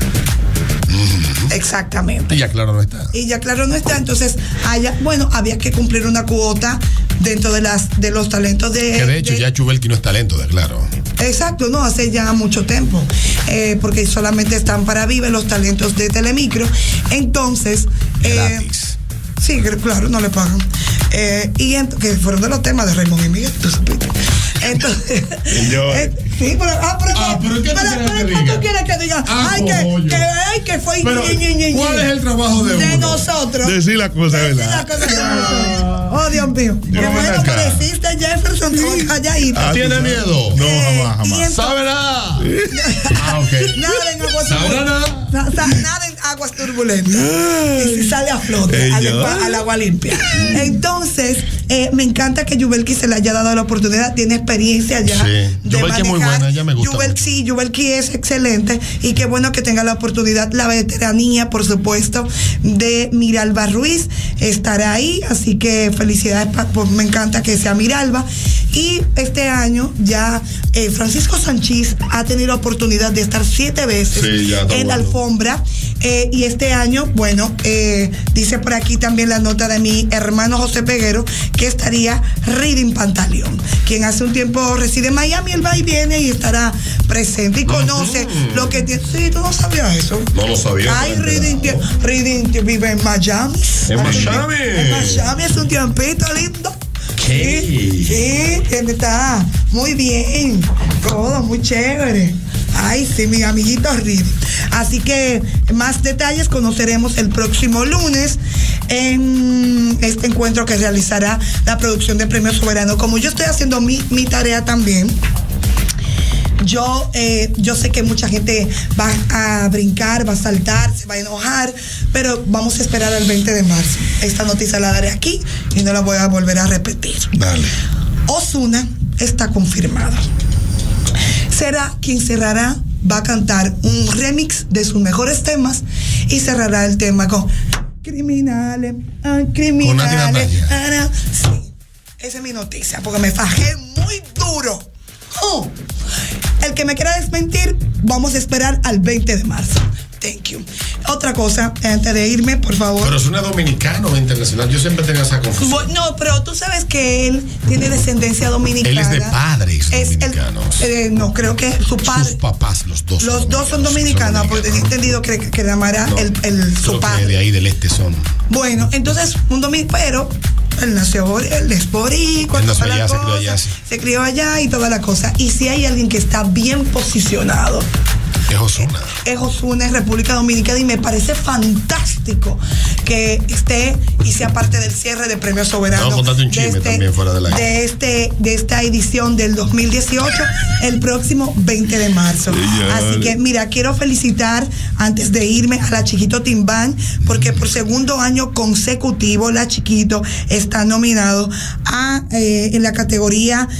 Exactamente. Y ya Claro no está. Y ya Claro no está, entonces haya, bueno, había que cumplir una cuota dentro de las de los talentos de... Que de hecho de, ya Yubelki no es talento de Claro. Exacto, no, hace ya mucho tiempo, eh, porque solamente están para Vive los talentos de Telemicro. Entonces... Gratis. Eh, sí, claro, no le pagan. Eh, y ent- que fueron de los temas de Raymond y Miguel, tú supiste. Entonces... eh, sí, pero... Ah, pero, ah, pero ¿qué tú pero, quieres pero, que ¿qué diga? tú quieres que diga? Ah, ay, que, que, ay, que fue... Pero, ñi, ñi, ñi, ¿cuál ñi. es el trabajo de, de uno? nosotros? Decir la cosa, Decir ¿verdad? la cosa que nosotros. Oh, Dios mío. Qué Yo bueno ven que acá. deciste Jefferson, sí. calladito. Ah, ¿tiene miedo? No, Eh, jamás, y jamás. entonces- ¿Sabe nada? Ah, ok. Nada en aguas ¿Sabrá turbulentas. nada? Na- na- Nada en aguas turbulentas. Y si sale a flote, Ey, al, yo. agua, al agua limpia. Entonces, eh, me encanta que Yubelki se le haya dado la oportunidad. Tiene experiencia ya. Sí. de Yubelki es muy manejar. buena, ella me gusta Yubelki, mucho. sí, Yubelki es excelente. Y qué bueno que tenga la oportunidad. La veteranía, por supuesto, de Miralba Ruiz estará ahí. Así que felicidades. pa- pues, me encanta que sea Miralba. Y este año ya eh, Francisco Sanchís ha tenido la oportunidad de estar siete veces Sí, ya está en la bueno. alfombra. Eh, y este año, bueno, eh, dice por aquí también la nota de mi hermano José Peguero que estaría Reading Pantaleón, quien hace un tiempo reside en Miami. Él va y viene y estará presente y conoce Ujú. lo que tiene. Sí, tú no sabías eso. No lo sabía. Ay, pero Reading, enterado. tie- Reading vive en Miami. ¿En Ay, Miami? En Miami es un tiempito lindo. ¿Qué? Sí, sí, que está muy bien, todo muy chévere. Ay, sí, mi amiguito Reed. Así que más detalles conoceremos el próximo lunes en este encuentro que realizará la producción de Premio Soberano. Como yo estoy haciendo mi, mi tarea también, yo, eh, yo sé que mucha gente va a brincar, va a saltar, se va a enojar, pero vamos a esperar al veinte de marzo. Esta noticia la daré aquí y no la voy a volver a repetir. Dale. Ozuna está confirmado. Será quien cerrará, va a cantar un remix de sus mejores temas y cerrará el tema con criminales, ah, criminales. Ah, sí, esa es mi noticia, porque me fajé muy duro. Oh. El que me quiera desmentir, vamos a esperar al veinte de marzo. Thank you. Otra cosa, antes de irme, por favor. Pero es una dominicana o internacional. Yo siempre tengo esa confusión. Bueno, no, pero tú sabes que él tiene descendencia dominicana. Él es de padres Es el- dominicanos. eh, no, creo que su padre. Sus papás, los dos. Los dos son dominicanos, porque tenía entendido que, que llamara No, el, el, su creo que padre. de ahí del este son. Bueno, entonces, un dominicano, pero él nació, él es boricua, Él nació toda la allá, se crió cosa, allá, sí. se crió allá y toda la cosa. Y si hay alguien que está bien posicionado, Es Ozuna. es Ozuna en República Dominicana, y me parece fantástico que esté y sea parte del cierre de Premio Soberano. Vamos a contarte un de chisme también fuera del aire. de este de esta edición del dos mil dieciocho, el próximo veinte de marzo. ya, Así vale. que mira, quiero felicitar antes de irme a la Chiquito Timbán, porque por segundo año consecutivo la Chiquito está nominado a eh, en la categoría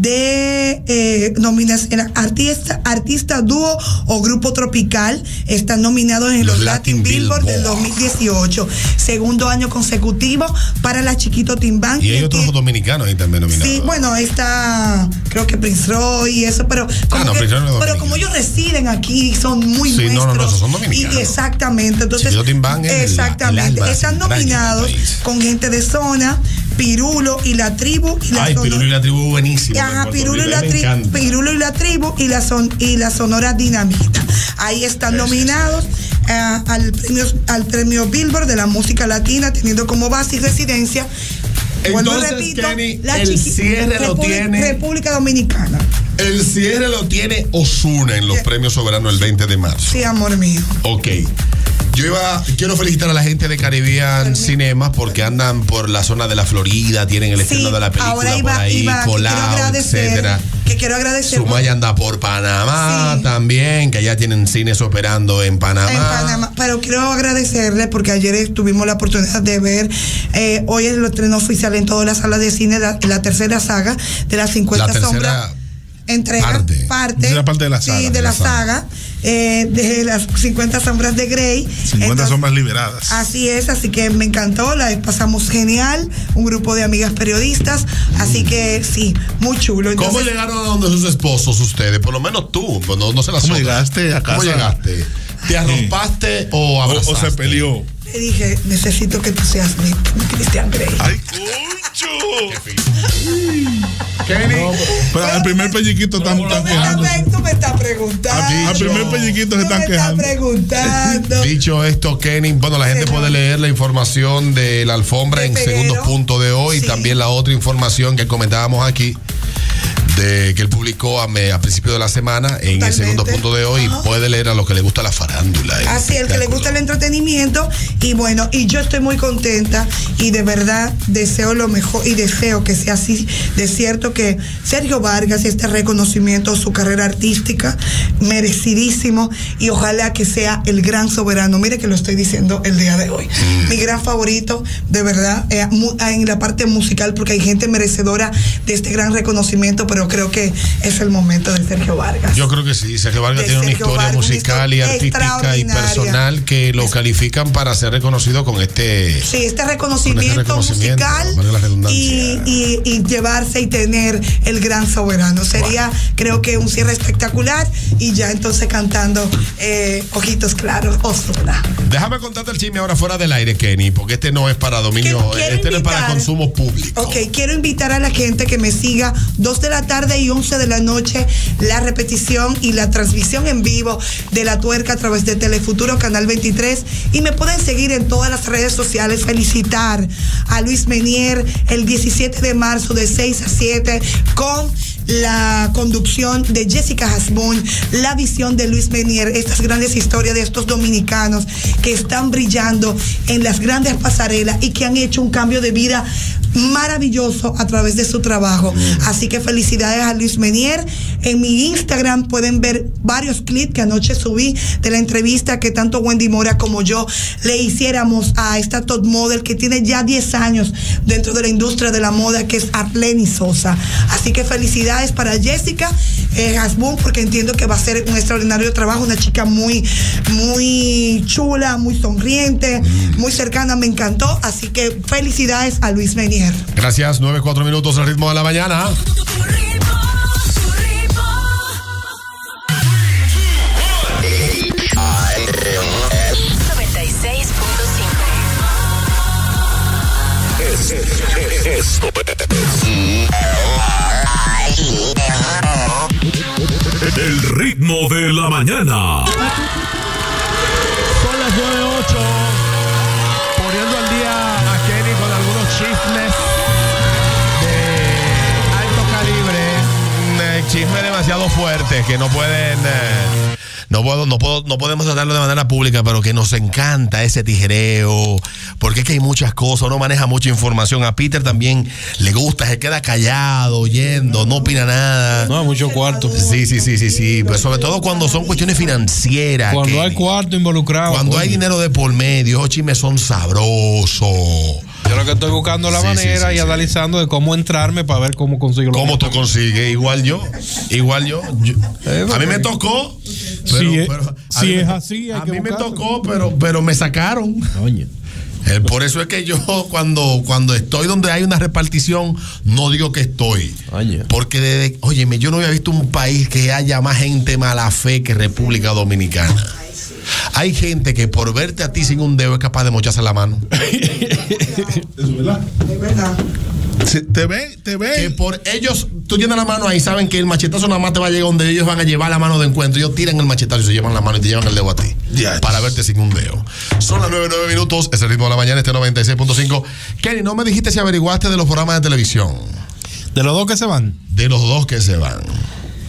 de eh, nominas en la artista artista dúo o grupo tropical. Están nominados en los, Los Latin, Latin Billboard, Billboard. del dos mil dieciocho, segundo año consecutivo para la Chiquito Timbán. Y hay el otros que- dominicanos ahí también nominados. Sí, bueno, está, creo que Prince Roy y eso, pero como, Ah, no, que- Prince Roy no es pero dominicano. como ellos residen aquí, son muy Sí, no, nuestros. no, no, esos son dominicanos. Y exactamente, entonces, Chiquito Timbán es el- exactamente, el alma están entraña del nominados país. con gente de zona, Pirulo y la tribu. Y la Ay, zona- Pirulo y la tribu buenísimo. Ajá, Puerto Pirulo y, Rico, la me tri- encanta. Pirulo y la tribu y la, son, y la Sonora Dinamita. Ahí están nominados eh, al, premio, al premio Billboard de la música latina, teniendo como base y residencia. Vuelvo y Entonces, repito, Kenny, la el chiqui- cierre lo República- tiene- República Dominicana. El cierre lo tiene Ozuna en los Yeah. premios soberanos el veinte de marzo. Sí, amor mío. Ok. Yo iba, quiero felicitar a la gente de Caribbean Cinemas porque andan por la zona de la Florida, tienen el Sí, estreno de la película ahora iba- por ahí, iba- quiero colado, agradecer etcétera. que quiero agradecer. Sumaya anda por Panamá sí. también, que ya tienen cines operando en Panamá. En Panamá, pero quiero agradecerle porque ayer tuvimos la oportunidad de ver, eh, hoy es el estreno oficial en todas las salas de cine, la, la tercera saga de las cincuenta la sombras. Entrega parte, parte, la parte de la saga, sí, de, de la, la saga, saga eh, de las cincuenta sombras de Grey. cincuenta Entonces, sombras liberadas. Así es, así que me encantó, la pasamos genial, un grupo de amigas periodistas, así que sí, muy chulo. Entonces, ¿cómo llegaron a donde sus esposos ustedes? Por lo menos tú, no, no se las ¿Cómo llegaste a casa? ¿Cómo llegaste? ¿Te arropaste sí. o abrazaste? O, o se peleó. Le dije, necesito que tú seas mi, mi Christian Grey. ¡Ay, concho! Kenny. No, pero al primer pelliquito están, están quejando. Tú me estás preguntando. Al primer pelliquito se están me quejando. Estás preguntando. Dicho esto, Kenny, bueno, la gente puede leer la información de la alfombra de en Peguero. Segundo punto de hoy. Sí. También la otra información que comentábamos aquí, de que él publicó a, me, a principio de la semana. Totalmente. En el segundo punto de hoy. Ajá. Puede leer a los que le gusta la farándula. Así, el que le gusta el entretenimiento. Y bueno, y yo estoy muy contenta y de verdad deseo lo mejor y deseo que sea así de cierto que Sergio Vargas, este reconocimiento, su carrera artística, merecidísimo, y ojalá que sea el gran soberano. Mire que lo estoy diciendo el día de hoy. Mm. Mi gran favorito, de verdad, eh, en la parte musical, porque hay gente merecedora de este gran reconocimiento, pero creo que es el momento de Sergio Vargas. Yo creo que sí, Sergio Vargas de tiene Sergio una historia Vargas, musical una y artística y personal que lo califican para ser reconocido con este sí, este reconocimiento, este reconocimiento musical y, y, y llevarse y tener el gran soberano. Sería, wow. creo que un cierre espectacular y ya entonces cantando eh, Ojitos Claros, Ozuna. Déjame contarte el chisme ahora fuera del aire, Kenny, porque este no es para dominio, este invitar, no es para consumo público. Ok, quiero invitar a la gente que me siga dos de la tarde y once de la noche, la repetición y la transmisión en vivo de La Tuerca a través de Telefuturo Canal veintitrés, y me pueden seguir en todas las redes sociales. Felicitar a Luis Menier el diecisiete de marzo de seis a siete con la conducción de Jessica Hasbun, la visión de Luis Menier, estas grandes historias de estos dominicanos que están brillando en las grandes pasarelas y que han hecho un cambio de vida maravilloso a través de su trabajo. Así que felicidades a Luis Menier. En mi Instagram pueden ver varios clips que anoche subí de la entrevista que tanto Wendy Mora como yo le hiciéramos a esta top model que tiene ya diez años dentro de la industria de la moda, que es Arleni Sosa. Así que felicidades para Jessica eh, Hasbun, porque entiendo que va a ser un extraordinario trabajo, una chica muy muy chula, muy sonriente, muy cercana, me encantó. Así que felicidades a Luis Menier. Gracias, nueve, cuatro minutos al ritmo de la mañana. noventa y seis punto cinco. Esto es el ritmo de la mañana. Son las nueve ocho. Poniendo al día a Kenny con algunos chismes de alto calibre, chismes demasiado fuertes que no pueden, eh, no puedo, no puedo, no podemos tratarlo de manera pública, pero que nos encanta ese tijereo, porque es que hay muchas cosas, uno maneja mucha información. A Peter también le gusta, se queda callado, oyendo, no opina nada. No, mucho cuarto. Sí, sí, sí, sí, sí. Pues sobre todo cuando son cuestiones financieras. Cuando que, hay cuarto involucrado. Cuando coño. hay dinero de por medio, esos chismes son sabrosos. Yo lo que estoy buscando la sí, manera sí, sí, y sí. analizando de cómo entrarme para ver cómo consigo lo ¿Cómo tú consigues? Igual yo. Igual yo. yo eh, a mí me tocó. Pero, si es, pero, si es así, hay a que mí buscarlo. me tocó, pero, pero me sacaron. Oye. Eh, por eso es que yo cuando, cuando estoy donde hay una repartición, no digo que estoy. Oye. Porque, desde, óyeme, yo no había visto un país que haya más gente mala fe que República Dominicana. Hay gente que por verte a ti sin un dedo es capaz de mocharse la mano. Es verdad. Es verdad. Se, te ve, te ve. Que por ellos, tú tienes la mano ahí, saben que el machetazo nada más te va a llegar donde ellos van a llevar la mano de encuentro. Ellos tiran el machetazo y se llevan la mano y te llevan el dedo a ti. Yeah, para verte sin un dedo. Son las nueve, nueve minutos, es el ritmo de la mañana, este noventa y seis punto cinco. Kenny, no me dijiste si averiguaste de los programas de televisión. ¿De los dos que se van? De los dos que se van.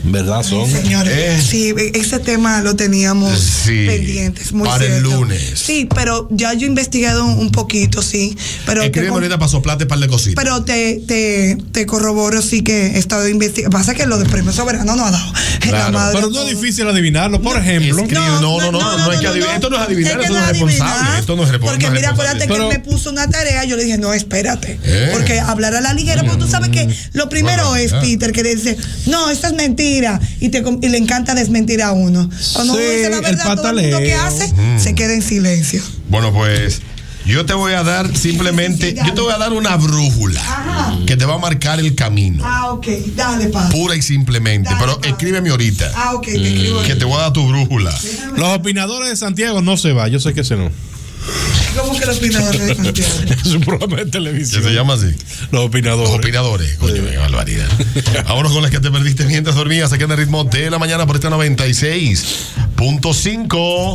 ¿Verdad, son? Señores, Eh. sí, ese tema lo teníamos Sí, pendientes, muy para el cierto. lunes. Sí, pero ya yo he investigado un, un poquito, sí. Pero te, Escríbeme con- ahorita para soplarte un par de cositas. pero te, te, te corroboro, sí que he estado investigando. Pasa que lo de Premio Soberano no ha dado. La Claro, madre pero de no es todo. difícil adivinarlo. Por ejemplo, Escribe- no, no, no, no, hay que adivinar. Esto no es adivinar, Es que esto no es adivinar, responsable. Esto no es responsable. Porque mira, acuérdate que Pero- él me puso una tarea, yo le dije, no, espérate. Eh. Porque hablar a la liguera, porque tú sabes que lo primero Bueno, es, ya. Peter, que dice, no, esto es mentira. Y, te, y le encanta desmentir a uno. Cuando uno Sí, dice la el verdad, todo el mundo que pataleo. hace, Mm. se queda en silencio. Bueno, pues yo te voy a dar simplemente, yo te voy a dar una brújula Ajá. que te va a marcar el camino, Ah, ok, dale, pa. pura y simplemente. Dale, Pero pa. escríbeme ahorita, Ah, ok, te escribo. que te voy a dar tu brújula. los opinadores de Santiago no se va. Yo sé que ese no. ¿Cómo que los opinadores de Santiago? Es un programa de ¿Qué televisión. se llama así? Los opinadores. Los opinadores. Coño, qué barbaridad. Vámonos con las que te perdiste mientras dormías aquí en el ritmo de la mañana por este noventa y seis punto cinco.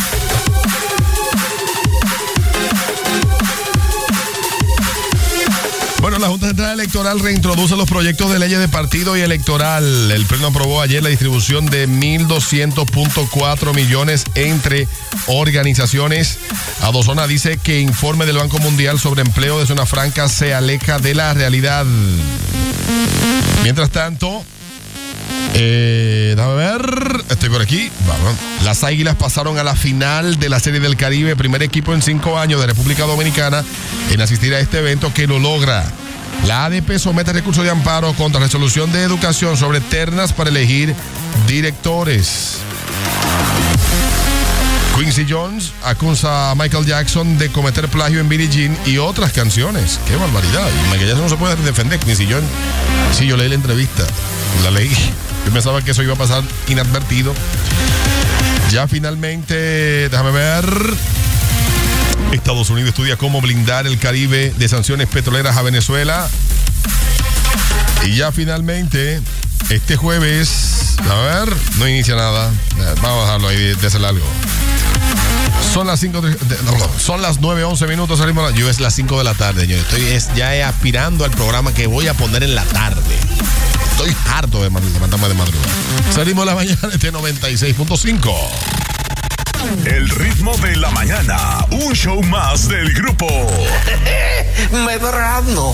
Bueno, la Junta Central Electoral reintroduce los proyectos de leyes de partido y electoral. El Pleno aprobó ayer la distribución de mil doscientos punto cuatro millones entre organizaciones. Adozona dice que informe del Banco Mundial sobre empleo de zona franca se aleja de la realidad. Mientras tanto, eh, déjame ver, estoy por aquí. Vamos. Las Águilas pasaron a la final de la Serie del Caribe, primer equipo en cinco años de República Dominicana en asistir a este evento que lo logra. La A D P somete recurso de amparo contra resolución de educación sobre ternas para elegir directores. Quincy Jones acusa a Michael Jackson de cometer plagio en Billie Jean y otras canciones. ¡Qué barbaridad! Y Michael Jackson no se puede defender. Quincy Jones, sí, yo leí la entrevista, la leí. Yo pensaba que eso iba a pasar inadvertido. Ya finalmente, déjame ver. Estados Unidos estudia cómo blindar el Caribe de sanciones petroleras a Venezuela. Y ya finalmente, este jueves, a ver, no inicia nada. Vamos a dejarlo ahí de, de hacer algo. Son las cinco, de, de, no, son las nueve once minutos. Salimos, yo es las cinco de la tarde. Yo estoy es, ya es aspirando al programa que voy a poner en la tarde. Estoy harto de levantarme de madrugada. Salimos la mañana de noventa y seis punto cinco. El ritmo de la mañana, un show más del grupo. Medrano.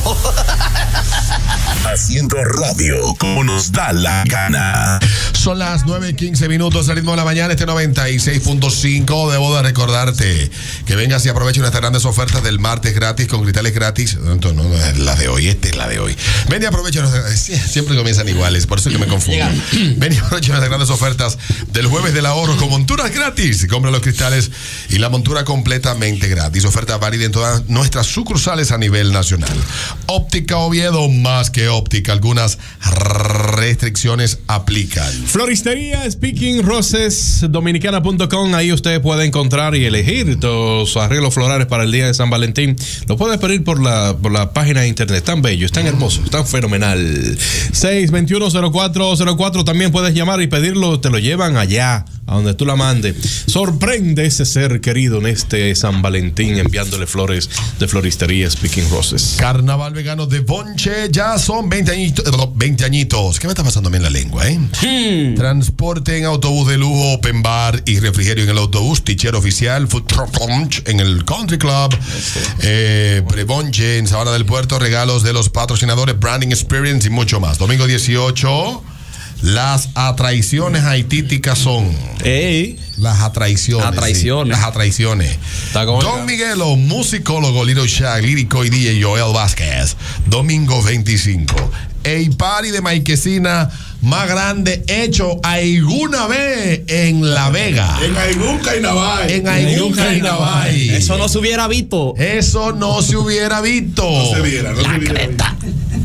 Haciendo radio como nos da la gana. Son las nueve y quince minutos, al ritmo de la mañana, este noventa y seis punto cinco. Debo de recordarte que vengas y aproveche nuestras grandes ofertas del martes gratis con cristales gratis. No, no, no, es la de hoy, esta es la de hoy. Ven y aprovecha, siempre comienzan iguales, por eso es que me confundo. Ven y aprovecha nuestras grandes ofertas del jueves del ahorro con monturas gratis. Compra los cristales y la montura completamente gratis. Oferta válida en todas nuestras sucursales a nivel nacional. Óptica Oviedo, más que óptica, algunas restricciones aplican. Floristería Speaking Roses Dominicana punto com. Ahí usted puede encontrar y elegir tus arreglos florales para el día de San Valentín. Lo puedes pedir por la, por la página de internet. Tan bello, tan hermoso, tan fenomenal. seis dos uno cero cuatro cero cuatro. También puedes llamar y pedirlo. Te lo llevan allá, a donde tú la mandes. Sorprende ese ser querido en este San Valentín enviándole flores de Floristería Speaking Roses. Carnaval vegano de Bonche, ya son veinte añitos, veinte añitos. ¿Qué me está pasando a mí en la lengua, eh? Hmm. Transporte en autobús de lujo, open bar y refrigerio en el autobús, teacher oficial, food truck lunch en el Country Club, eh, Bonche en Sabana del Puerto, regalos de los patrocinadores, branding experience y mucho más. Domingo dieciocho. Las atraiciones haitíticas son. Ey. Las atraiciones. Atraiciones. Sí, las atraiciones. Don Miguelo, musicólogo, Little Shaq, lírico y D J Joel Vázquez. Domingo veinticinco. El party de Maiquecina más grande hecho alguna vez en La Vega. En algún carnaval. En algún carnaval. Eso no se hubiera visto. Eso no se hubiera visto. No se viera, no La se viera.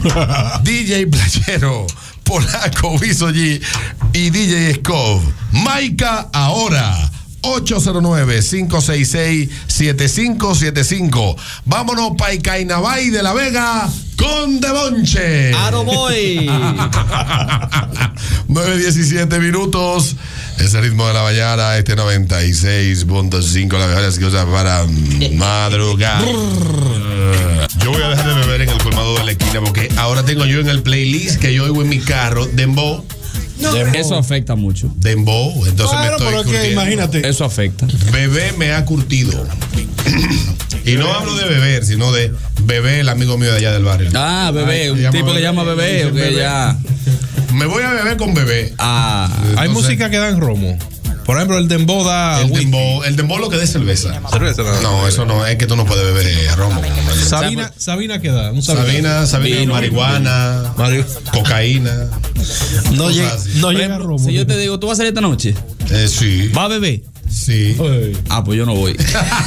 D J Playero, Polaco, Viso G y D J Scov. Maica ahora. ocho cero nueve, cinco seis seis, siete cinco siete cinco. Vámonos para el Carnaval de La Vega con De Bonche. ¡Aro voy! nueve diecisiete minutos. Ese ritmo de la mañana, este noventa y seis punto cinco, las mejores cosas para madrugar. Yo voy a dejar de beber en el colmado de la esquina porque ahora tengo yo en el playlist que yo oigo en mi carro, Dembow. No, eso afecta mucho. Dembow, entonces Claro, me estoy pero es que curtiendo. imagínate. Eso afecta. Bebé me ha curtido. Y no hablo de beber, sino de Bebé, el amigo mío de allá del barrio. Ah, Bebé, Ay, un se llama tipo que llama Bebé, o que Bebé. ya. Me voy a beber con Bebé. Ah, Hay Entonces- música que da en romo. Por ejemplo, el dembow da. El dembow, el dembow lo que da es cerveza. Cerveza, no. No, eso no, es que tú no puedes beber eh, romo. Sabina, Sabina, ¿qué da? Un Sabina, Sabina, Vino. marihuana, Mario. cocaína. No cosas llega, así. no Por llega ejemplo, romo. si yo te digo, ¿tú vas a salir esta noche? Eh, sí, ¿Va a beber? sí. Ah, pues yo no voy.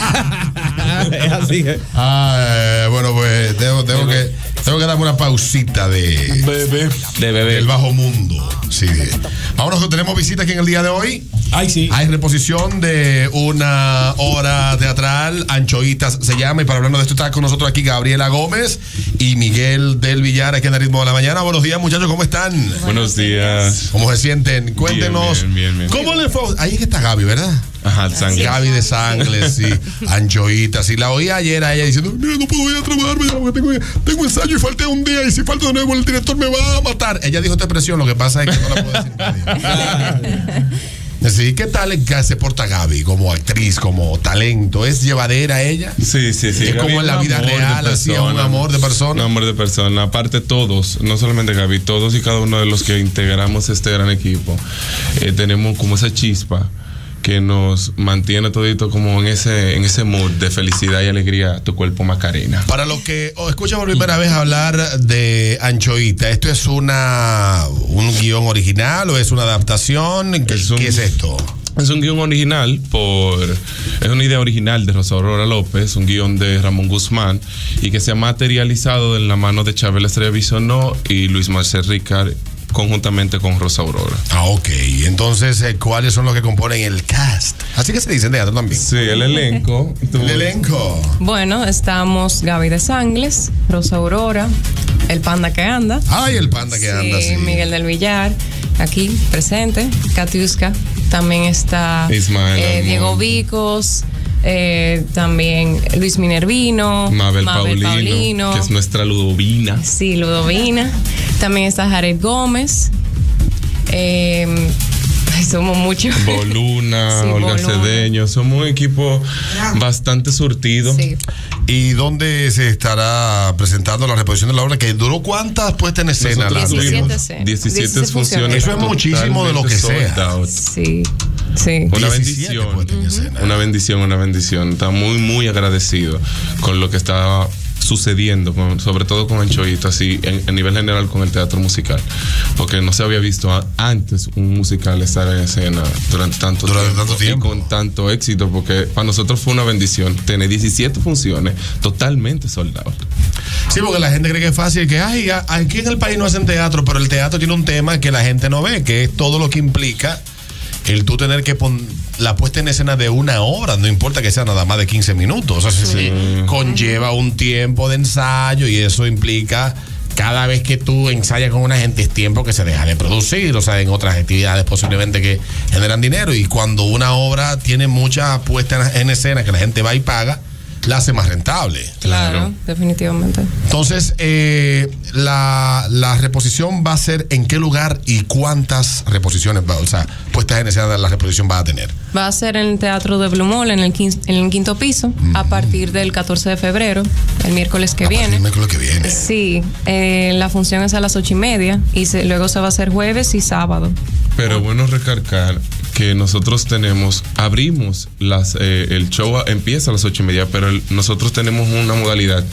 Es así. ¿eh? Ah, eh, bueno, pues tengo, tengo que tengo que darme una pausita de Bebé. De bebé. del bajo mundo. Sí. Vámonos, que tenemos visita aquí en el día de hoy. Ay, sí. Hay reposición de una obra teatral, Anchoitas se llama, y para hablarnos de esto está con nosotros aquí Gabriela Gómez y Miguel del Villar, aquí en el Ritmo de la Mañana. Buenos días, muchachos, ¿cómo están? Buenos días. ¿Cómo se sienten? Cuéntenos. Bien, bien, bien, bien. ¿Cómo le fue? Ahí es que está Gaby, ¿verdad? Ajá, sangre. Gaby de Sangles, sí. Anchoitas. Y la oí ayer a ella diciendo, mira, no puedo ir a trabajar, mira, porque tengo, tengo ensayo y falté un día, y si falto de nuevo el director me va a matar. Ella dijo esta expresión, lo que pasa es que no la puedo decir nadie. Sí, ¿qué tal en que se porta Gaby como actriz, como talento? ¿Es llevadera ella? Sí, sí, sí. Es como en la vida real, así, es un amor de persona. Un amor de persona. Aparte todos, no solamente Gaby, todos y cada uno de los que integramos este gran equipo, eh, tenemos como esa chispa que nos mantiene todito como en ese en ese mood de felicidad y alegría, tu cuerpo Macarena. Para los que os escuchan por primera vez hablar de Anchoita, ¿esto es una un guión original o es una adaptación? ¿Qué es, un, ¿qué es esto? Es un guión original por es una idea original de Rosa Aurora López, un guión de Ramón Guzmán y que se ha materializado en la mano de Chabela Estrella Bisonó y Luis Marcel Ricard conjuntamente con Rosa Aurora. Ah, ok. Entonces, eh, ¿cuáles son los que componen el cast? Así que se dice en teatro también. Sí, el elenco. El elenco. Bueno, estamos Gaby de Sangles, Rosa Aurora, el panda que anda. Ay, el panda que Sí, anda, sí. Miguel del Villar, aquí presente. Katiuska, también está Ismael eh, Almond. Diego Vicos, eh, también Luis Minervino, Mabel, Mabel Paulino, Paulino, que es nuestra Ludovina. sí, Ludovina. También está Jared Gómez. Eh, ay, somos muchos. Boluna, Sí, Olga Boluna. Cedeño, somos un equipo bastante surtido. Sí. ¿Y dónde se estará presentando la reposición de la obra? ¿Que duró cuántas puestas en escena? Nosotros la tuvimos diecisiete, sí. diecisiete diecisiete funciones. Eso es muchísimo de lo que totalmente sea. sold out. Sí, sí. Una diecisiete bendición, puestas en escena. una bendición, una bendición. Está muy, muy agradecido con lo que está sucediendo, con- sobre todo con Anchoito, así en, a nivel general con el teatro musical, porque no se había visto a- antes un musical estar en escena durante tanto Durante tiempo, tanto tiempo. y con tanto éxito, porque para nosotros fue una bendición tener diecisiete funciones totalmente soldados. Sí, porque la gente cree que es fácil, que ay, a- aquí en el país no hacen teatro, pero el teatro tiene un tema que la gente no ve, que es todo lo que implica el tú tener que poner la puesta en escena de una obra, no importa que sea nada más de quince minutos, o sea, sí, conlleva un tiempo de ensayo y eso implica cada vez que tú ensayas con una gente es tiempo que se deja de producir, o sea, en otras actividades posiblemente que generan dinero, y cuando una obra tiene mucha puesta en escena que la gente va y paga, la hace más rentable. Claro, definitivamente. Entonces, eh, la, la reposición va a ser en qué lugar y cuántas reposiciones, va, o sea, puestas en escena la reposición va a tener. Va a ser en el Teatro de Blue Mall, en el, quin- en el quinto piso, a partir del catorce de febrero, el miércoles que A partir viene. del miércoles que viene. Sí, eh, la función es a las ocho y media y se- luego se va a hacer jueves y sábado. Pero bueno recalcar que nosotros tenemos, abrimos las, eh, el show a- empieza a las ocho y media, pero el- nosotros tenemos una modalidad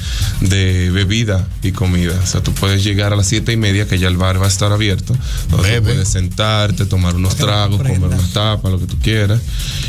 de bebida y comida. O sea, tú puedes llegar a las siete y media, que ya el bar va a estar abierto, donde tú puedes sentarte, tomar unos tragos, comer unas tapas, lo que tú quieras.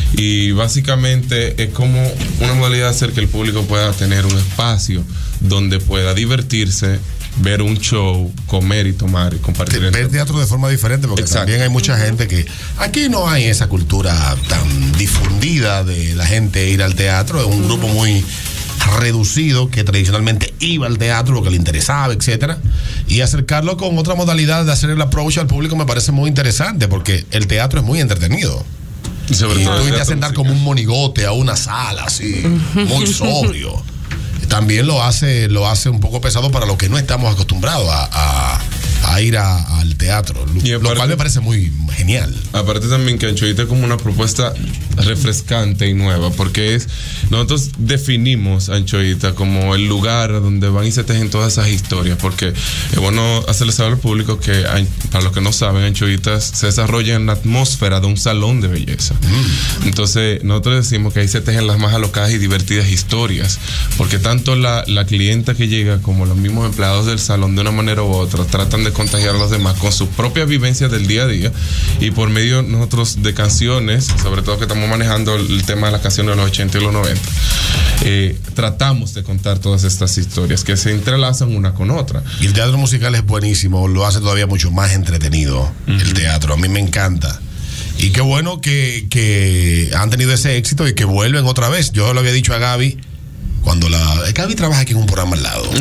Y básicamente es como una modalidad de hacer que el público pueda tener un espacio donde pueda divertirse, ver un show, comer y tomar y compartir. Ver teatro de forma diferente, porque Exacto. también hay mucha gente que aquí no hay esa cultura tan difundida de la gente ir al teatro, es un grupo muy reducido que tradicionalmente iba al teatro, lo que le interesaba, etcétera, y acercarlo con otra modalidad de hacer el approach al público me parece muy interesante, porque el teatro es muy entretenido. Y sobre y todo tú el irte a teatro sentar como un monigote a una sala así, muy sobrio, también lo hace, lo hace un poco pesado para los que no estamos acostumbrados a, a- a ir a, al teatro, lo, aparte, lo cual me parece muy genial. Aparte también que Anchoita es como una propuesta refrescante y nueva, porque es nosotros definimos Anchoita como el lugar donde van y se tejen todas esas historias, porque es bueno hacerle saber al público que, para los que no saben, Anchoita se desarrolla en la atmósfera de un salón de belleza. Mm. Entonces nosotros decimos que ahí se tejen las más alocadas y divertidas historias, porque tanto la, la clienta que llega como los mismos empleados del salón, de una manera u otra, tratan de contagiar a los demás con sus propias vivencias del día a día, y por medio nosotros de canciones, sobre todo que estamos manejando el tema de las canciones de los ochenta y los noventa, eh, tratamos de contar todas estas historias que se entrelazan una con otra. Y el teatro musical es buenísimo, lo hace todavía mucho más entretenido. Uh-huh. El teatro, a mí me encanta. Y qué bueno que, que han tenido ese éxito y que vuelven otra vez. Yo lo había dicho a Gaby cuando la... Gaby trabaja aquí en un programa al lado.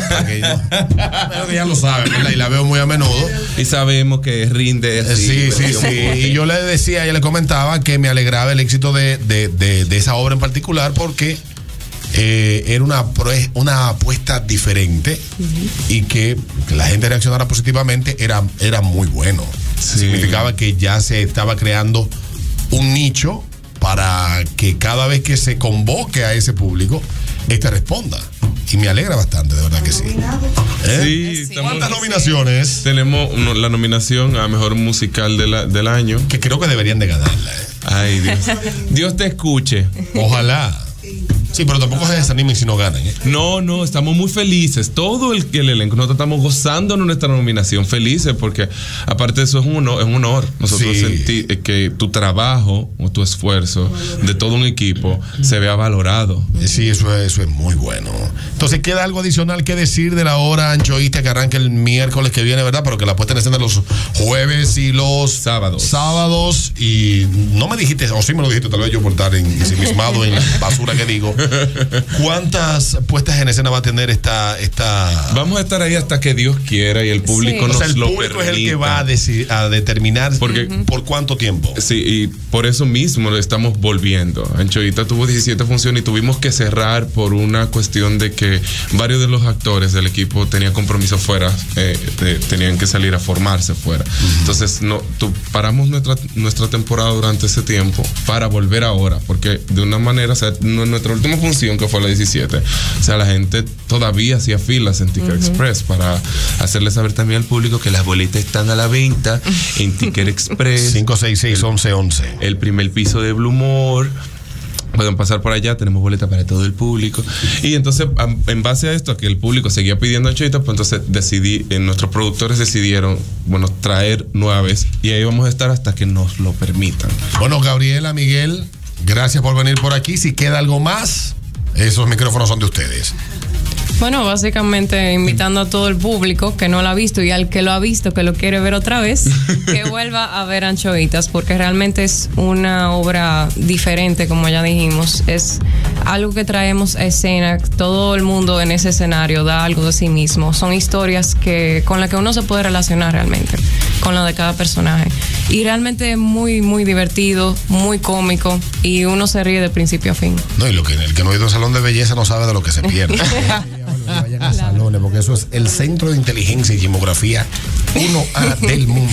Pero que ya lo sabe, ¿verdad? Y la veo muy a menudo. Y sabemos que rinde así. Sí, sí, sí. Y yo le decía, ella le comentaba que me alegraba el éxito de, de, de, de esa obra en particular porque eh, era una, una apuesta diferente. Uh-huh. Y que, que la gente reaccionara positivamente era, era muy bueno. Sí. Significaba que ya se estaba creando un nicho para que cada vez que se convoque a ese público, este responda. Y me alegra bastante, de verdad que sí. ¿Eh? Sí, sí. ¿Cuántas nominaciones? Tenemos uno, la nominación a Mejor Musical de la, del Año. Que creo que deberían de ganarla. ¿eh? Ay, Dios. Dios te escuche. Ojalá. Sí, pero tampoco se desanimen si no ganan. ¿eh? No, no, estamos muy felices. Todo el, el elenco, nosotros estamos gozando de nuestra nominación, felices, porque aparte de eso es un honor. Es un honor. Nosotros sí. sentir que tu trabajo o tu esfuerzo de todo un equipo se vea valorado. Sí, eso es, eso es muy bueno. Entonces, queda algo adicional que decir de la hora Anchoita que arranca el miércoles que viene, ¿verdad? Pero que la puesta en escena los jueves y los sábados. Sábados. Y no me dijiste, o sí me lo dijiste, tal vez yo por estar ensimismado en la basura que digo. ¿Cuántas puestas en escena va a tener esta, esta... Vamos a estar ahí hasta que Dios quiera y el público sí. nos o sea, el lo público permita. Es el que va a, deci- a determinar Porque, uh-huh. por cuánto tiempo. Sí, y por eso mismo lo estamos volviendo. Anchoita tuvo diecisiete funciones y tuvimos que cerrar por una cuestión de que varios de los actores del equipo tenían compromisos fuera, eh, de, tenían que salir a formarse fuera. Uh-huh. Entonces no, tu, paramos nuestra, nuestra temporada durante ese tiempo para volver ahora, porque de una manera, o sea, nuestra última función que fue la diecisiete, o sea, la gente todavía hacía filas en Ticket uh-huh. Express para hacerle saber también al público que las boletas están a la venta en Ticket Express. cinco seis seis, once once. El primer piso de Blue Mall. Pueden pasar por allá, tenemos boletas para todo el público. Y entonces, en base a esto, a que el público seguía pidiendo Anchoita, pues entonces decidí, eh, nuestros productores decidieron, bueno, traer nueva vez. Y ahí vamos a estar hasta que nos lo permitan. Bueno, Gabriela, Miguel, gracias por venir por aquí. Si queda algo más, esos micrófonos son de ustedes. Bueno, básicamente invitando a todo el público que no lo ha visto y al que lo ha visto, que lo quiere ver otra vez, que vuelva a ver Anchoitas, porque realmente es una obra diferente, como ya dijimos. Es algo que traemos a escena, todo el mundo en ese escenario da algo de sí mismo. Son historias que con las que uno se puede relacionar realmente, con la de cada personaje. Y realmente es muy, muy divertido, muy cómico, y uno se ríe de principio a fin. No, y lo que el que no ha ido a un salón de belleza no sabe de lo que se pierde. Vayan a claro. salones, porque eso es el centro de inteligencia y demografía uno A del mundo.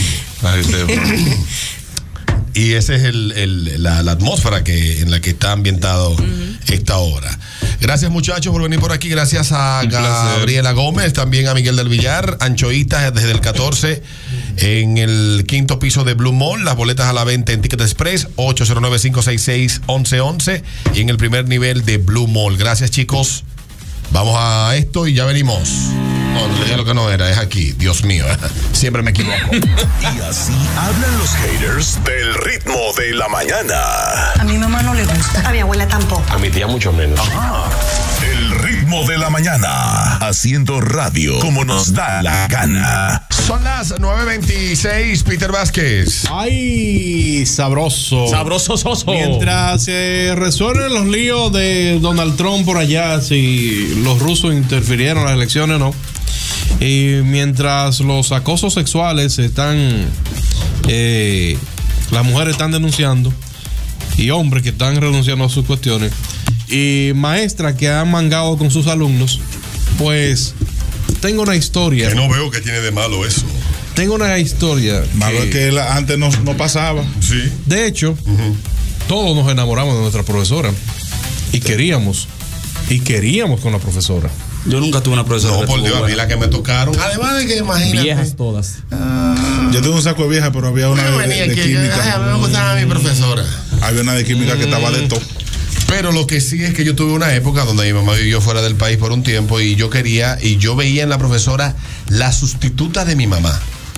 Y esa es el, el, la, la atmósfera que, en la que está ambientado uh-huh. esta obra. Gracias, muchachos, por venir por aquí. Gracias a Un Gabriela placer. Gómez, también a Miguel del Villar. Anchoita desde el catorce en el quinto piso de Blue Mall. Las boletas a la venta en Ticket Express, ocho cero nueve, cinco seis seis, once once, y en el primer nivel de Blue Mall. Gracias, chicos. Vamos a esto y ya venimos. No, no le dije lo que no era, es aquí. Dios mío, siempre me equivoco. Y así hablan los haters del ritmo de la mañana. A mi mamá no le gusta. A mi abuela tampoco. A mi tía mucho menos. Ajá. El ritmo de la mañana. Haciendo radio como nos da la gana. Son las nueve veintiséis, Peter Vázquez. Ay, sabroso. Sabroso, soso. Mientras se eh, resuelven los líos de Donald Trump por allá, si los rusos interfirieron en las elecciones o no. Y mientras los acosos sexuales están, eh, las mujeres están denunciando, y hombres que están renunciando a sus cuestiones, y maestras que han mangado con sus alumnos, pues tengo una historia. Que no veo que tiene de malo eso. Tengo una historia. Malo que, que la, antes no, no pasaba. Sí. De hecho, uh-huh. todos nos enamoramos de nuestra profesora y queríamos, y queríamos con la profesora. Yo nunca tuve una profesora. No, por Dios, a mí la que me tocaron. Además de que imagínate. Viejas todas. Uh, yo tuve un saco de viejas, pero había una de, de, de química. Yo, ay, a mí me gustaba mi profesora. Había una de química mm. que estaba de todo. Pero lo que sí es que yo tuve una época donde mi mamá vivió fuera del país por un tiempo y yo quería, y yo veía en la profesora la sustituta de mi mamá.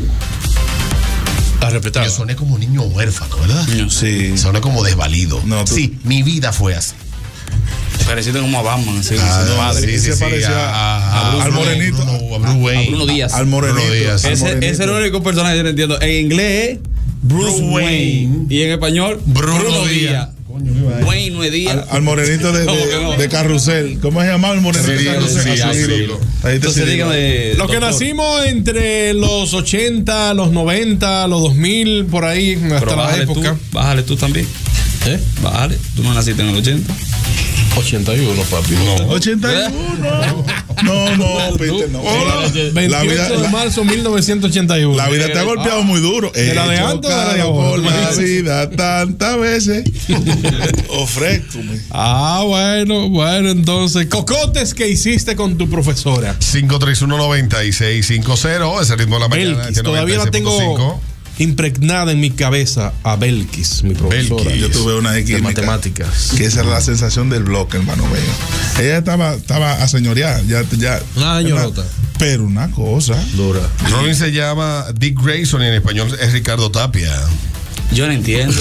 La respetaba. Yo soné como niño huérfano, ¿verdad? Sí. Soné como desvalido. No, tú... Sí, mi vida fue así. Parecido como a Batman, así, ah, no, padre. Sí, Sí, se sí, parecía a, a, a, al morenito. A Bruno, a Bruno Wayne. A Bruno Díaz. Al morenito. Bruno Díaz. Ese, ese es el único personaje que yo no entiendo. En inglés es Bruce, Bruce Wayne. Wayne. Y en español, Bruno, Bruno Díaz. Wayne no es Díaz. Al, al morenito de, de, no? de Carrusel. ¿Cómo se llama el morenito sí, de Carrusel? Sí, sí, sí. Entonces, dígame. Los que nacimos entre los ochenta, los noventa, los dos mil, por ahí, hasta la época. Tú, bájale tú también. ¿Eh? Bájale. Tú no naciste en el ochenta. ochenta y uno, papi. No. ochenta y uno. No, no, Peter, no. veintiocho de marzo de mil novecientos ochenta y uno. La vida te ha golpeado muy duro. ¿De la de antes o de la de ahora? Por la vida tantas veces. Ofrécome. Ah, bueno, bueno, entonces, cocotes que hiciste con tu profesora. cinco tres uno, nueve seis cinco cero, ese ritmo de la mañana. Belkis, todavía la tengo impregnada en mi cabeza a Belkis, mi profesora. Belkis. Yo tuve una de, de matemáticas. Que esa era la sensación del bloque, hermano mío. Ella estaba, estaba aseñoreada, ya, ya. Una señorota. Pero una cosa dura. Robin se llama Dick Grayson y en español es Ricardo Tapia. Yo no entiendo.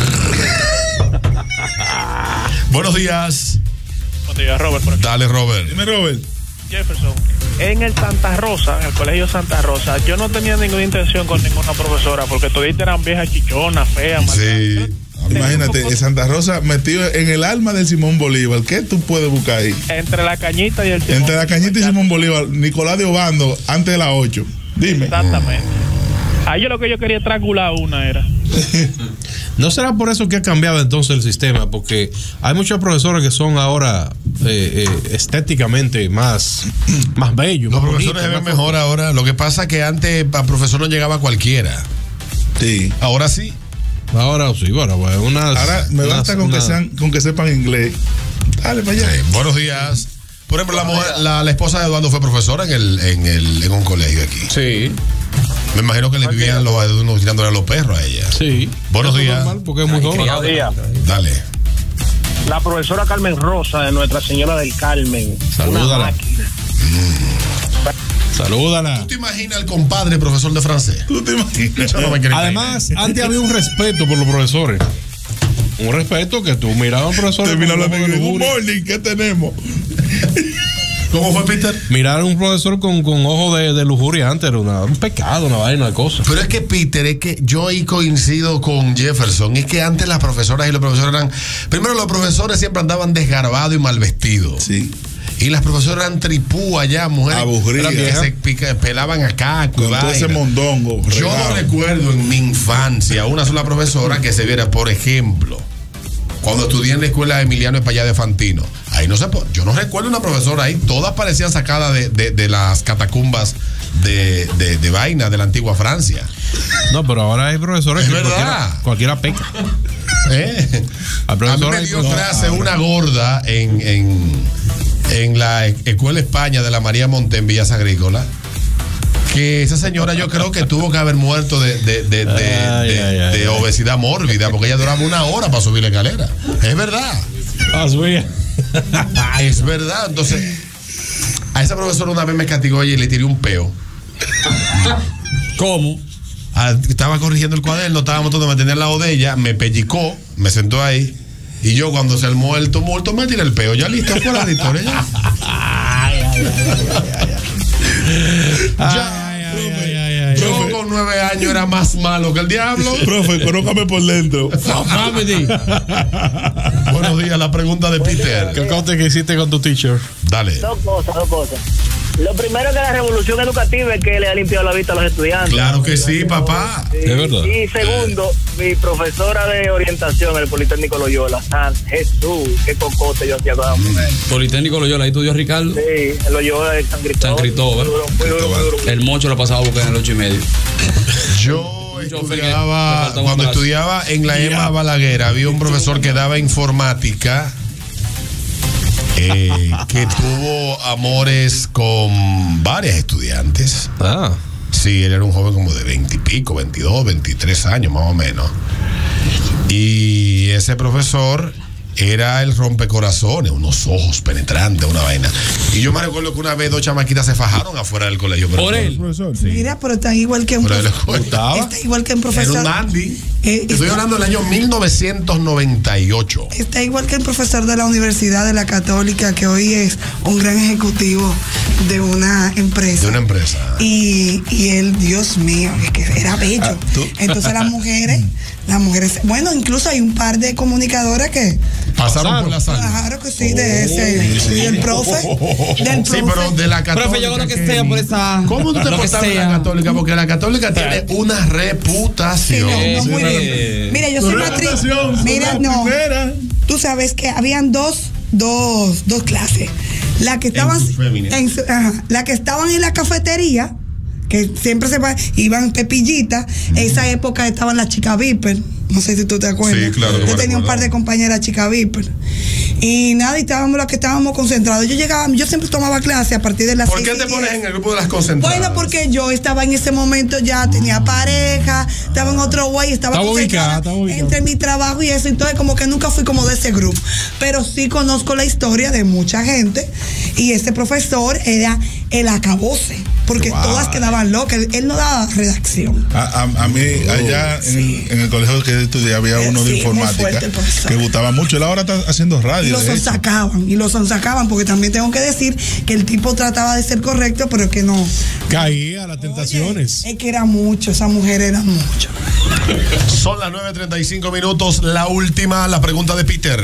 Buenos días. Buenos días, Robert. Por aquí. Dale, Robert. Dime, Robert. Jefferson, en el Santa Rosa, en el colegio Santa Rosa, yo no tenía ninguna intención con ninguna profesora, porque toditas eran viejas chichonas, feas, sí. Imagínate, en Santa Rosa metido en el alma del Simón Bolívar. ¿Qué tú puedes buscar ahí? Entre la cañita y el Simón Entre la cañita y Simón Bolívar, Nicolás de Obando, antes de las ocho. Dime. Exactamente. Ahí yo lo que yo quería estrangular una era. ¿No será por eso que ha cambiado entonces el sistema? Porque hay muchos profesores que son ahora eh, eh, estéticamente más, más bellos. Los más profesores bonitos, se ven mejor ahora. Lo que pasa es que antes para profesor no llegaba cualquiera. Sí. Ahora sí. Ahora sí, bueno, pues unas, ahora me unas, basta con unas... que sean, con que sepan inglés. Dale para allá. Sí, buenos días. Por ejemplo, la, mujer, la, la esposa de Eduardo fue profesora en el, en el, en un colegio aquí. Sí. Me imagino que le vivían los alumnos tirándole a los perros a ella. Sí. Buenos días. Normal porque es muy joven. Buenos días. Dale. La profesora Carmen Rosa de Nuestra Señora del Carmen. Salúdala. Mm. Salúdala. ¿Tú te imaginas al compadre profesor de francés? ¿Tú te imaginas? No me Además, antes había un respeto por los profesores. Un respeto que tú mirabas a un profesor. Termina hablando de good morning, ¿qué tenemos? ¿Cómo fue, Peter? Mirar a un profesor con, con ojos de, de lujuria antes era una, un pecado, una vaina, una cosa. Pero es que, Peter, es que yo ahí coincido con Jefferson. Es que antes las profesoras y los profesores eran. Primero, los profesores siempre andaban desgarbados y mal vestidos. Sí. Y las profesoras eran tripú allá, mujeres Aburridas, que se pica, pelaban acá con todo ese mondongo. Yo regalo. no recuerdo en mi infancia una sola profesora que se viera, por ejemplo, cuando estudié en la escuela Emiliano Espallá de Fantino. Ahí no se yo no recuerdo una profesora ahí, todas parecían sacadas de, de, de las catacumbas de, de, de vaina de la antigua Francia. No, pero ahora hay profesores es que verdad. Cualquiera, cualquiera peca. ¿Eh? A mí me dio clase no, una gorda en, en, en la Escuela España de la María Monte en Villas Agrícolas, que esa señora yo creo que tuvo que haber muerto de, de, de, de, ay, de, ay, ay, de obesidad mórbida, porque ella duraba una hora para subir la escalera. Es verdad. Ah, subía. Es verdad. Entonces, a esa profesora una vez me castigó ella y le tiré un peo. ¿Cómo? Ah, estaba corrigiendo el cuaderno, estábamos todos, me tenía al lado de ella, me pellizcó, me sentó ahí. Y yo, cuando se armó el tumulto, me tiré el peo. Ya listo, fuera de historia. Ya. Ay, ay, ay, ay, ay. Ya. Ay, ay, ay, ay, ay, yo profe, con nueve años era más malo que el diablo. Profe, conócame por dentro. Buenos días, la pregunta de Peter. ¿Qué coste que hiciste con tu teacher? Dale. Dos cosas, dos cosas. Lo primero que la revolución educativa es que le ha limpiado la vista a los estudiantes. Claro que sí, papá. Sí. Es verdad. Y segundo, mi profesora de orientación en el Politécnico Loyola, San Jesús, qué cocote yo hacía con él. Politécnico Loyola, ahí estudió Ricardo. Sí, el Loyola de San Cristóbal. San Cristóbal. Muy duro, muy duro, muy duro. El mocho lo pasaba a buscar en el ocho y medio. Yo estudiaba, cuando estudiaba en la Emma Balaguer, había un profesor que daba informática. Eh, que tuvo amores con varias estudiantes. Ah. Sí, él era un joven como de veinte y pico, veintidós, veintitrés años más o menos. Y ese profesor era el rompecorazones, unos ojos penetrantes, una vaina. Y yo me recuerdo que una vez dos chamaquitas se fajaron afuera del colegio. ¿Por él? Sí. Mira, pero está igual que un profesor. Está igual que un profesor. Era un dandy. Eh, Estoy está, hablando del año mil novecientos noventa y ocho. Está igual que el profesor de la Universidad de la Católica, que hoy es un gran ejecutivo de una empresa. De una empresa. Y, y él, Dios mío, es que era bello. Ah, entonces las mujeres, las mujeres, bueno, incluso hay un par de comunicadoras que pasaron por la sala. Claro que sí, de ese, sí, del profe, del profe. Sí, pero de la Católica. Profe, yo lo que, que sea por esa. ¿Cómo tú te pasas de la Católica? Porque la Católica tiene una reputación. Sí, no, no, muy bien. Mira, yo soy matriz. Mira, no. Tú sabes que habían dos, dos, dos clases. La que estaban en, su, ajá, la que estaban en la cafetería, que siempre se va, iban pepillitas. En esa época estaban las chicas Viper. No sé si tú te acuerdas. Sí, claro. Yo tenía un par de compañeras chicas Viper. Y nada, y estábamos las que estábamos concentrados. Yo llegaba, yo siempre tomaba clase a partir de las ¿Por qué te pones en el grupo de las concentradas? Bueno, porque yo estaba en ese momento ya, tenía pareja, estaba en otro güey, estaba está ubicada, está ubicada. Entre mi trabajo y eso, entonces como que nunca fui como de ese grupo. Pero sí conozco la historia de mucha gente y ese profesor era el acabose, porque wow. todas quedaban locas. Él, él no daba redacción. A, a, a mí, allá oh, en, sí. en el colegio que estudié había uno sí, de informática que gustaba mucho. Él ahora está haciendo radio. Y los sonsacaban, y los sonsacaban, porque también tengo que decir que el tipo trataba de ser correcto, pero que no. Caía a las tentaciones. Oye, es que era mucho, esa mujer era mucho. Son las nueve treinta y cinco minutos. La última, la pregunta de Peter.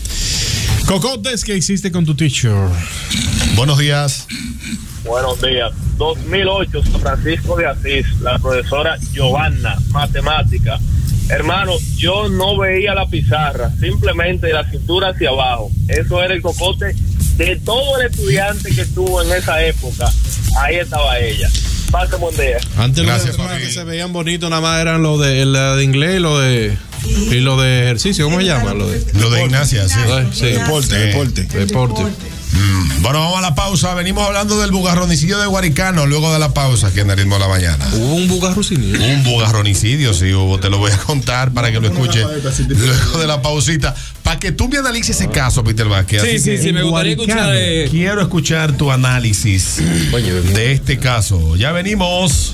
Cocotes, ¿qué hiciste con tu teacher? Buenos días. Buenos días. dos mil ocho, San Francisco de Asís, la profesora Giovanna, matemática. Hermano, yo no veía la pizarra, simplemente de la cintura hacia abajo. Eso era el cocote de todo el estudiante que estuvo en esa época. Ahí estaba ella. Pase buen día. Antes los temas que se veían bonitos nada más eran lo de, el de inglés y lo de y lo de ejercicio, ¿cómo se llama? Lo de, lo de gimnasia, sí. sí. Deporte, deporte. Deporte. Mm, bueno, vamos a la pausa. Venimos hablando del bugarronicidio de Guaricano. Luego de la pausa, aquí en el ritmo de la mañana. ¿Hubo un bugarronicidio? Un bugarronicidio, sí hubo. Te lo voy a contar para que lo escuches luego de la pausita. Para que tú me analices ese caso, Peter Vázquez. Sí, sí, sí, me gustaría escuchar. Eh... Quiero escuchar tu análisis de este caso. Ya venimos.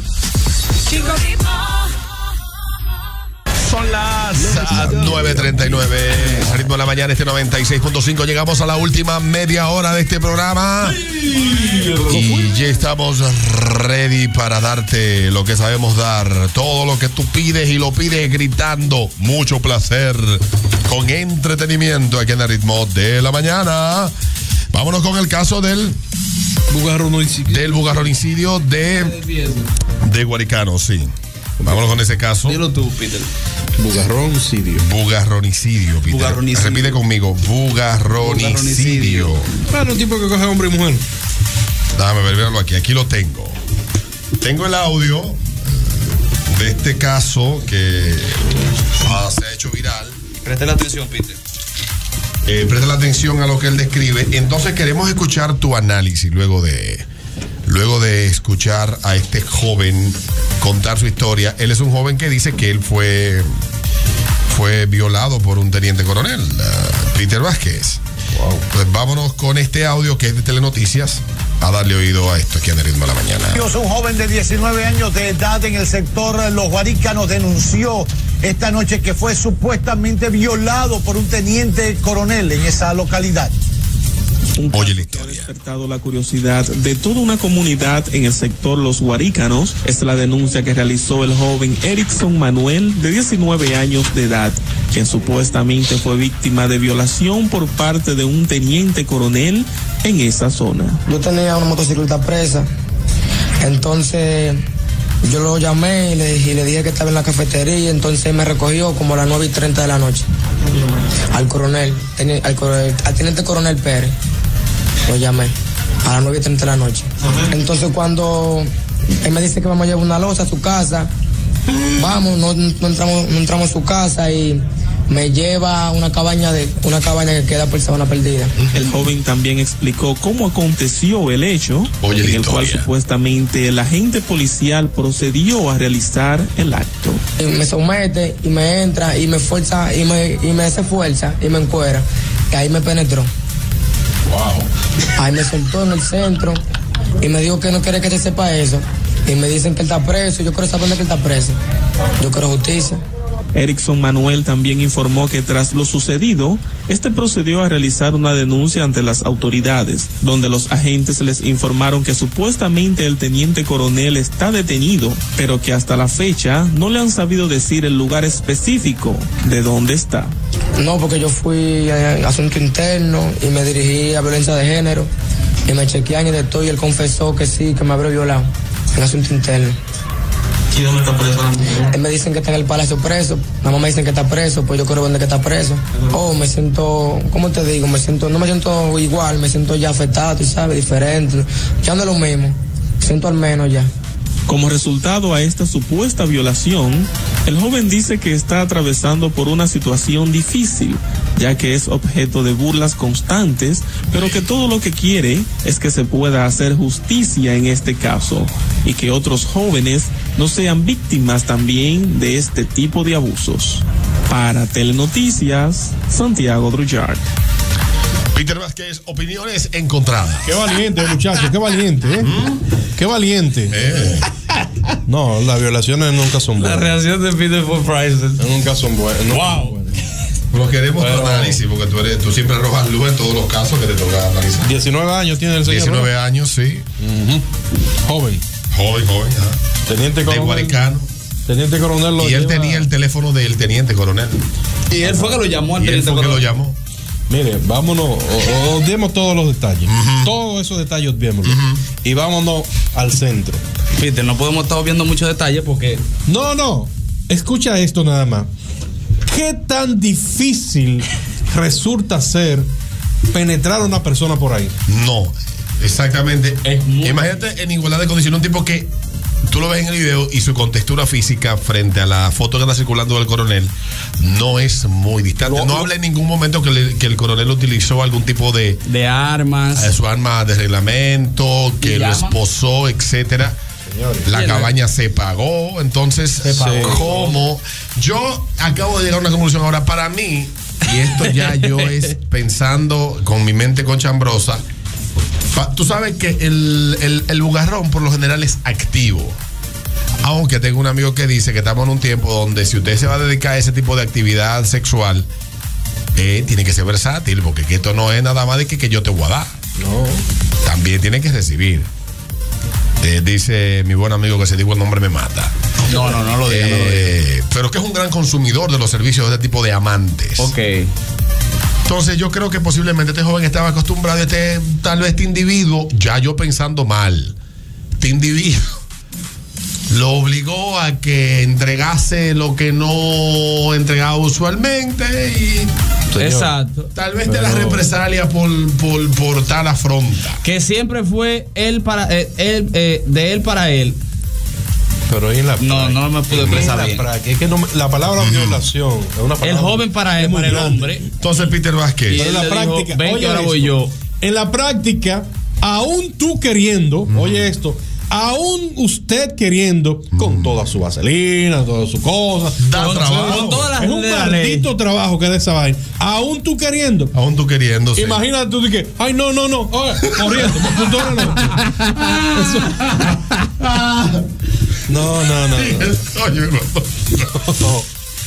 Son las nueve treinta y nueve. El ritmo de la mañana, este noventa y seis punto cinco. Llegamos a la última media hora de este programa. Y ya estamos ready para darte lo que sabemos dar. Todo lo que tú pides y lo pides gritando. Mucho placer. Con entretenimiento aquí en el ritmo de la mañana. Vámonos con el caso del bugarronicidio. Del bugarronicidio de, de Guaricano, sí. Vámonos con ese caso. Dilo tú, Peter. Bugarronicidio. Bugarronicidio, Peter. Bugarronicidio. Repite conmigo. Bugarronicidio. Bueno, un tipo que coge hombre y mujer. Déjame ver, verlo aquí. Aquí lo tengo. Tengo el audio de este caso que ah, se ha hecho viral. Preste la atención, Peter. Eh, preste la atención a lo que él describe. Entonces queremos escuchar tu análisis luego de... Luego de escuchar a este joven contar su historia. Él es un joven que dice que él fue fue violado por un teniente coronel, uh, Peter Vázquez. Wow. Pues vámonos con este audio que es de Telenoticias a darle oído a esto aquí en el ritmo de la mañana. Un joven de diecinueve años de edad en el sector Los Guaricanos denunció esta noche que fue supuestamente violado por un teniente coronel en esa localidad. Un caso que ha despertado la curiosidad de toda una comunidad en el sector Los Guarícanos es la denuncia que realizó el joven Erickson Manuel, de diecinueve años de edad, quien supuestamente fue víctima de violación por parte de un teniente coronel en esa zona. Yo tenía una motocicleta presa, entonces yo lo llamé y le, y le dije que estaba en la cafetería, entonces me recogió como a las nueve y treinta de la noche. Al coronel, al, coronel, al teniente coronel Pérez, lo llamé a las nueve y treinta de la noche. Entonces cuando él me dice que vamos a llevar una losa a su casa, vamos, no, no, entramos, no entramos a su casa y me lleva a una cabaña de una cabaña que queda por Sabana Perdida. El joven también explicó cómo aconteció el hecho, Oye, en el historia. cual supuestamente el agente policial procedió a realizar el acto. Y me somete y me entra y me fuerza y me, y me hace fuerza y me encuera. Y ahí me penetró. Wow. Ahí me soltó en el centro y me dijo que no quiere que te sepa eso. Y me dicen que él está preso. Yo quiero saber de que él está preso. Yo quiero justicia. Erickson Manuel también informó que tras lo sucedido, este procedió a realizar una denuncia ante las autoridades, donde los agentes les informaron que supuestamente el teniente coronel está detenido, pero que hasta la fecha no le han sabido decir el lugar específico de dónde está. No, porque yo fui a asunto interno y me dirigí a violencia de género y me chequean y de todo y él confesó que sí, que me habría violado en asunto interno. ¿Y dónde está preso? Él me dicen que está en el palacio preso, nada más me dicen que está preso, pues yo quiero ver dónde que está preso. Oh, me siento, ¿cómo te digo? Me siento, no me siento igual, me siento ya afectado, tú sabes, diferente. Ya no es lo mismo, siento al menos ya. Como resultado a esta supuesta violación, el joven dice que está atravesando por una situación difícil, ya que es objeto de burlas constantes, pero que todo lo que quiere es que se pueda hacer justicia en este caso y que otros jóvenes no sean víctimas también de este tipo de abusos. Para Telenoticias, Santiago Druyard. Peter Vázquez, opiniones encontradas. Qué valiente, muchacho, qué valiente, ¿eh? Qué valiente. Eh. No, las violaciones nunca son buenas. La reacción de Peter fue priceless. Nunca son buenas. No wow. Buenas. Lo queremos Pero, tu análisis, porque tú, eres, tú siempre arrojas luz en todos los casos que te toca analizar. diecinueve años tiene el señor. diecinueve ¿no? años, sí. Uh-huh. Joven. Joven, joven. Ajá. Teniente coronel. De Guaricano. Teniente coronel lo Y él lleva... tenía el teléfono del teniente coronel. Y él fue que lo llamó al y él teniente fue que coronel. lo llamó. Mire, vámonos, o- o- odiemos todos los detalles. Uh-huh. Todos esos detalles odiémoslos. Uh-huh. Y vámonos al centro. Peter, no podemos estar viendo muchos detalles porque... No, no. Escucha esto nada más. ¿Qué tan difícil resulta ser penetrar a una persona por ahí? No, exactamente. Imagínate en igualdad de condiciones un tipo que tú lo ves en el video y su contextura física frente a la foto que está circulando del coronel no es muy distante. No, no habla en ningún momento que, le, que el coronel utilizó algún tipo de de armas, eh, su arma de reglamento, que lo esposó, etcétera. Señores, la cabaña se pagó, entonces se pagó. ¿Cómo? Yo acabo de llegar a una conclusión ahora para mí, y esto ya yo es pensando con mi mente conchambrosa. Tú sabes que el, el, el bugarrón por lo general es activo. Aunque tengo un amigo que dice que estamos en un tiempo donde si usted se va a dedicar a ese tipo de actividad sexual, eh, tiene que ser versátil, porque que esto no es nada más de que, que yo te voy a dar. No. También tiene que recibir. Eh, dice mi buen amigo que se digo el nombre me mata. No, no, no lo diga, eh, no lo diga. Pero que es un gran consumidor de los servicios de este tipo de amantes. Ok. Entonces yo creo que posiblemente este joven estaba acostumbrado a este, tal vez este individuo, ya yo pensando mal, este individuo lo obligó a que entregase lo que no entregaba usualmente y Señor. Exacto. Tal vez te Pero... la represalia por, por, por tal afronta. Que siempre fue él para eh, él, eh, de él para él. Pero ahí en la no, no me pude expresar bien. Es que no, la palabra uh-huh. violación es una palabra. El joven para él, para el hombre. Entonces Peter Vázquez. Y en la práctica, dijo, ven que ahora voy yo. En la práctica, aún tú queriendo, uh-huh. oye esto, aún usted queriendo, uh-huh. con toda su vaselina, todas sus cosas, da con, trabajo. Con todas las es un maldito trabajo que da esa vaina. Aún tú queriendo. Aún tú queriendo, sí. Imagínate tú de que, ay, no, no, no, oye, corriendo, no, no, no. Oye, no. no.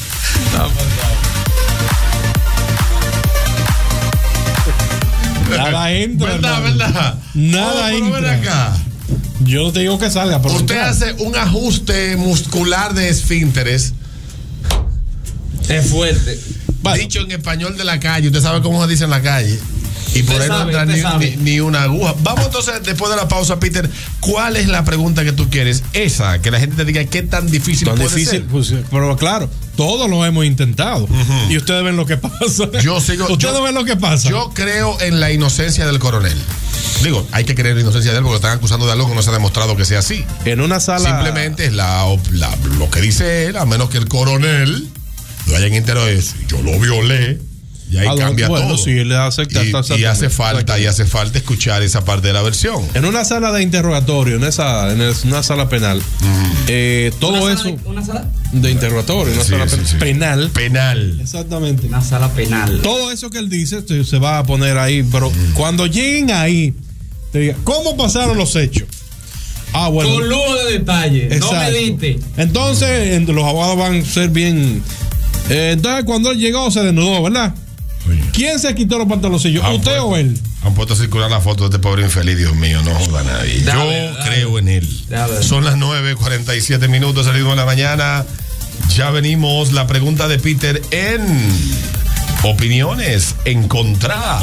La Nada entra. ¿Verdad, hermano. verdad? Nada Oh, pero entra. ven acá. Yo no te digo que salga, pero Usted entrar. hace un ajuste muscular de esfínteres. Es fuerte. Dicho en español de la calle, usted sabe cómo se dice en la calle. Y por Usted ahí no sabe, entra usted ni, sabe. ni- ni una aguja. Vamos entonces, después de la pausa, Peter, ¿cuál es la pregunta que tú quieres? Esa, que la gente te diga qué tan difícil Tan puede difícil, ser. pues, pero claro, todos lo hemos intentado. Y ustedes ven lo que pasa. Yo sigo. Ustedes yo- ven lo que pasa. Yo creo en la inocencia del coronel. Digo, hay que creer en la inocencia de él porque lo están acusando de algo que no se ha demostrado que sea así. En una sala. Simplemente es la, la- lo que dice él, a menos que el coronel lo hayan enterado de eso. Yo lo violé. Y ahí Ah, cambia bueno, todo. sí, él acepta, y, está y hace exactamente. falta, y hace falta escuchar esa parte de la versión. En una sala de interrogatorio, en esa, en es- una sala penal, eh, todo eso. ¿Una sala? De interrogatorio, una Sí, sala sí, pe- sí. penal. Penal. Exactamente. Una sala penal. Todo eso que él dice se, se va a poner ahí, pero cuando lleguen ahí, te diga, ¿cómo pasaron los hechos? Ah, bueno. Con lujo de detalle. No Exacto. medite. Entonces, en- los abogados van a ser bien. eh, entonces, cuando él llegó, se desnudó, ¿verdad? ¿Quién se quitó los pantaloncillos? Han ¿Usted puesto- o él? Han puesto a circular la foto de este pobre infeliz, Dios mío, no joda a nadie. Dale, Yo dale. creo en él. Dale. Son las nueve cuarenta y siete minutos, el ritmo de la mañana. Ya venimos, la pregunta de Peter en opiniones encontradas.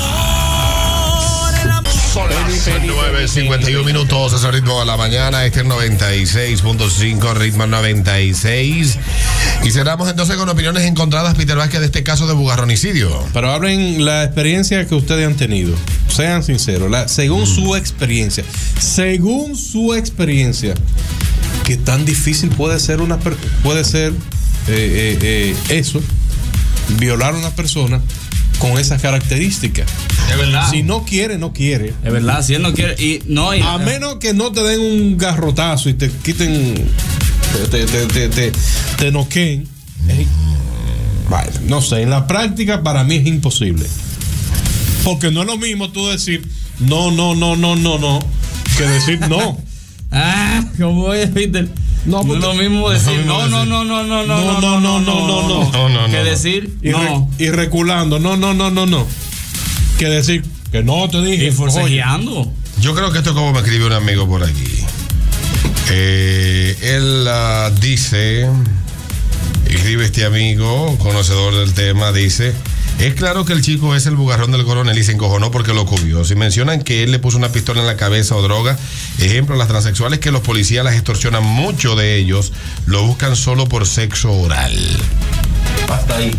Son las nueve cincuenta y uno minutos, es el ritmo de la mañana, este es noventa y seis punto cinco, ritmo noventa y seis. Y cerramos entonces con opiniones encontradas, Peter Vázquez, de este caso de bugarronicidio. Pero hablen la experiencia que ustedes han tenido. Sean sinceros, la- según su experiencia. Según su experiencia, ¿qué tan difícil puede ser una per- puede ser eh, eh, eh, eso? Violar a una persona con esas características. Es verdad. Si no quiere, no quiere. Es verdad, si él no quiere. Y no, y, A menos que no te den un garrotazo y te quiten, te, te, te, te, te, te noqueen. Eh, vale, no sé, en la práctica para mí es imposible. Porque no es lo mismo tú decir no, no, no, no, no, no, que decir no. Ah, ¿cómo es, Peter? No, No es lo mismo decir no, no, no, no, no, no, No, no, no, no, no, no. No, no, que no. decir Y, re- no. y reculando, no, no, no, no, no. Que decir que no te dije. Y forcejeando. Yo creo que esto es como me escribe un amigo por aquí. Eh, él ah, dice, escribe este amigo, conocedor del tema, dice: es claro que el chico es el bugarrón del coronel y se encojonó porque lo cubrió. Si mencionan que él le puso una pistola en la cabeza o droga, ejemplo, las transexuales que los policías las extorsionan, mucho de ellos lo buscan solo por sexo oral. Hasta ahí.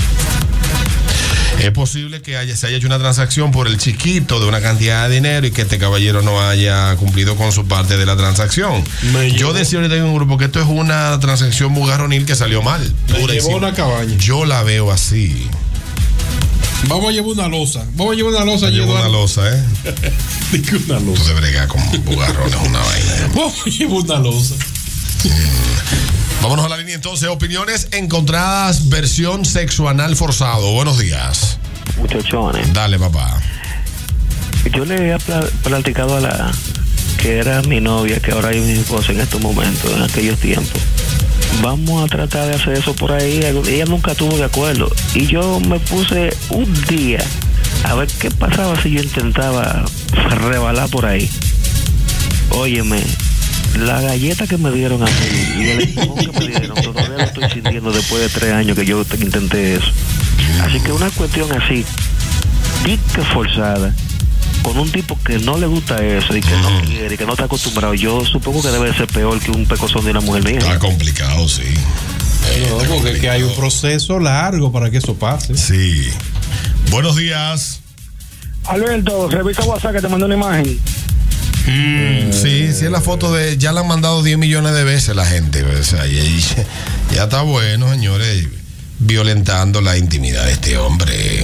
Es posible que haya, se haya hecho una transacción por el chiquito de una cantidad de dinero y que este caballero no haya cumplido con su parte de la transacción. Me Yo llevó- decía ahorita en un grupo que esto es una transacción bugarronil que salió mal. Me pura y llevó simple. una cabaña. Yo la veo así. Vamos a llevar una losa. Vamos a llevar una losa. Llevo una Eduardo. losa, ¿eh? Dije una Tú losa. de bregar con bugarrones, una vaina. Vamos a llevar una losa. Vámonos a la línea entonces. Opiniones encontradas, versión sexo anal forzado. Buenos días. Muchachones, Dale, papá. yo le había pla- platicado a la que era mi novia, que ahora es mi esposa en estos momentos, en aquellos tiempos. Vamos a tratar de hacer eso por ahí. Ella nunca estuvo de acuerdo. Y yo me puse un día a ver qué pasaba si yo intentaba rebalar por ahí. Óyeme, la galleta que me dieron a mí y el empujón que me dieron, todavía lo estoy sintiendo después de tres años que yo te- intenté eso. Así que una cuestión así, dique forzada, con un tipo que no le gusta eso y que no quiere y que no está acostumbrado, yo supongo que debe ser peor que un pecozón de una mujer mía. Está complicado, sí. Eh, No, está porque es que hay un proceso largo para que eso pase. Sí. Buenos días. Alberto, revisa WhatsApp que te mandó una imagen. Mm, sí, sí, es la foto de. Ya la han mandado diez millones de veces la gente. O sea, y- y- ya está bueno, señores. Violentando la intimidad de este hombre.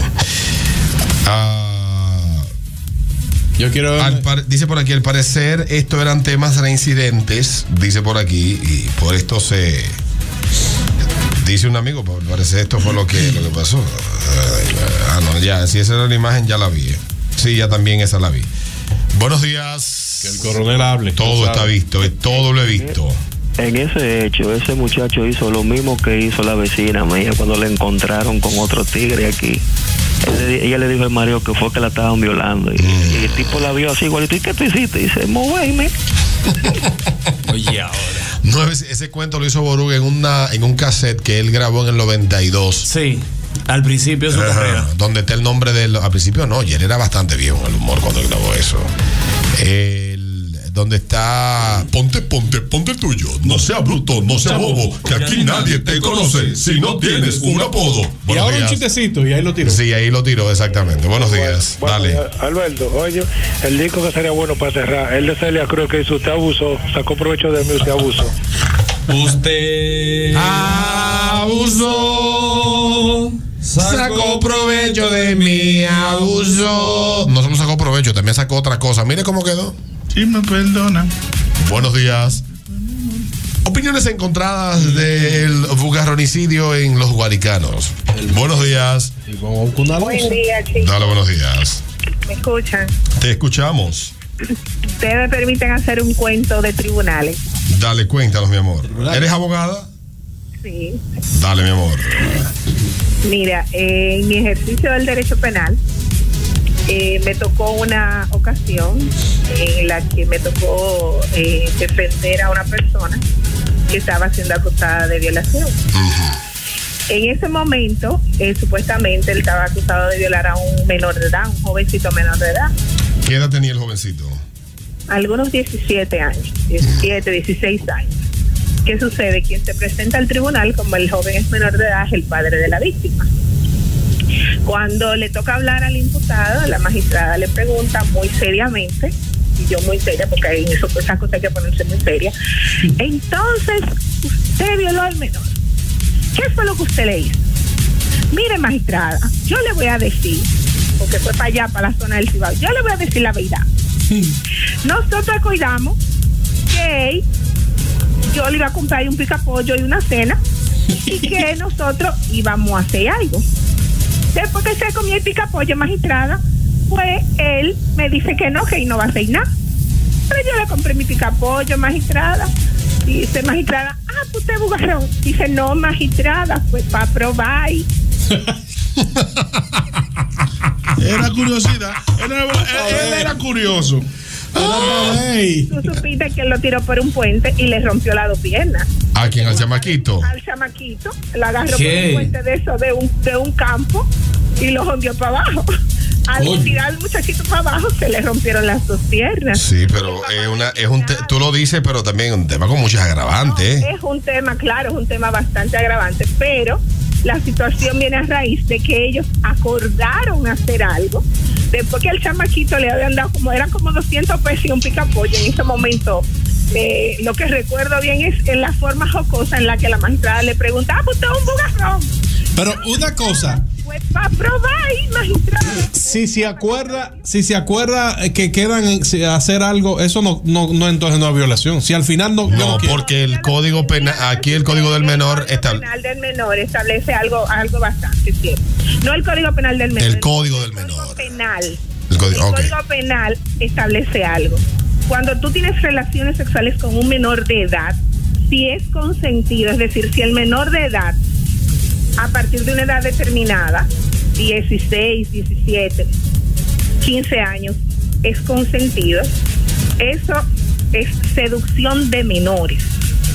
Ah, Yo quiero. al par- dice por aquí: al parecer, estos eran temas reincidentes. Dice por aquí, y por esto se. Dice un amigo, al parecer esto fue lo que, lo que pasó. Ah, no, ya, si esa era la imagen, ya la vi. Sí, ya también esa la vi. Buenos días. Que el coronel hable. Todo está visto, eh, todo lo he visto. En ese hecho, ese muchacho hizo lo mismo que hizo la vecina mía cuando le encontraron con otro tigre aquí. Él le- ella le dijo al marido que fue que la estaban violando. Y, Mm. y el tipo la vio así igualito. ¿Y qué tú hiciste? Y dice, moverme. Oye, ahora. No, ese, ese cuento lo hizo Boruga en, una, en un cassette que él grabó en el noventa y dos. Sí, al principio de su Ajá, carrera. donde está el nombre del. Al principio no, y él era bastante viejo en el humor cuando él grabó eso. El- donde está. Ponte, ponte, ponte el tuyo. No sea bruto, no sea bobo, que aquí nadie te conoce si no tienes un apodo. Y Buenos ahora un días. chistecito y ahí lo tiró. Sí, ahí lo tiró, exactamente. Buenos días. Dale. Alberto, oye, el disco que sería bueno para cerrar, el de Celia Cruz que hizo, usted abusó, sacó provecho de mí, usted abusó. Usted abusó, sacó provecho de mí, abusó. No solo sacó provecho, también sacó otra cosa. Mire cómo quedó. Sí, me perdonan. Buenos días. Opiniones encontradas del bugarronicidio en los guaricanos. Buenos días. Buen día, chicos. Dale, buenos días. ¿Me escuchan? Te escuchamos. Ustedes me permiten hacer un cuento de tribunales. Dale, cuéntanos, mi amor. ¿Eres abogada? Sí. Dale, mi amor. Mira, eh, en mi ejercicio del derecho penal, eh, me tocó una ocasión en la que me tocó eh, defender a una persona que estaba siendo acusada de violación. En ese momento, eh, supuestamente él estaba acusado de violar a un menor de edad, un jovencito menor de edad, ¿Qué edad tenía el jovencito? algunos diecisiete años, diecisiete, dieciséis años. ¿Qué sucede? Quien se presenta al tribunal, como el joven es menor de edad, es el padre de la víctima. Cuando le toca hablar al imputado, la magistrada le pregunta muy seriamente, y yo muy seria, porque en eso, esas cosas hay que ponerse muy seria. Entonces, usted violó al menor. ¿Qué fue lo que usted le hizo? Mire, magistrada, yo le voy a decir, porque fue para allá, para la zona del Cibao, yo le voy a decir la verdad. Nosotros cuidamos que yo le iba a comprar un picapollo y una cena y que nosotros íbamos a hacer algo. Después que se comió el picapollo, magistrada, pues él me dice que no, que no va a hacer nada. Pero yo le compré mi picapollo, magistrada. Dice, magistrada, ah, pues usted es bugarrón. Dice, no, magistrada, pues para probar. Era curiosidad. Era, él, él era curioso. Tú supiste que él lo tiró por un puente y le rompió las dos piernas. ¿A quién? ¿Al chamaquito? Al chamaquito, lo agarró ¿Qué? por un puente de eso, de un, de un campo, y lo hundió para abajo. Al Oye. tirar al muchachito para abajo, se le rompieron las dos piernas. Sí, pero es una, es un te- tú lo dices, pero también un tema con muchos agravantes. ¿eh? Es un tema, claro, es un tema bastante agravante, pero la situación viene a raíz de que ellos acordaron hacer algo. Después que el chamaquito le habían dado como, eran como doscientos pesos y un picapollo en ese momento. Eh, lo que recuerdo bien es en la forma jocosa en la que la magistrada le preguntaba, ah, pues usted es un bugarrón. Pero una cosa, Pues para probar, magistrada. si se acuerda, si se acuerda eh, que quedan en- si hacer algo, eso no, no, no entonces no es violación. Si al final no. No, porque el código penal, aquí el código del menor está. El Penal del menor establece algo, algo bastante cierto. No el Código Penal del menor. El código del menor. Penal. El código, El ok. Código Penal establece algo. Cuando tú tienes relaciones sexuales con un menor de edad, si es consentido, es decir, si el menor de edad, a partir de una edad determinada, dieciséis, diecisiete, quince años, es consentido, eso es seducción de menores.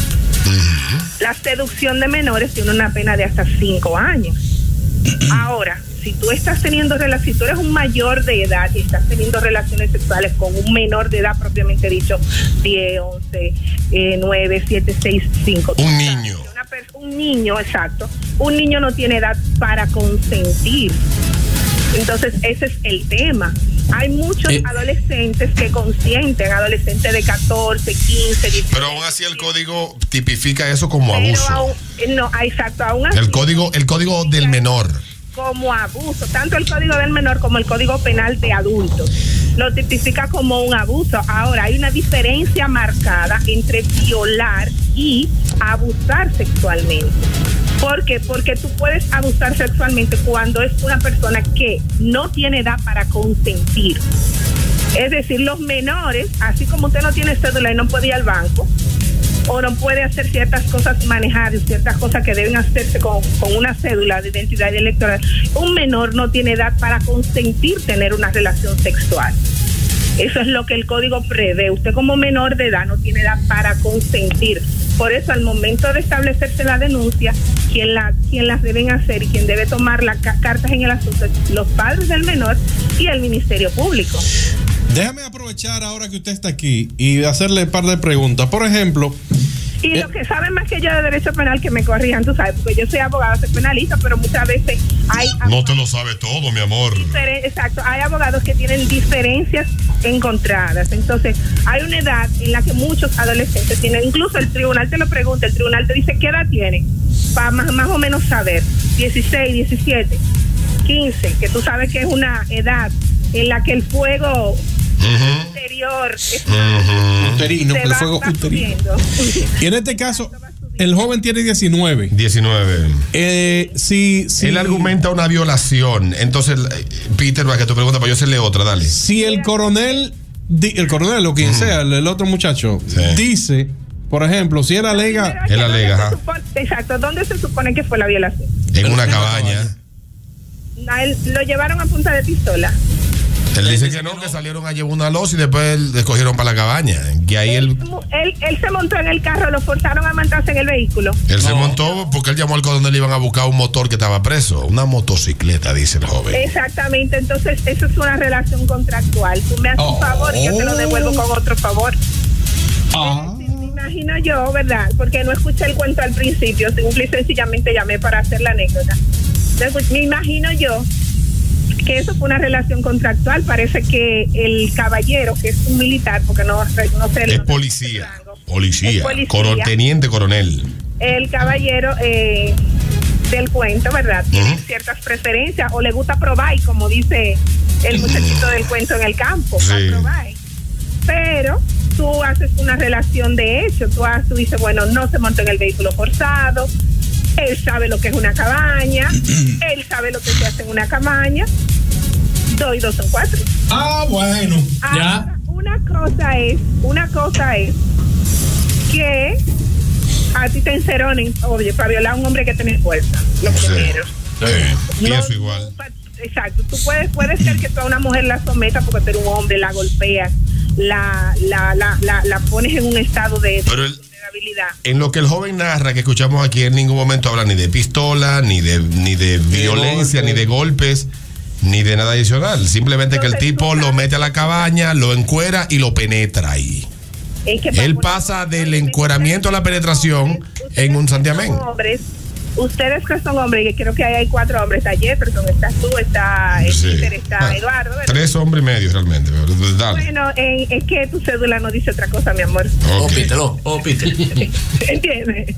La seducción de menores tiene una pena de hasta cinco años. Ahora, si tú estás teniendo relaciones, si tú eres un mayor de edad y estás teniendo relaciones sexuales con un menor de edad propiamente dicho, diez, once, eh, nueve, siete, seis, cinco. Un niño. Una per- un niño, exacto. Un niño no tiene edad para consentir. Entonces, ese es el tema. Hay muchos Eh. adolescentes que consienten, adolescentes de catorce, quince, diecisiete. Pero aún así el código tipifica eso como Pero abuso. aún- no, exacto, aún así, El código, el código del menor. como abuso, tanto el Código del Menor como el Código Penal de Adultos lo tipifica como un abuso. Ahora, hay una diferencia marcada entre violar y abusar sexualmente. ¿Por qué? Porque tú puedes abusar sexualmente cuando es una persona que no tiene edad para consentir. Es decir, los menores, así como usted no tiene cédula y no puede ir al banco, o no puede hacer ciertas cosas, manejar ciertas cosas que deben hacerse con, con una cédula de identidad electoral, un menor no tiene edad para consentir tener una relación sexual. Eso es lo que el código prevé. Usted como menor de edad no tiene edad para consentir. Por eso, al momento de establecerse la denuncia, quien la quien las deben hacer y quien debe tomar las ca- cartas en el asunto es los padres del menor y el Ministerio Público. Déjame aprovechar ahora que usted está aquí y hacerle un par de preguntas. Por ejemplo... Y eh, los que saben más que yo de derecho penal, que me corrijan, tú sabes, porque yo soy abogada, soy penalista, pero muchas veces hay... No te lo sabe todo, mi amor. Exacto, hay abogados que tienen diferencias encontradas. Entonces, hay una edad en la que muchos adolescentes tienen, incluso el tribunal te lo pregunta, el tribunal te dice qué edad tiene, para más, más o menos saber, dieciséis, diecisiete, quince, que tú sabes que es una edad en la que el fuego... Uh-huh. Interior uh-huh. uterino, el va, fuego va uterino. Y en este caso, el joven tiene diecinueve. diecinueve. Eh, si, si él argumenta una violación. Entonces, Peter, va que tu pregunta para yo hacerle otra, dale. Si el coronel, el coronel o quien uh-huh. sea, el, el otro muchacho, sí. dice, por ejemplo, si él alega. Él alega. Supone, exacto, ¿dónde se supone que fue la violación? En una cabaña. A él lo llevaron a punta de pistola. Él dice que no, que salieron a llevar una loza y después le escogieron para la cabaña. Que ahí él, él, él se montó en el carro, lo forzaron a montarse en el vehículo. Él no. se montó porque él llamó al coronel y iban a buscar un motor que estaba preso. Una motocicleta, dice el joven. Exactamente, entonces eso es una relación contractual. Tú me haces oh. un favor y yo te lo devuelvo con otro favor. Ah. Es decir, me imagino yo, ¿verdad? Porque no escuché el cuento al principio, simple y sencillamente llamé para hacer la anécdota. Entonces, me imagino yo que eso fue una relación contractual. Parece que el caballero, que es un militar, porque no, no sé... Es no policía, sé policía, es policía, coron, teniente coronel. El caballero eh, del cuento, ¿verdad? Tiene uh-huh. ciertas preferencias, o le gusta probar, como dice el muchachito del cuento en el campo, sí. probar. Pero tú haces una relación de hecho, tú, haces, tú dices, bueno, no se montó en el vehículo forzado, él sabe lo que es una cabaña, él sabe lo que se hace en una cabaña. Dos y dos son cuatro. Ah, bueno. Ahora, ya. Una cosa es, una cosa es que a ti te enceronen, oye, para violar a un hombre que tiene fuerza. Lo sí. primero. Sí. No, pienso igual. Exacto. Tú puedes, puede ser que tú a una mujer la sometas porque tú eres un hombre, la golpeas, la, la, la, la, la pones en un estado de. Pero el, en lo que el joven narra, que escuchamos aquí, en ningún momento habla ni de pistola, ni de, ni de violencia, ni de golpes, ni de nada adicional. Simplemente entonces, que el tipo lo mete a la cabaña, lo encuera y lo penetra ahí. Es que él pasa del encueramiento a la penetración en un santiamén. Hombres, ustedes que son hombres, que creo que ahí hay cuatro hombres, está Jefferson, estás tú, está sí. Peter, está ah, Eduardo, ¿verdad? Tres hombres y medio realmente. Dale. Bueno, eh, es que tu cédula no dice otra cosa, mi amor. Okay. Oh, pítelo, oh, pítelo. ¿Entiendes?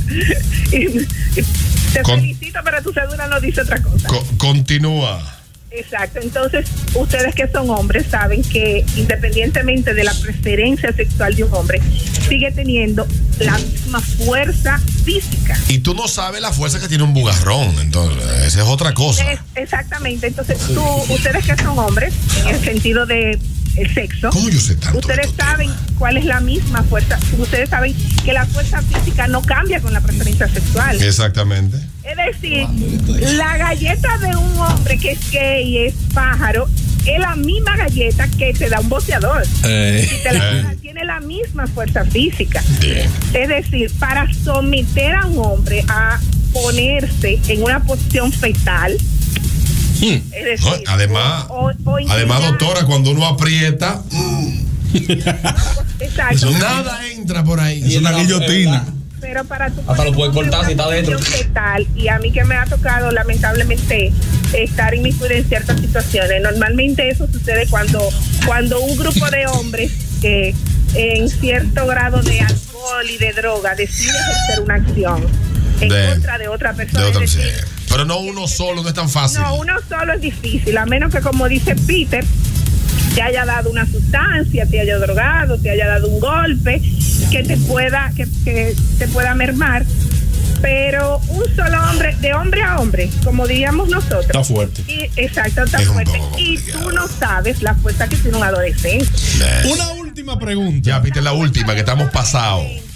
Te Con, felicito, pero tu cédula no dice otra cosa. Co continúa. Exacto, entonces ustedes que son hombres saben que independientemente de la preferencia sexual de un hombre, sigue teniendo la misma fuerza física. Y tú no sabes la fuerza que tiene un bugarrón, entonces esa es otra cosa. Es, exactamente, entonces tú, ustedes que son hombres, en el sentido de el sexo, ¿cómo yo sé tanto ustedes saben cuál es la misma fuerza, ustedes saben que la fuerza física no cambia con la preferencia sexual. Exactamente. Es decir, la galleta de un hombre que es gay y es pájaro es la misma galleta que te da un boxeador. Eh, si te la eh. da, tiene la misma fuerza física. Bien. Es decir, para someter a un hombre a ponerse en una posición fetal. Hmm. Es decir, no, además, o, o, o además, doctora, cuando uno aprieta, mm, exacto. nada entra por ahí. Es una guillotina. Pero para tu hasta lo puedes cortar si está dentro. Fetal, y a mí que me ha tocado lamentablemente estar inmiscuida en ciertas situaciones. Normalmente eso sucede cuando cuando un grupo de hombres que eh, en cierto grado de alcohol y de droga decide ejercer una acción en de, contra de otra persona. De otra, decir, sí. Pero no uno solo, no es tan fácil. No, uno solo es difícil, a menos que, como dice Peter, te haya dado una sustancia, te haya drogado, te haya dado un golpe que te pueda que, que te pueda mermar. Pero un solo hombre, de hombre a hombre, como diríamos nosotros. Está fuerte. Y, exacto, está es fuerte. Y tú no sabes la fuerza que tiene un adolescente. Una última pregunta. Ya, Peter, la última, que estamos pasados.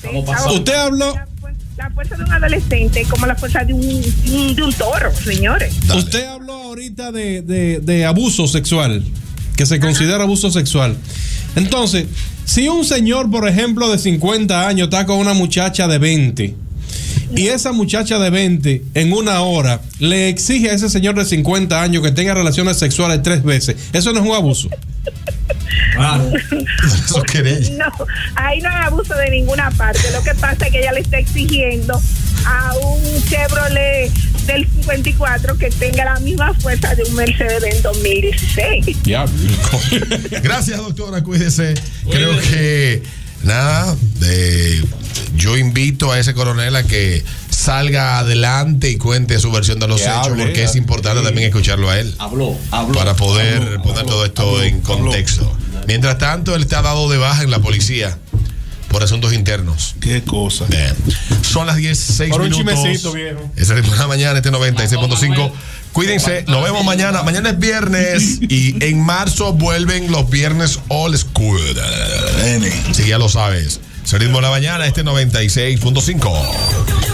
Usted habló. La fuerza de un adolescente es como la fuerza de un, de un toro, señores. Dale. Usted habló ahorita de, de, de abuso sexual, que se considera abuso sexual. Entonces, si un señor, por ejemplo, de cincuenta años está con una muchacha de veinte y esa muchacha de veinte en una hora le exige a ese señor de cincuenta años que tenga relaciones sexuales tres veces, ¿eso no es un abuso? Ah, eso no, ahí no hay abuso de ninguna parte. Lo que pasa es que ella le está exigiendo a un Chevrolet del cincuenta y cuatro que tenga la misma fuerza de un Mercedes-Benz dos mil dieciséis. Ya. Gracias, doctora, cuídese. Creo que nada, de, yo invito a ese coronel a que salga adelante y cuente su versión de los que hechos, hable, porque es importante sí. también escucharlo a él. Habló, habló. Para poder habló, poner habló, todo esto habló, en contexto. Habló. Mientras tanto, él está dado de baja en la policía por asuntos internos. Qué cosa. Bien. Son las dieciséis por un minutos. Chimecito, viejo. Es el ritmo de la mañana, este noventa y seis punto cinco. Cuídense, nos vemos mañana. Mañana es viernes y en marzo vuelven los viernes All School. Si ya lo sabes. Es el ritmo de la mañana, este noventa y seis punto cinco.